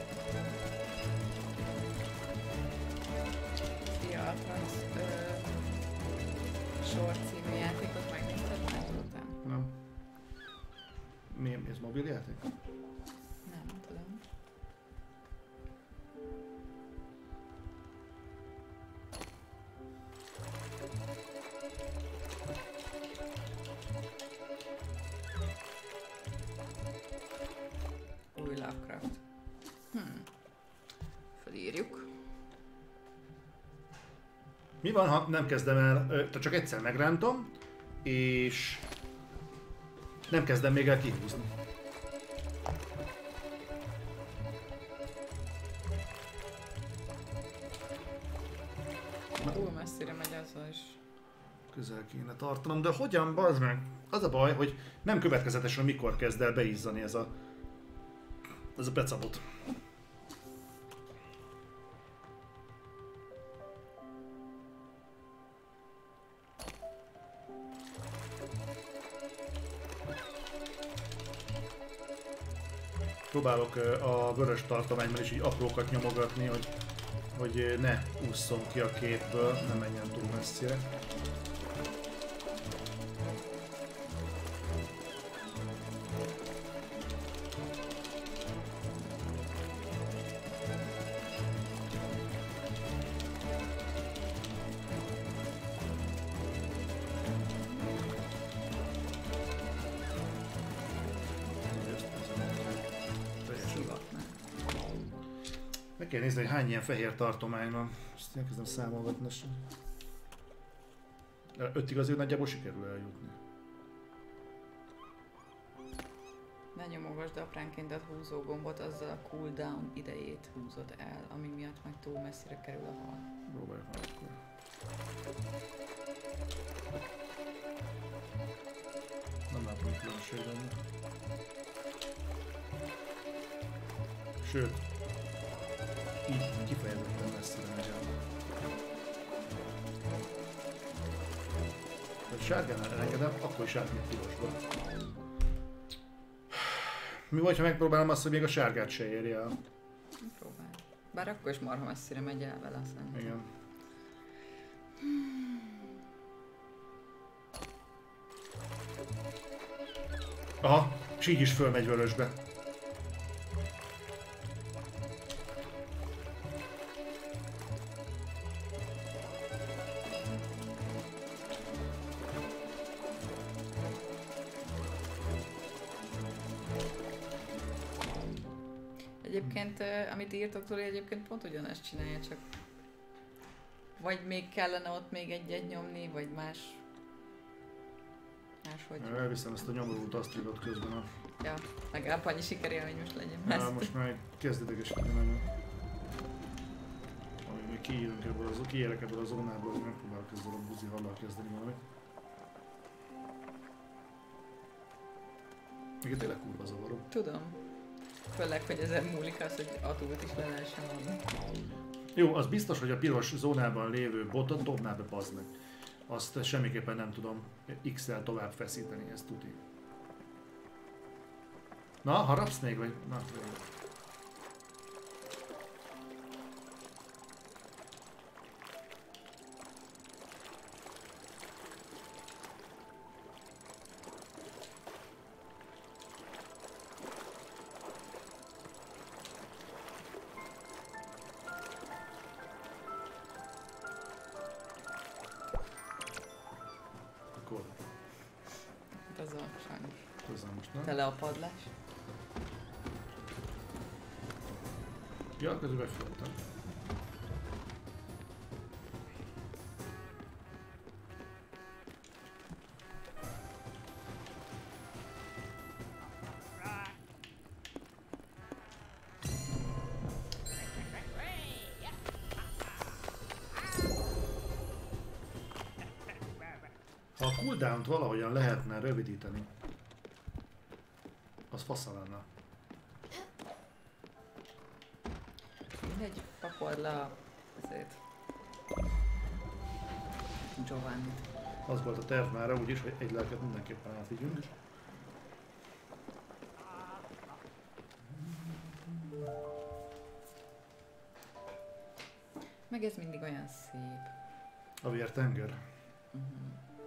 Szia, Franz. Short című játékot megnézted már után? Nem. Mi ez, mobil játék? Nem tudom. Új Lovecraft. Felírjuk. Mi van, ha nem kezdem el, tehát csak egyszer megrántom, és nem kezdem még el kihúzni. Túl messzire megy azzal is. Közel kéne tartanom, de hogyan, bazd meg? Az a baj, hogy nem következetesen mikor kezd el beizzani ez a pecabot. Próbálok a vörös tartományban is így aprókat nyomogatni, hogy ne ússzon ki a képből, ne menjen túl messzire. Meg kell nézni, hogy hány ilyen fehér tartomány van. Ezt elkezdem számolgatni. 5-ig azért nagyjából sikerül eljutni. Ne nyomogasd apránként a húzó gombot, azzal a cooldown idejét húzod el, ami miatt meg túl messzire kerül a hal. Próbáljuk meg akkor. Nem látom különbség benne. Sőt, így kifejezetten messzire megy el. Ha sárgánál elengedem, akkor is átmegy pirosba. Mi vagy, ha megpróbálom azt, hogy még a sárgát se érje el? Próbálj. Bár akkor is marha messzire megy el vele, szerintem. Igen. Aha, és így is fölmegy vörösbe. Egyébként, amit írtok Zoli, egyébként pont ugyanezt csinálja, csak vagy még kellene ott még egyet nyomni, vagy máshogy. Elviszem ezt a nyomorult asztridot közben a... Ja, legalább annyi sikerélmény most legyen. Ja, most már kezd idegesíteni nagyon. Amíg még kiérek ebből a zónából, hogy megpróbálok ezzel a buzi hallal kezdeni valamit. Még tényleg kurva zavaró. Tudom. Főleg, hogy ezen múlik az, hogy atult is le lehessen adni. Jó, az biztos, hogy a piros zónában lévő botot dobná be, bazd meg. Azt semmiképpen nem tudom X-el tovább feszíteni, ezt tuti. Na, harapsz még, vagy? Na, jó. Akkor Hát az a sajnos. hozzám most, nem? Tele a padlás. Ja, közül befogtam. Ha a cooldownt valahogyan lehetne rövidíteni, az fasza lenne. Mindegy, pakold le azért. Giovannit. Az volt a terv mára úgyis, hogy egy lelket mindenképpen átvigyünk. Meg ez mindig olyan szép. A vértenger.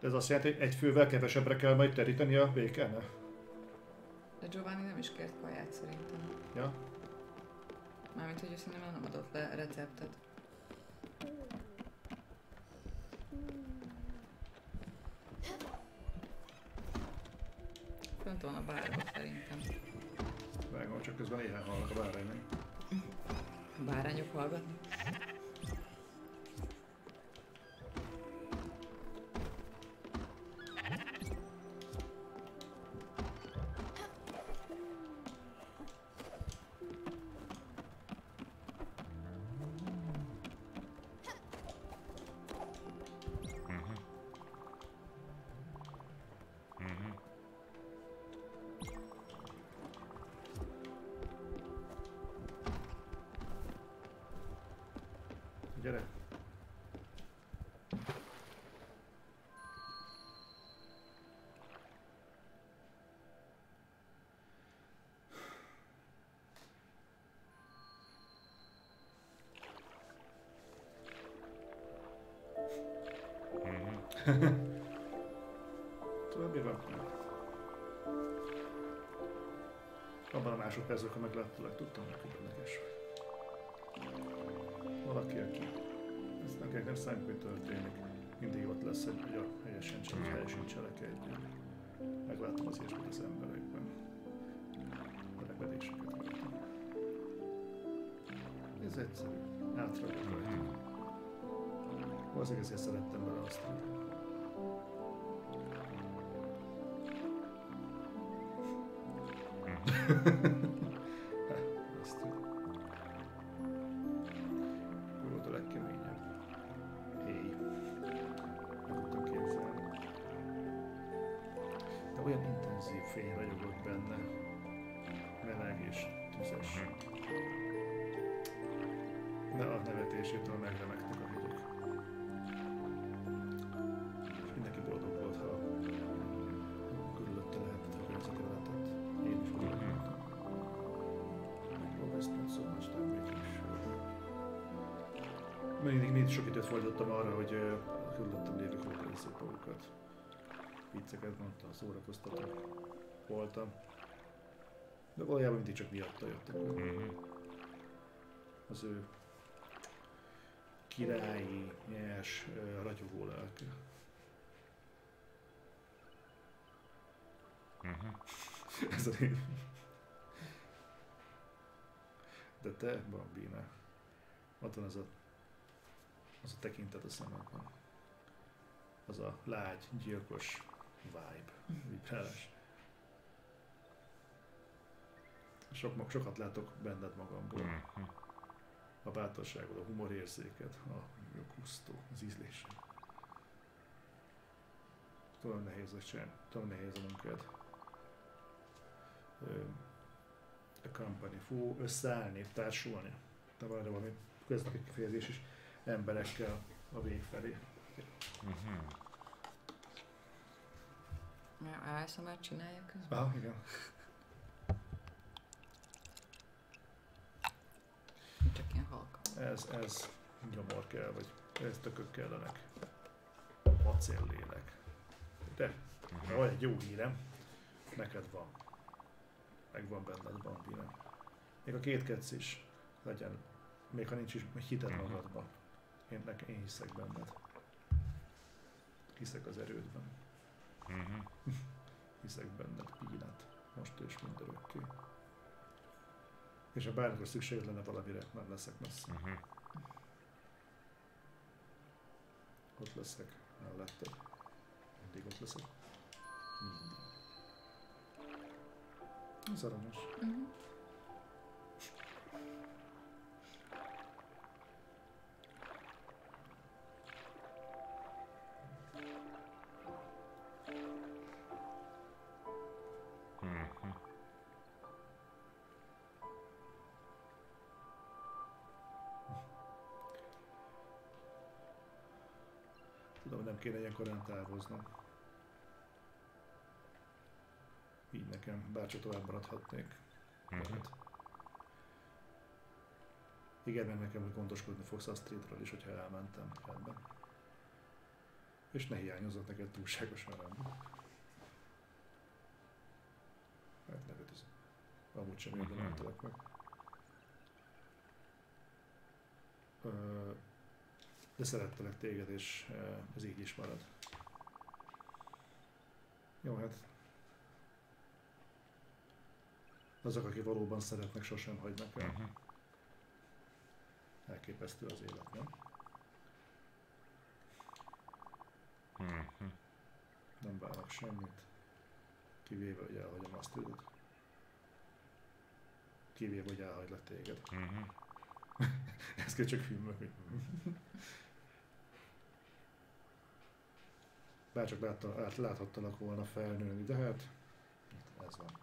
Ez azt jelenti, hogy egy fővel kevesebbre kell majd teríteni a békene? De Giovanni nem is kért kaját szerintem. Ja? Mármint, hogy ő szerintem nem adott le receptet. Fönt van a bárban szerintem. Vágom, csak közben éhen hallnak a báránynak. Bárányok hallgatnak. Gyere! Tudod mi van? Abban a másodpercben, amikor megláttalak, tudtam, hogy különleges. Valaki, aki ezt nekem nem számít, hogy történik. Mindig ott lesz, hogy a helyesen cselekedjen. Megláttam az ilyesmit az emberekben. A repedéseket láttam. Ez egyszerű. Átragad rajta. Valószínűleg ezért szerettem bele azt, hogy azt ő volt a legkeményebb. Héj. Nem tudtam képzelni. De olyan intenzív fény ragyogott benne. Meleg és tüzes. De a nevetésétől megremegtek a hegyek. És mindenki boldog volt, ha körülötte lehetett, a környezetével lehetett. Én is boldog voltam. Always spent so much time making sure. Mindig sok időt fordítottam arra, hogy a körülöttem lévők megnézzék magukat. Vicceket mondtam, szórakoztatok voltam. De valójában mindig csak miatta jöttek. Az ő királyi, nyers, ragyogó lelke. Ez a név. De te, Bambina, ott van az a tekintet a szemedben. Az a lágy, gyilkos vibe, vibrálás. Sokat látok benned magamból. A bátorságod, a humorérzéked, a gusztó, az ízlés. Tudom nehéz a munkád. A company, összeállni, társulni. De van valami köznapi kifejezés is emberekkel a vég felé. ASMR csinálja közben? Ah, igen. Csak ilyen halka. Ez nyomor kell, vagy ez tökök kellenek. Acéllélek. De van egy jó hírem. Neked van. Megvan benned, Bambina. Még a kétkedsz is legyen. Még ha nincs is hited magadban. Én hiszek benned. Hiszek az erődben. Hiszek benned, Pínát. Most és mindörökké. És ha bármikor szükséged lenne valamire, nem leszek messze. Ott leszek, melletted. Mindig ott leszek. Mindig. Ez aranyos. Tudom, hogy nem kéne ilyen korán távoznom. Így nekem, bárcsak tovább maradhatnék. Igen, meg nekem, hogy gondoskodni fogsz Astridról is, hogyha elmentem ebben. És ne hiányozzon neked túlságosan, nem? Hát nevetizem. Amúgy sem érdemeltelek meg. De szerettelek téged, és ez így is marad. Jó, hát... Azok, akik valóban szeretnek, sosem hagynak el. Elképesztő az élet, nem? Nem várok semmit. Kivéve, hogy elhagyom azt tudod. Kivéve, hogy elhagylak téged. Ez kell csak filmnek, hogy... Bárcsak láthattalak volna felnőni, de hát... Ez van.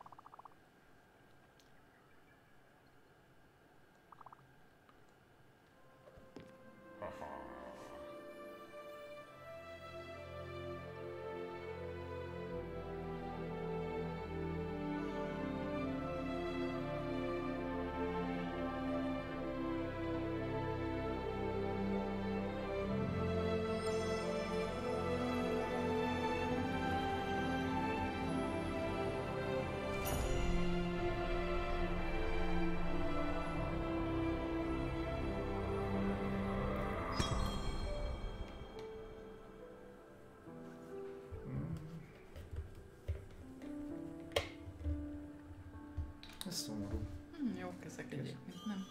Ez szomorú. Jó kezek egyébként, nem?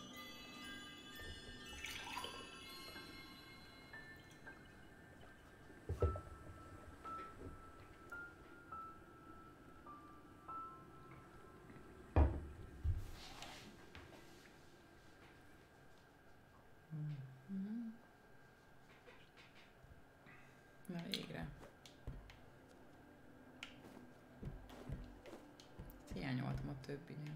Na végre. Hiányoltam a többinél.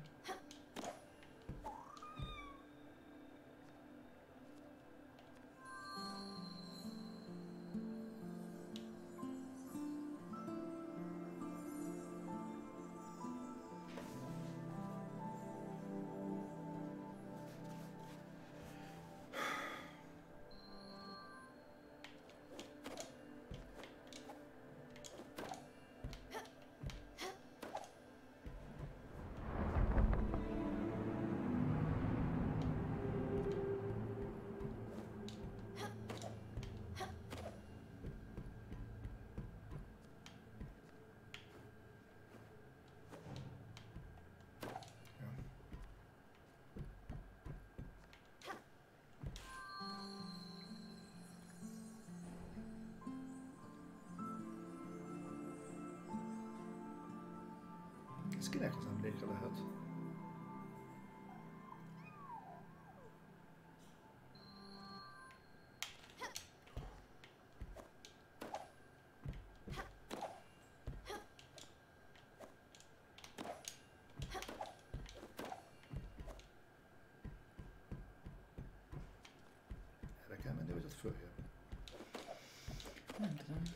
Ez kinek az emléke lehet? Erre kell menni, vagy ott följön? Nem tudom.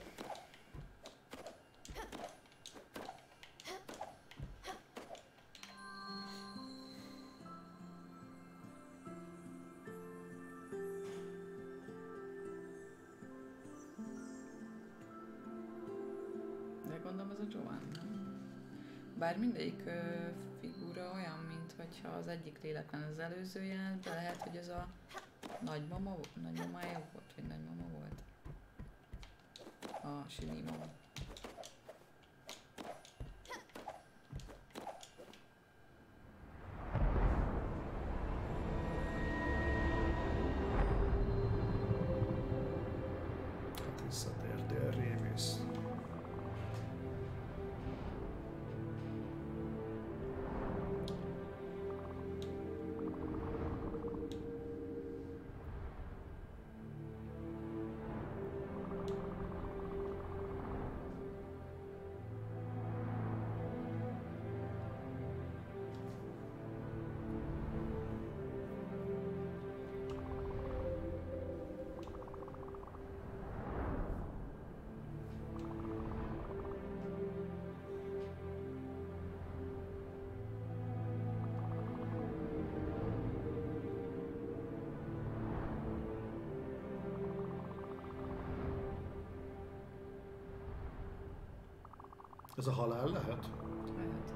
De gondolom ez a Giovanni, nem? Bár mindegyik figura olyan, mintha az egyik lélekben az előzője, de lehet, hogy ez a nagymamája volt, vagy nagymama volt. A Simi mama. Hát visszatértél, rémész. Ez a halál lehet? Lehet.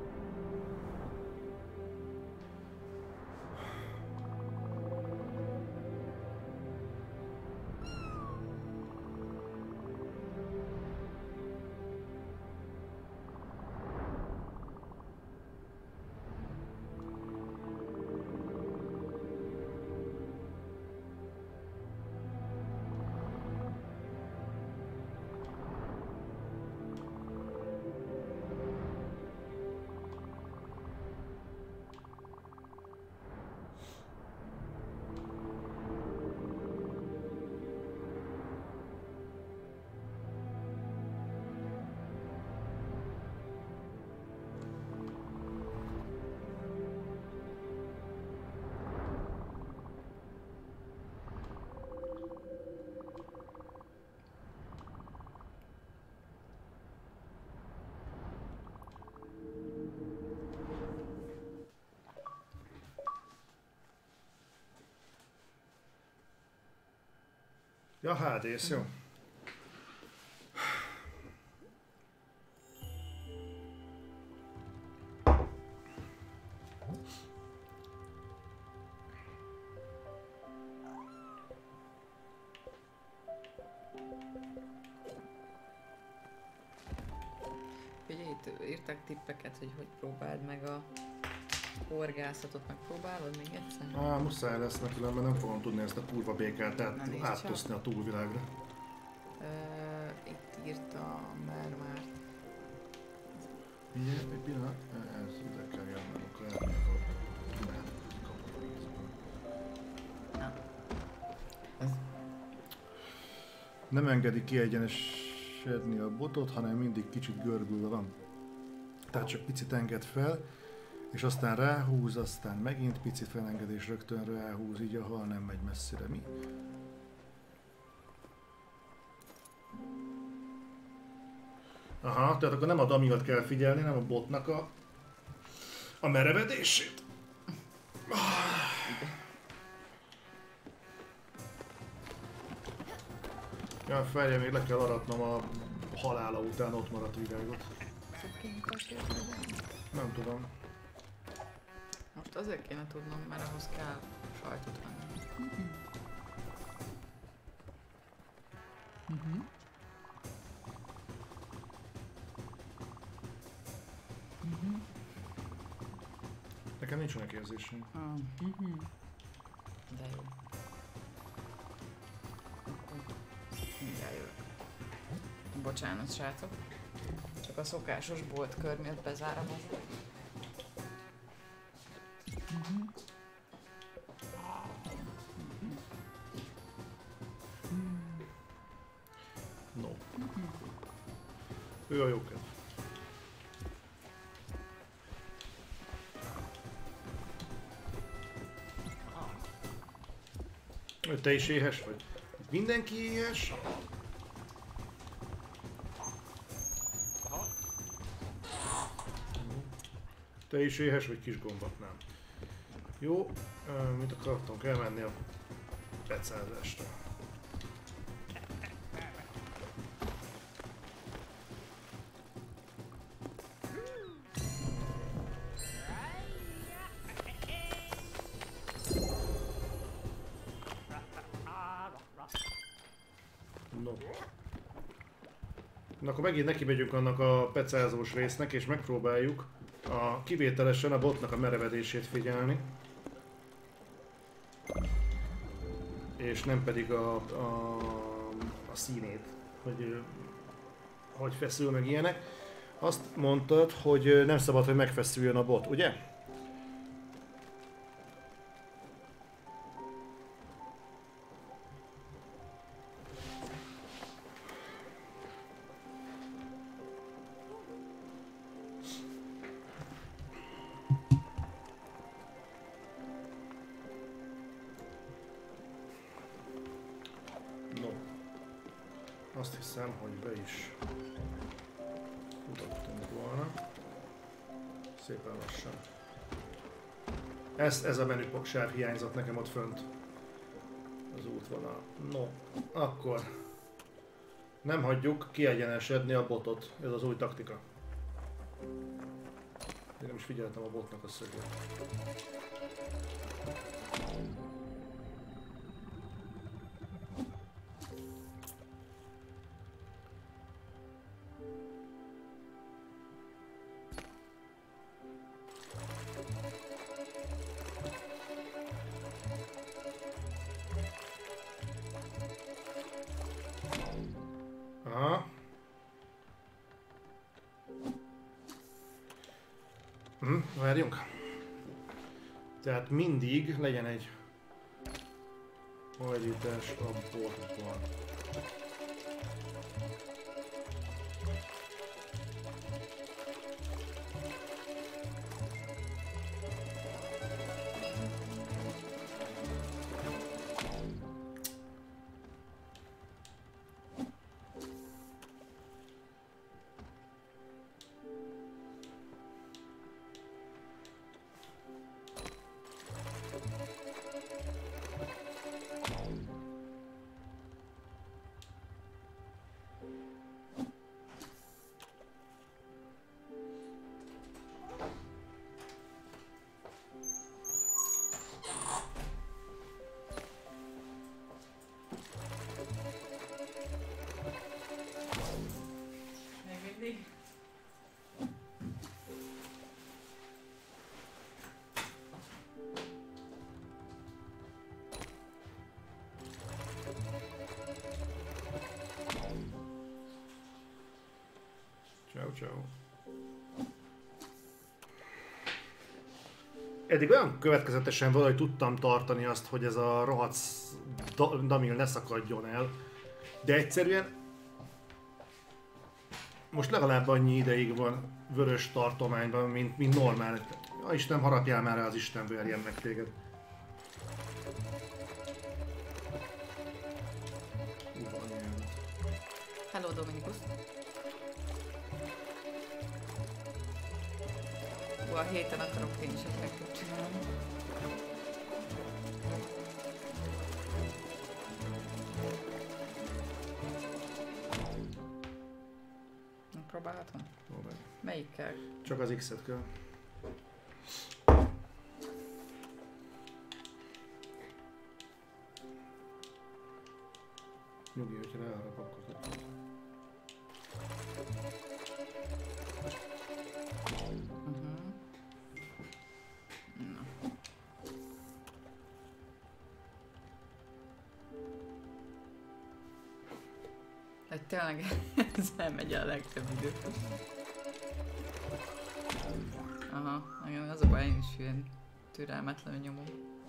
Ja, Hades, jó. Ugye itt írtak tippeket, hogy próbáld meg a horgászatot, megpróbálod még egyszer? Muszáj lesz, mert különben nem fogom tudni ezt a kurva békát áttoszni a túlvilágra. Itt írta, mert már... Ugye, egy pillanat, ez ide kell jönnünk, lehet, hogy akkor nem engedi kiegyenesedni a botot, hanem mindig kicsit görbülve van. Tehát csak picit enged fel, és aztán ráhúz, aztán megint picit felenged, és rögtön ráhúz, így a hal nem megy messzire. Mi? Aha, tehát akkor nem a dummy-ot kell figyelni, nem a botnak a merevedését. Ja, felje, még le kell aratnom a halála után ott maradt virágot. Nem tudom. Most azért kéne tudnom, mert ahhoz kell sajtot venni. Nekem nincs olyan érzésem. De jó. Mindjárt jövök. Bocsánat, srácok. Csak a szokásos boltkör miatt bezárom az. No. Ő a jókedv. Te is éhes vagy? Mindenki éhes? Te is éhes vagy, kis gombak? Nem. Jó, mit akartam? Kell menni a pecázásra. No. Na, akkor megint neki megyünk annak a pecázós résznek, és megpróbáljuk kivételesen a botnak a merevedését figyelni. És nem pedig a színét, hogy feszül meg ilyenek. Azt mondtad, hogy nem szabad, hogy megfeszüljön a bot, ugye? Azt hiszem, hogy be is futottunk volna. Szépen lassan. Ez a menüpoksáv hiányzott nekem ott fönt. Az útvonal. No, akkor nem hagyjuk kiegyenesedni a botot. Ez az új taktika. Én nem is figyeltem a botnak a szögét. Aha. Várjunk. Tehát mindig legyen egy hajlítás a botban. Ciao. Eddig olyan következetesen valahogy tudtam tartani azt, hogy ez a rohadt Damil ne szakadjon el, de egyszerűen most legalább annyi ideig van vörös tartományban, mint normál. Ja, Isten, harapjál már rá, az Isten verjen meg téged. Hello, Dominikus. A héten akarok én is egy megtudni csinálni. Próbálhatom? Próbálj. Melyikkel? Csak az X-et kell. Nyugi, hogyha ráharap, akkor tudod. Tényleg ez elmegy a legtöbb idő. Aha, igen, az a baj, én is ilyen türelmetlenül nyomom.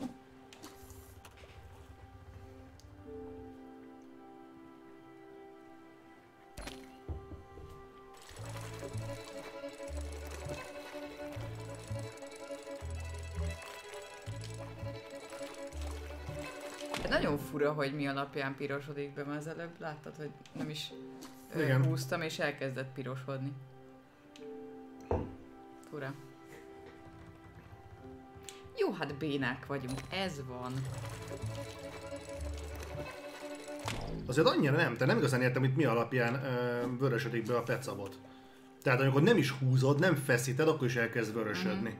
Nagyon fura, hogy mi alapján pirosodik be, mert az előbb láttad, hogy nem is húztam és elkezdett pirosodni. Fura. Jó, hát bénák vagyunk, ez van. Azért annyira nem, te nem igazán értem, hogy mi alapján vörösödik be a pecabot. Tehát amikor nem is húzod, nem feszíted, akkor is elkezd vörösödni.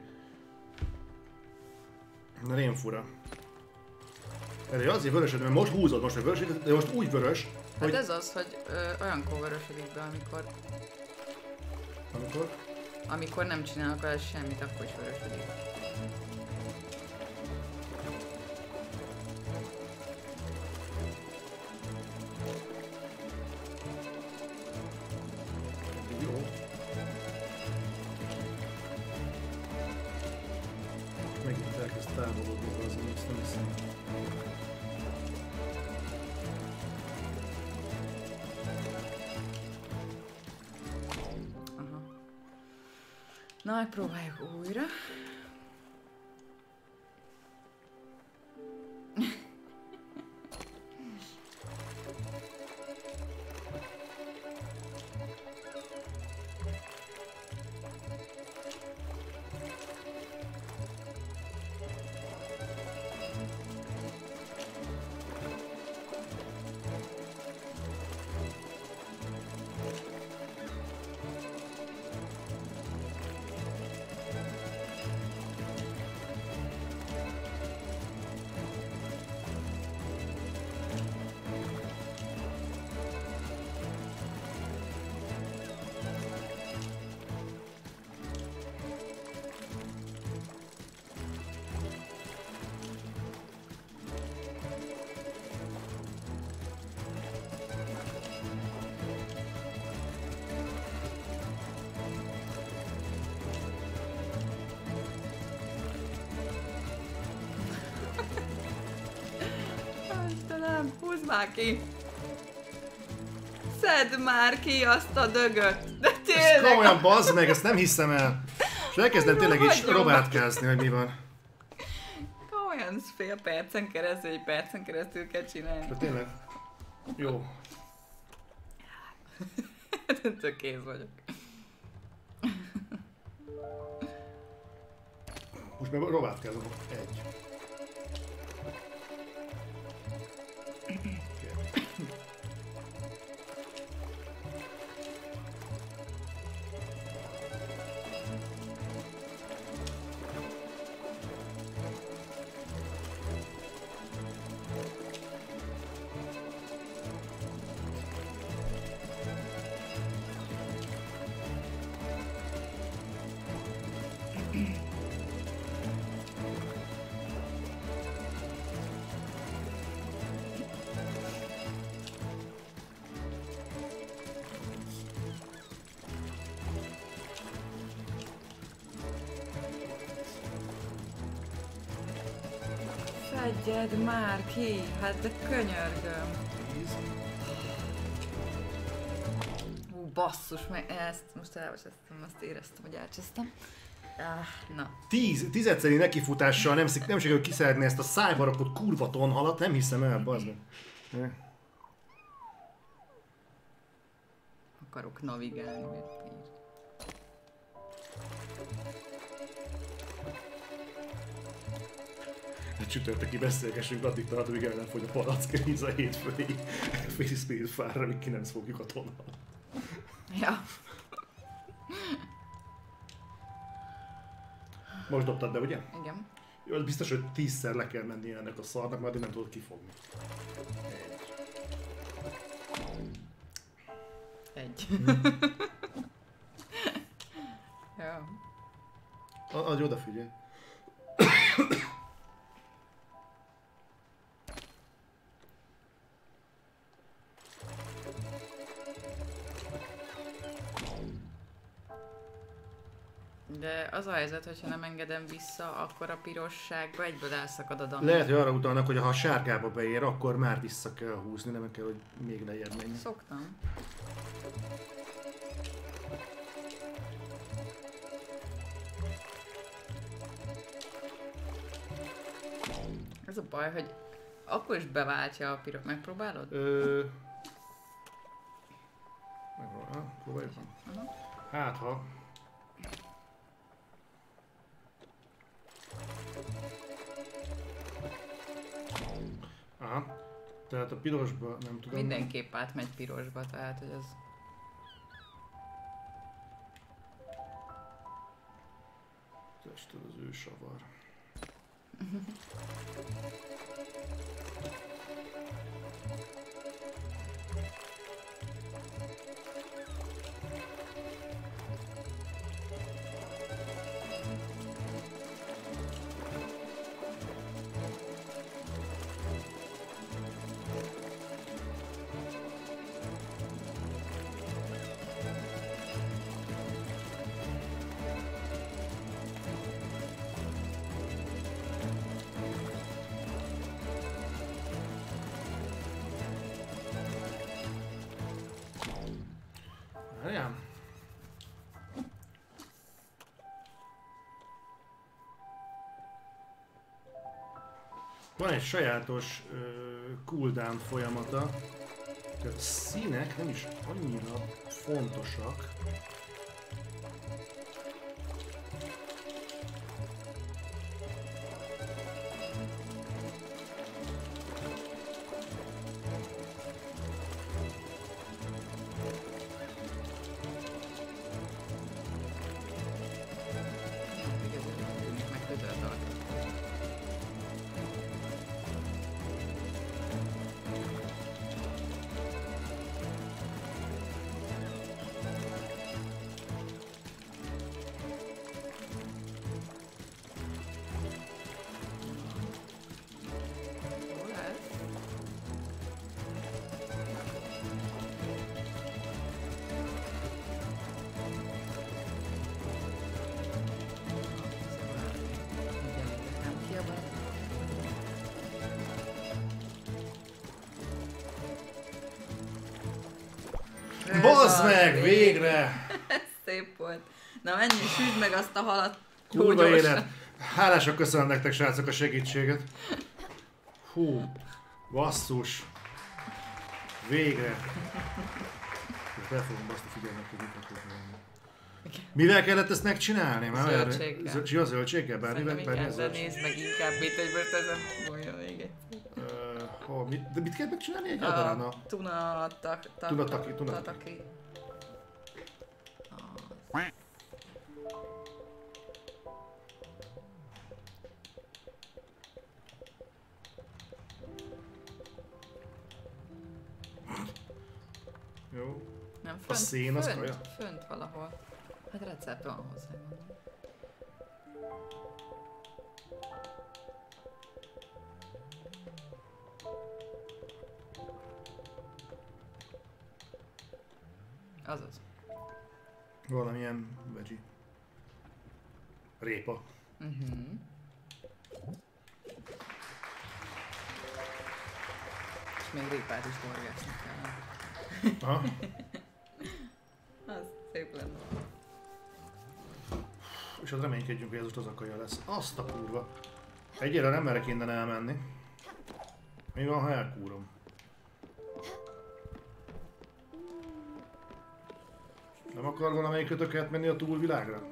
Na, én fura. Ez azért vörösödik, mert most húzod, most vörösödik, de most úgy vörös, hogy... Hát ez az, hogy olyankor vörösödik be, amikor... Amikor? Amikor nem csinálok el semmit, akkor is vörösödik. Jó. Megint elkezd távolodni az, amit nem hiszem. Na, megpróbáljuk újra. Nézd már ki! Szedd már ki azt a dögöt! De Ez tényleg! komolyan bazd meg, ezt nem hiszem el. És elkezdem tényleg így Hagyjon robátkázni, hogy mi van. Komolyan fél percen keresztül, egy percen keresztül kell csinálni. De tényleg. Jó. Tök kész vagyok. Most meg robátkázom. Egy. Szedjed már ki! Hát de könyörgöm! 10. Basszus, meg ezt most elveseztem, azt éreztem, hogy elcsesztem. Na. 10-szeri nekifutással nem sikerül kiszedni ezt a szájba rakott kurva tonhalat, nem hiszem el, bazd meg. Akarok navigálni, mert Egy csütörtöki beszélgessünk, addig tart, amíg el nem fogy a palack, hisz a hétfői Face Spiritfire-ra, amíg ki nem fogjuk a tonhalat. ja. Most dobtad be, ugye? Igen. Jó, az biztos, hogy 10-szer le kell menni ennek a szarnak, mert nem tudod kifogni. Egy. Jó. Adj odafigyelj. De az a helyzet, hogyha nem engedem vissza, akkor a pirosságba egyből elszakad a dam. Lehet, hogy arra utalnak, hogy ha a sárgába beér, akkor már vissza kell húzni, nem kell, hogy még lejjebb menjen. Szoktam. Ez a baj, hogy akkor is beváltja a piros... Megpróbálod? Próbáljuk. Aha. Hát ha... Aha. Tehát a pirosba nem tudom... Mindenképp átmegy pirosba, tehát hogy az... Tested az ő savar. Várjál. Van egy sajátos cooldown folyamata, a színek nem is annyira fontosak. Bazd meg, végre! Ez szép volt. Na menj, süsd meg azt a halat. Jó Kurva gyorsan. élet! Hálásak köszönöm nektek, srácok, a segítséget. Hú, basszus. Végre. Most el fogom azt a figyelmet, hogy mivel kellett ezt megcsinálni? Zöldséggel. Ja, zöldséggel? Bármivel? Szerintem inkább, de nézd meg inkább itt, hogy most ezen olyan még egy. De mit kell megcsinálni egyáltalán? A tuna Tunataki. tataki. Jó. Nem, A szén az kaja? Fönt valahol. Hát recept van hozzá, mondom. Azaz. Valamilyen veggie. Répa. És még répát is horgászni kell. Aha. Az szép lenne. És az reménykedjünk, hogy ez ott az a kaja lesz. Azt a kurva. Egyre nem merek innen elmenni. Mi van, ha elkúrom? Nem akar valamelyikötök átmenni a túlvilágra?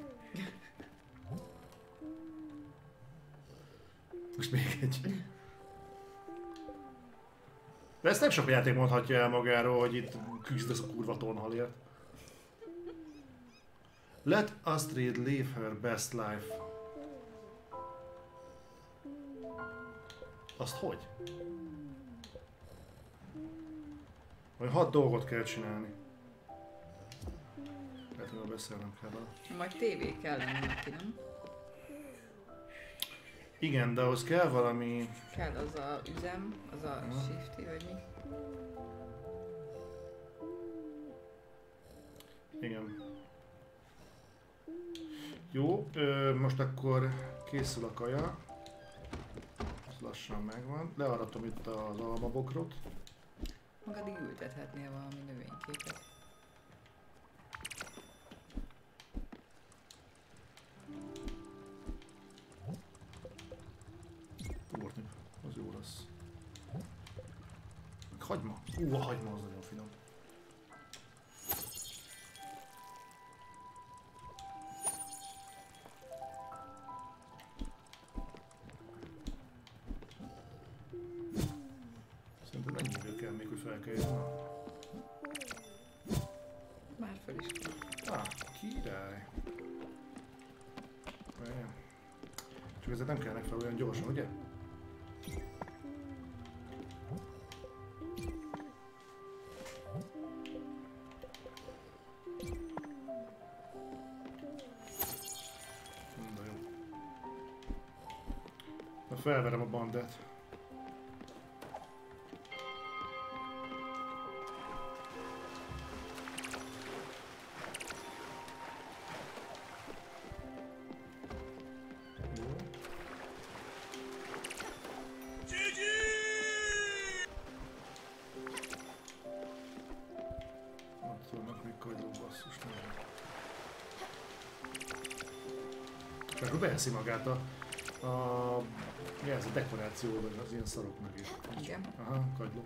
Most még egy. De ezt nem sok játék mondhatja el magáról, hogy itt küzdesz a kurva tonhalért. Let Astrid live her best life. Azt hogy? Vagy 6 dolgot kell csinálni. Lehet, hogy beszélnem kell vele. Majd tévé kellene neki, nem? Igen, de ahhoz kell valami... Kell az a üzem, az a shifty, vagy mi? Igen. Jó, most akkor készül a kaja. Ez lassan megvan. Learatom itt az almabokrot. Magaddig ültethetnél valami növényképet. Ugorni, az jó lesz. Hagyma. A hagyma az nagyon finom. Szerintem mennyi idő kell még, hogy felkeljen? Már fel is kell. Király. Várjál. Csak ezért nem kellnek fel olyan gyorsan, ugye? De jó. Na felverem a bandát. És akkor beeszi magát mi ez a dekoráció, vagy az ilyen szaroknak is. Igen. Aha, kagyló.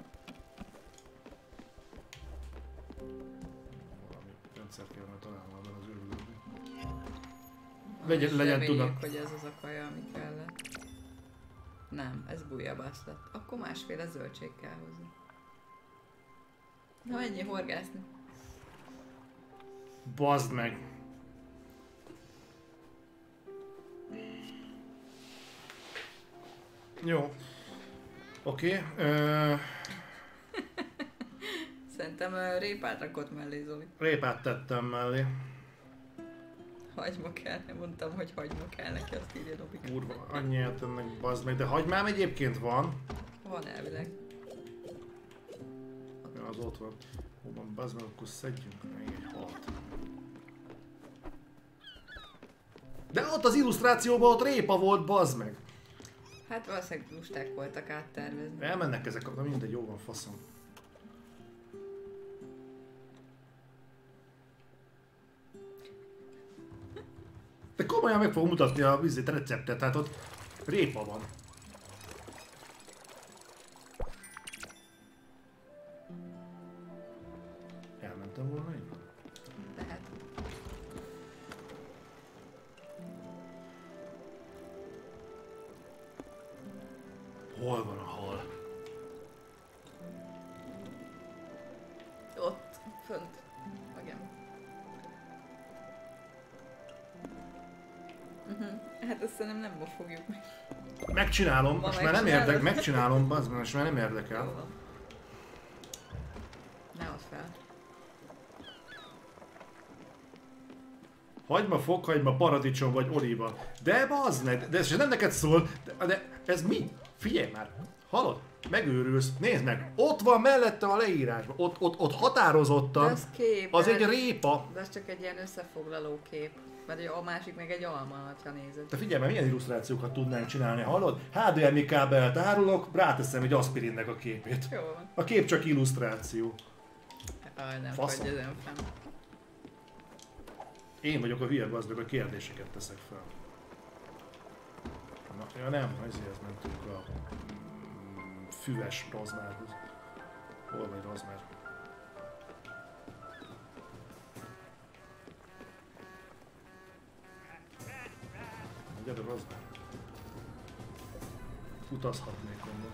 Valami rendszer kellene találnom ebben az őrületben. Legyen tudat. hogy ez az a kaja, ami kellett. Nem, ez bújjabász lett. Akkor másféle zöldség kell hozzá. Na ennyi horgászni. Bazd meg! Jó. Oké. Szerintem répát rakott mellé, Zoli. Répát tettem mellé. Hagyma kell, nem mondtam, hogy hagyma kell neki, azt írja Dobika. Kurva, annyi ennek bazd meg, de hagymám egyébként van. Van elvileg. Ja, az ott van. Hol van, bazd meg, akkor szedjünk még egy halat. De ott az illusztrációban ott répa volt, bazd meg. Hát valószínűleg lusták voltak áttervezni. Elmennek ezek, de mindegy, jó van, faszom. komolyan meg fogom mutatni a receptet, tehát ott répa van. Elmentem volna így? Lehet. Hol van a hal? Ott, fönt. Igen. Hát azt szerintem nem ma fogjuk meg. Megcsinálom, Ma most már nem megcsinálod? érdek, megcsinálom, bazd meg, most már nem Jó érdekel. van. Ne add fel. Hagyma, fokhagyma, paradicsom vagy olíva. De bazd meg, de ez nem neked szól, de ez mi? Figyelj már, hallod? Megőrülsz, nézd meg, ott van mellette a leírásban, ott De határozottan, az kép. az de egy répa. De az csak egy ilyen összefoglaló kép. Vagy a másik meg egy alma, ha nézed. Te figyelj, mert milyen illusztrációkat tudnánk csinálni, hallod? HDMI kábelt árulok, ráteszem egy aspirinnek a képét. Jó van. A kép csak illusztráció. Aj, nem Faszom. fagy ezen fenn. Én vagyok a hülye gazdag, a kérdéseket teszek fel. Na, ja nem, ezért mentünk a füves rozmárhoz. Hol vagy rozmár? Gyere rozmár. Utazhatnék onnan.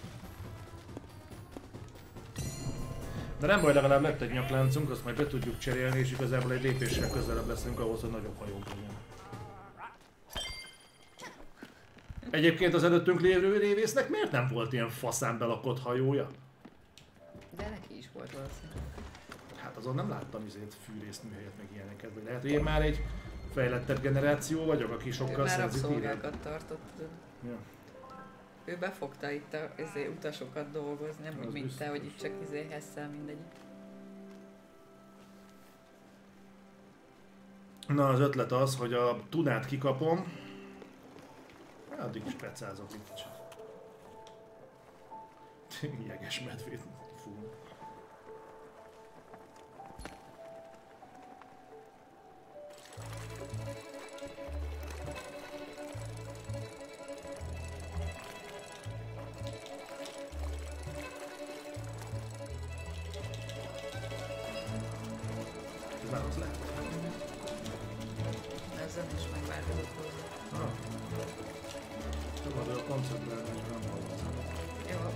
De nem baj, legalább lett egy nyakláncunk, azt majd be tudjuk cserélni, és igazából egy lépéssel közelebb leszünk ahhoz, hogy nagyobb hajónk legyen. Egyébként az előttünk lévő révésznek miért nem volt ilyen faszán belakott hajója? De neki is volt valószínűleg. Hát azon nem láttam fűrésznőhelyet meg ilyeneket, vagy lehet, hogy én már egy fejlettebb generáció vagyok, aki Ő sokkal már szenzitívebb. rabszolgákat tartott, tudod. Ja. Ő befogta itt a utasokat dolgozni, nem Az úgy, mint biztos. te, hogy itt csak hesszel mindegyik. Na, az ötlet az, hogy a tunát kikapom, addig is pecázok itt kicsit. Jeges medvét fúr. Ez már az lehet. Ezzel is megváltozott hozzá. Ah. Szabad a konceptben, és nem hallottam. Jó.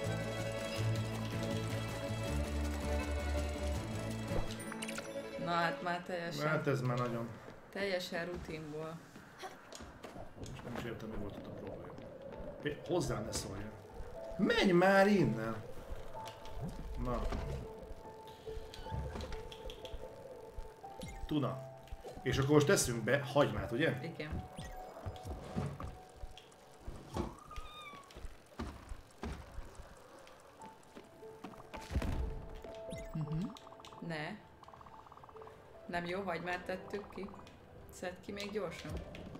Na hát már Hát ez már nagyon... teljesen rutinból. Most nem is értem, mi volt ott a probléma. Hozzám ne szóljon. Menj már innen! Na. Tuna. És akkor most teszünk be hagymát, ugye? Igen. Ne. Nem jó, hagymát tettük ki. Szedd ki még gyorsan.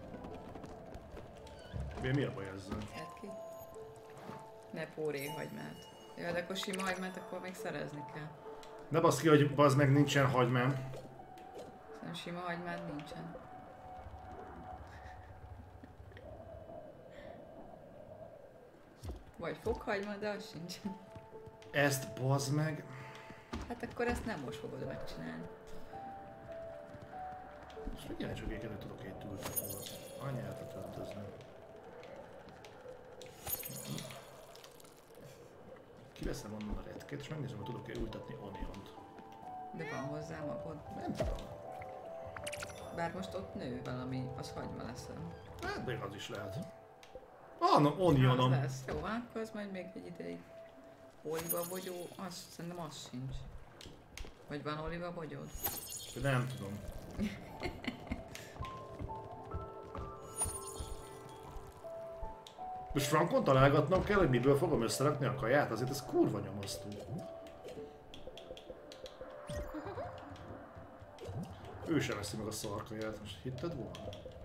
Mi a baj ezzel? Szedd ki. Ne póré hagymát. Ja, de akkor sima hagymát akkor még szerezni kell. Ne basz ki, hogy bazd meg nincsen hagymám. Szerintem sima hagymád nincsen. Vagy fokhagyma, de az sincs. Ezt bazd meg. Hát akkor ezt nem most fogod megcsinálni. És figyelj csak, én elő tudok egy ültetni. Anyát öltözni. Kiveszem onnan a retkét, és megnézem, hogy tudok-e ültetni oniont. De van hozzá magod. Nem tudom. Bár most ott nő valami, az hagyma lesz. Hát még az is lehet. Ah, no, onionom. Az lesz. Jó, akkor az majd még egy ideig. Olívabogyó, az szerintem az sincs. Vagy van olívabogyód? Nem tudom. Most frankon találgatnom kell, hogy miből fogom összerakni a kaját, azért ez kurva nyomasztó. Ő sem veszi meg a szarkaját, most hitted volna?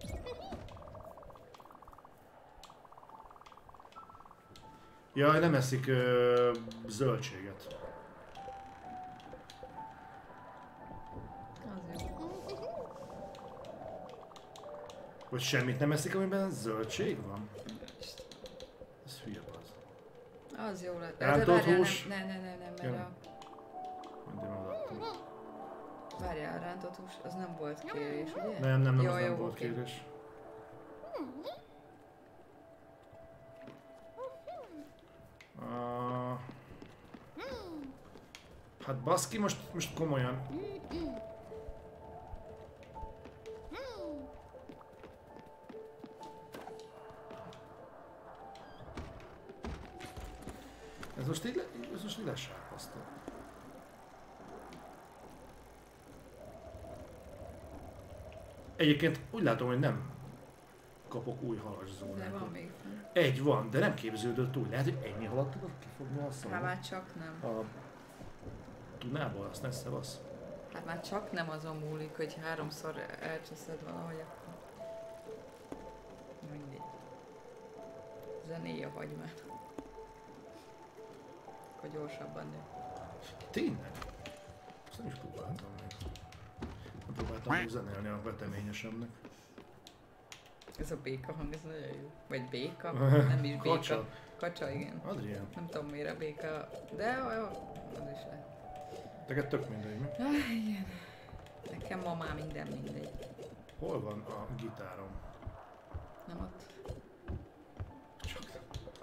Jaj, nem eszik zöldséget. Az jó. Hogy semmit nem eszik, amiben zöldség van? Ez hülye az. Az jó lett. Rántott hús? Nem, mert Jön. a... Mindig megadtam. Várjál, a rántott hús, az nem volt kérés, ugye? Nem, Jó, az jó, nem volt oké. kérés. Hát baszki, most komolyan. Ez most így lesápasztó. Egyébként úgy látom, hogy nem kapok új De van halasszónákat. még fenn. Egy van, de nem képződött úgy. Lehet, hogy ennyi halat tudok kifogni a Hát szalon. már csak nem. A Dunából, azt ne szevasz. Hát már csak nem azon múlik, hogy 3-szor elcseszed valahogy, akkor... Mindegy. Zenéj a hagymát. Akkor gyorsabban nő. Tényleg? Azt nem is próbáltam meg. Nem próbáltam még zenélni a veteményesemnek. Ez a béka hang, ez nagyon jó. Vagy béka? Nem is béka. Kacsa. Kacsa, igen. Adrián, Nem tudom miért a béka, de jó, az is lehet. neked tök mindegy, mi? Igen. Nekem ma már minden mindegy. Hol van a gitárom? Nem ott. Csak nem.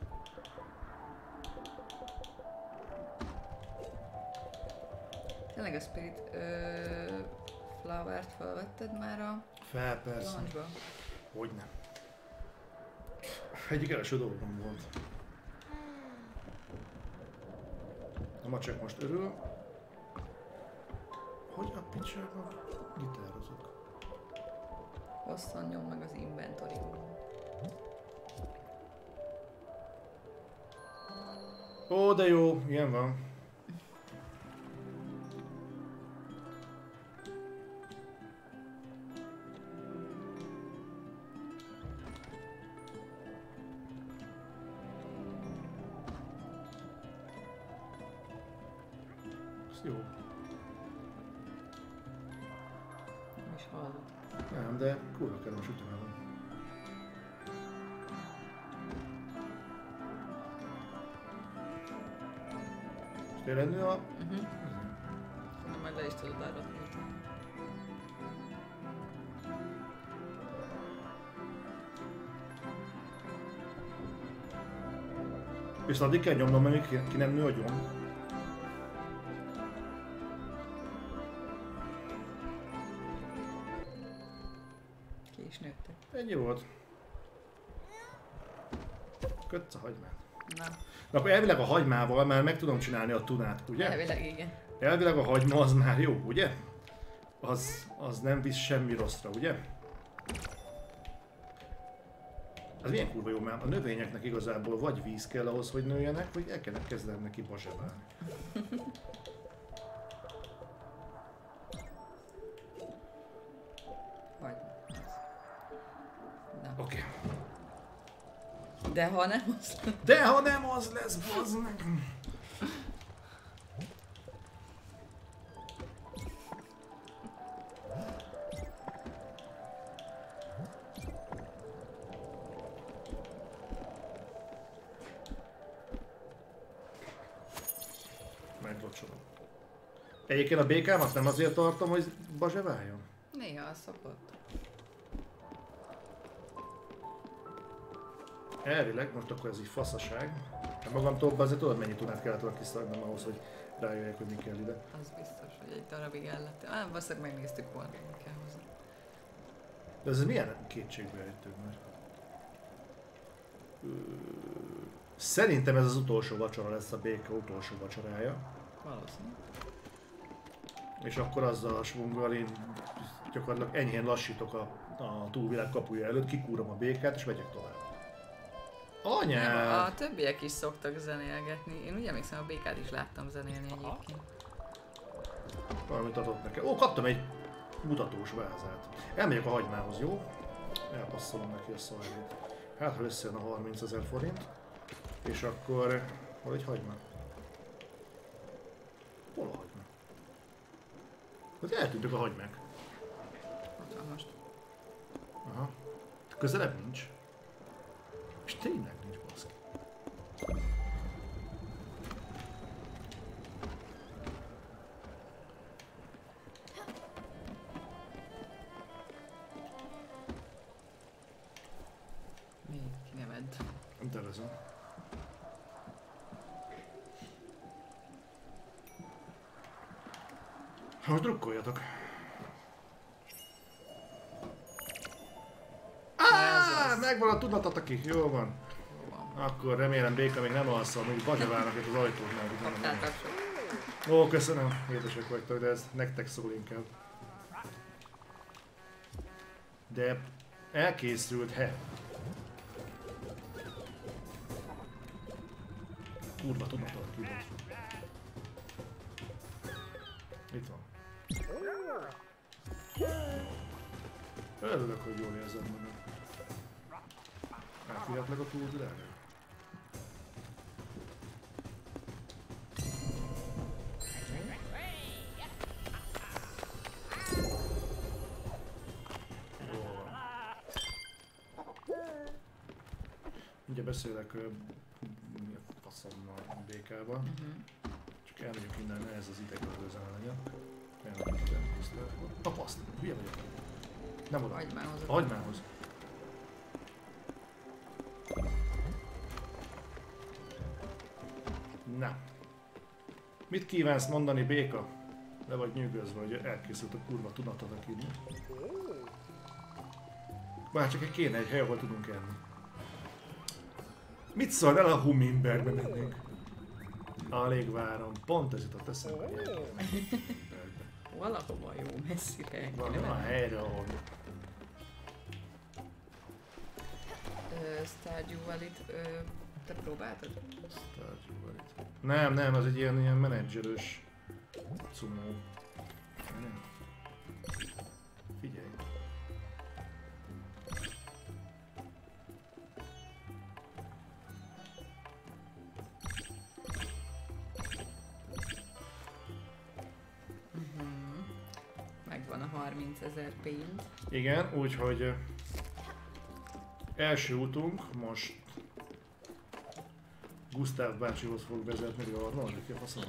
Tényleg a Spirit Flowert felvetted már a Persze. launchba? Hogyne. Egyik első dolgom volt. A macsek most örül. Hogy a picsába gitározok? Hosszan nyom meg az inventory-ból. Ó, de jó, ilyen van. Ez jó. Nem is hallod. Nem, de kurva kedves üteme van. És tényleg nő a... Majd le is tudod áradni. És addig kell nyomnom, mert még ki nem nő a gyom. Ki is nőttek. Ennyi volt. Kötsz a hagymát. Na, Na akkor elvileg a hagymával már meg tudom csinálni a tunát, ugye? elvileg igen. Elvileg a hagyma az már jó, ugye? Az nem visz semmi rosszra, ugye? Az milyen kurva jó, mert a növényeknek igazából vagy víz kell ahhoz, hogy nőjenek, vagy el kellene kezdeni neki bazsebálni. Vagy. Na. Oké. De ha nem, az... De ha nem az lesz, bazd meg! Meglocsolom. Egyébként a békámat nem azért tartom, hogy bazseváljon. Néha szokott. Elvileg, most akkor ez így faszaság. Hát magamtól azért tudod, mennyi tunát kellett volna kiszagnom ahhoz, hogy rájöjjek, hogy mi kell ide. Az biztos, hogy egy darabig el lett. Valószínűleg megnéztük volna, mi kell hozzá. De ez milyen kétségbeejtő, mert... Szerintem ez az utolsó vacsora lesz, a béka utolsó vacsorája. Valószínű. És akkor azzal a svunggal én gyakorlatilag enyhén lassítok a túlvilág kapuja előtt, kikúrom a békát és megyek tovább. Nem, Anyád! a többiek is szoktak zenélgetni. Én úgy emlékszem, a békát is láttam zenélni egyébként. Valamit adott nekem. Ó, kaptam egy mutatós vázát. Elmegyek a hagymához, jó? Elpasszolom neki a szajvét. Hát, ha összejön a 30 000 forint. És akkor... Hol egy hagyma? Hol a hagyma? Hát eltűntek a hagymák. Ott van most. Aha. Közelebb nincs. És tényleg nincs, baszki. Még kineved. Nem tervezem. Most drukkoljatok. Megvan a tudatatatik, jó van. Jó van. Akkor remélem Béka még nem alszol, még bazsaválnak itt az ajtóknál. Kaptátok sok. Ó, köszönöm, édesek vagytok, de ez nektek szól inkább. De elkészült, he. Kurva tudatot kívánsz. Itt van. Örülök, hogy jól érzed magad. Átvihetleg a túlvilágra? Ugye beszélek mi a faszommal Békával. Csak elmegyünk innen, ez az idegördőzen legyen. Elmegyünk ide, tisztelt. Tapaszt! Hülye vagyok. Nem oda. Hagymához. Hagymához. Na. Mit kívánsz mondani, Béka? Le vagy nyűgözve, hogy elkészült a kurva tudatod a kidni. Bár csak kéne egy hely, ahol tudunk enni. Mit szól, el a Humminbergbe mennénk? Alig várom, pont ez jutott eszembe. Valahova jó messzire. Van a helyre, ahol... Stardew Valley-t te próbáltad? Stardew Valley-t. Nem, az egy ilyen menedzserős cumó. Nem. Figyelj. Megvan a 30 000 pénz. Igen, úgyhogy első útunk most Gusztáv bácsihoz fog vezetni, vagy Arnold, ki a faszom?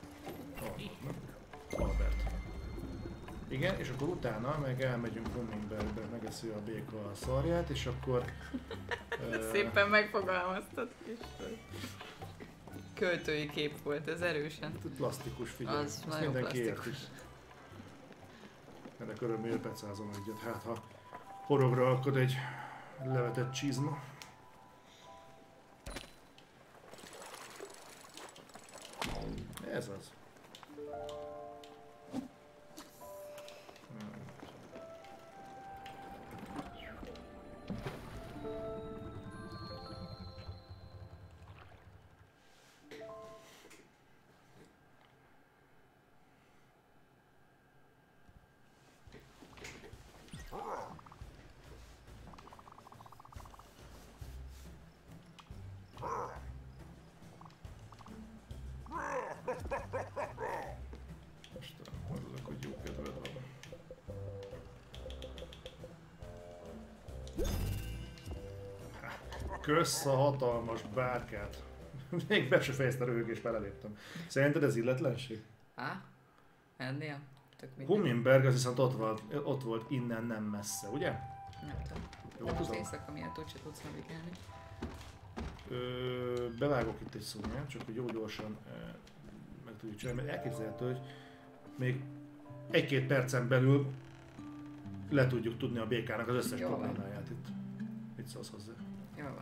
Albert. Igen, és akkor utána meg elmegyünk Humminbergbe, megeszi a Béka a szarját, és akkor... Szépen megfogalmaztad, Isten. Költői kép volt, ez erősen. Plastikus, figyelj, Az azt nagyon mindenki plastikus. érti. Ennek örömére pecázom egyet, hát ha horogra alkod egy levetett csizma. Ez az. Örülök, hogy jó kedved van. Kösz a hatalmas bárkát. Még be se fejezte a röhögést, beleléptem. Szerinted ez illetlenség? Á? Ennél? Tök mindegy. Humminberg az viszont ott volt innen nem messze, ugye? Nem tudom. Jó, De most tudom. éjszaka miatt úgyse tudsz navigálni. Bevágok itt egy szúnyát, csak hogy jó gyorsan meg tudjuk csinálni, mert elképzelhető, hogy még egy-két percen belül le tudjuk tudni a Békának az összes Jó van. problémáját itt. Mit szólsz hozzá? Jó van.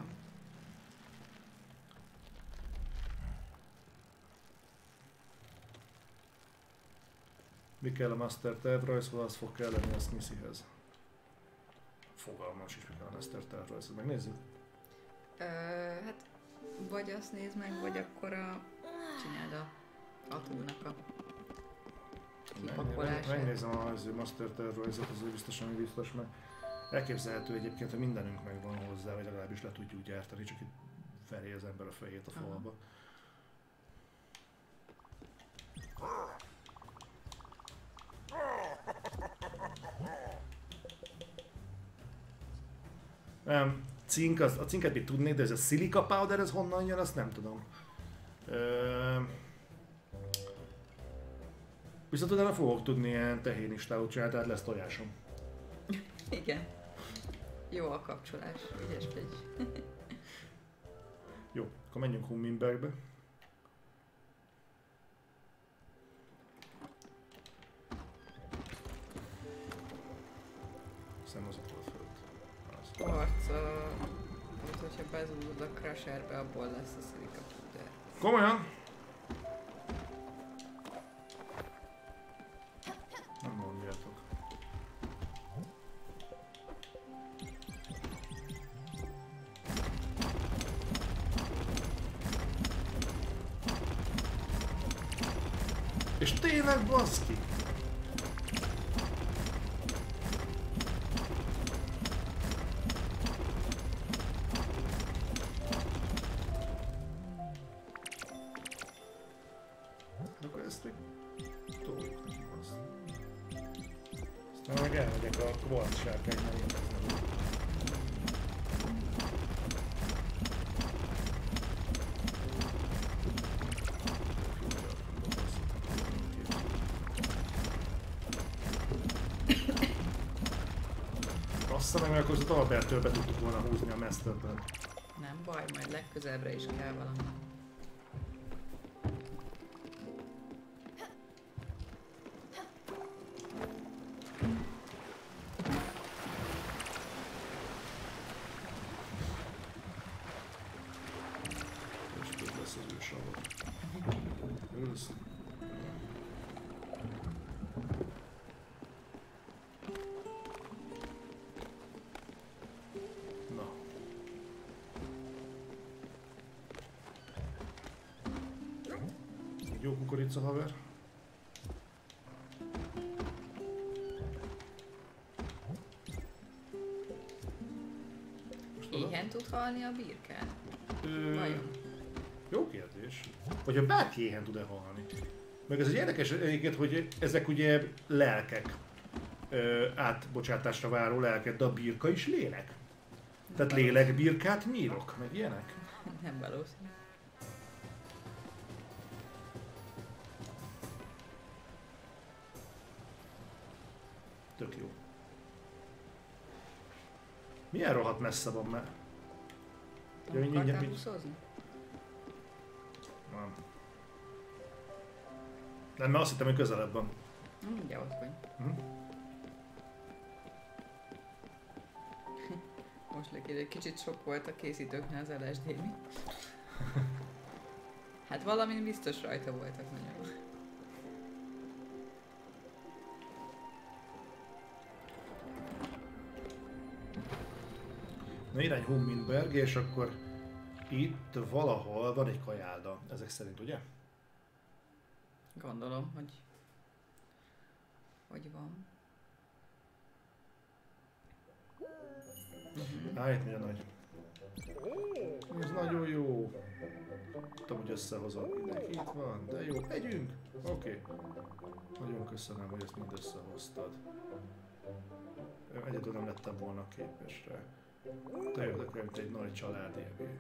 Mi kell a Master tervrajzhoz, az fog kelleni a Smithyhez. Fogalmam sincs, mi kell a Master tervrajzhoz. Megnézzük? Hát, vagy azt nézd meg, vagy akkor csináld a túlnak a kipakolását. Megnézem a Master tervrajzot, azért biztosan biztos, mert elképzelhető egyébként, hogy mindenünk megvan hozzá, vagy legalábbis le tudjuk gyártani, csak itt verje az ember a fejét a falba. Cink, a cinket még tudnék, de ez a szilika powder, ez honnan jön, azt nem tudom. Viszont utána fogok tudni ilyen tehénistálót csinálni, tehát lesz tojásom. Igen. Jó a kapcsolás, ügyeskedj. Jó, akkor menjünk Humminbergbe. Hiszem az ott volt föld. Arca, mint hogyha bezúzod a crusherbe, abból lesz a szilika púder. Komolyan? Nem mondjátok. És tényleg baszki! Akkor ezt még toljuk, azt. Aztán meg elmegyek a kvarc sárkány mellé. Bassza meg, akkor az Albertől be tudtuk volna húzni a Masterből. Nem baj, majd legközelebbre is kell valami. És több lesz az ősavod. Ülsz. Na. Jó kukorica haver. Most oda? Éhen tud halni a birkán? Ö, Vajon? Jó kérdés. Vagy ha bárki éhen tud-e halni. Meg ez egy érdekes egyébként, hogy ezek ugye lelkek. Átbocsátásra váró lelkek, de a birka is lélek. Tehát lélekbirkát nyírok, meg ilyenek. Nem valószínű. Tök jó. Milyen rohadt messze van már? Nem így akartál így- buszozni? Nem. Nem, mert azt hittem, hogy közelebb van. Mindjárt ott vagy. Hm? Most lekérde, egy kicsit sok volt a készítőknél az LSD, mi? Hát valamin biztos rajta voltak nagyon. Na irány Humminberg, és akkor itt valahol van egy kajálda, ezek szerint, ugye? Gondolom, hogy van. Á, itt milyen nagy. Ez nagyon jó. Tudom, hogy összehozom. Mindenki itt van, de jó. Megyünk! Oké. Nagyon köszönöm, hogy ezt mind összehoztad. Egyedül nem lettem volna képes rá. Te jöttek, mint egy nagy család élmény.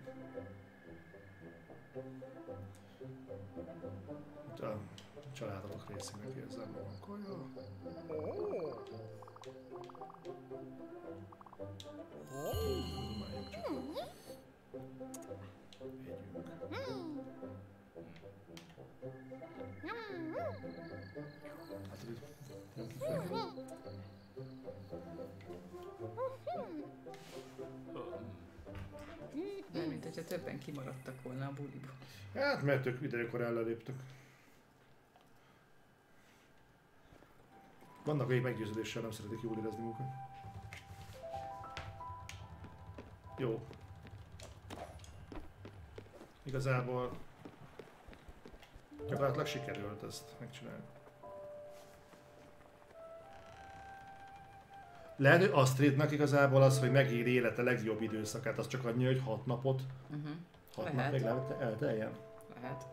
Itt a családatok részének érzem magam. Kaja. Imádjuk csak. Együnk. Hát, hogy jön kifelé. Nem, mint hogyha többen kimaradtak volna a buliból. Hát, mert ők idejükor elleléptük. Vannak, akik meggyőződéssel nem szeretik jól érezni magukat. Jó. Igazából gyakorlatilag sikerült ezt megcsinálni. Lehet, hogy Astridnak igazából az, hogy megéri élete legjobb időszakát, az csak annyi, hogy 6 napot, 6 Lehet. napig elteljen. Lehet.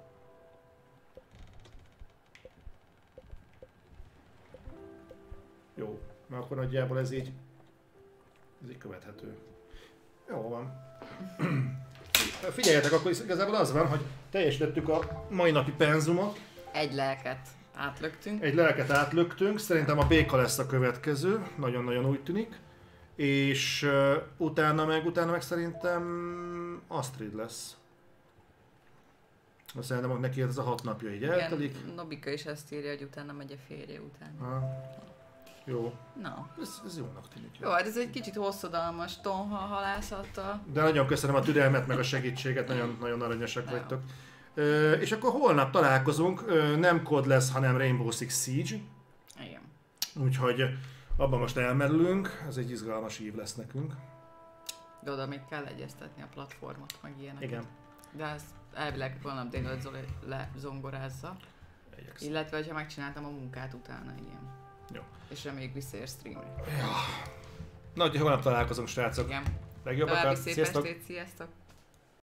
Jó, mert akkor nagyjából ez így követhető. Jó van. Figyeljetek, akkor igazából az van, hogy teljesítettük a mai napi penzumot. Egy lelket átlöktünk. Egy lelket átlöktünk, szerintem a béka lesz a következő, nagyon-nagyon úgy tűnik. És utána meg szerintem Astrid lesz. Szerintem hogy neki ez a 6 napja így eltelik. Igen, Nobika is ezt írja, hogy utána megy a férje után. Jó. Na. Ez jónak tűnik. Jó, hát ez egy kicsit hosszadalmas tonha halászattal. De nagyon köszönöm a türelmet, meg a segítséget, nagyon aranyosak vagytok. És akkor holnap találkozunk, nem kód lesz, hanem Rainbow Six Siege. Igen. Úgyhogy abban most elmerülünk, ez egy izgalmas ív lesz nekünk. De oda még kell egyeztetni a platformot, meg ilyeneket. Igen. De ezt elvileg holnap délután Zoli lezongorázza. Illetve, ha megcsináltam a munkát utána, igen. Jó. És reméljük visszaér streamre. Ja. Na, úgyhogy holnap találkozunk, srácok. Igen. Legjobbakat, Szép sziasztok! estét, sziasztok!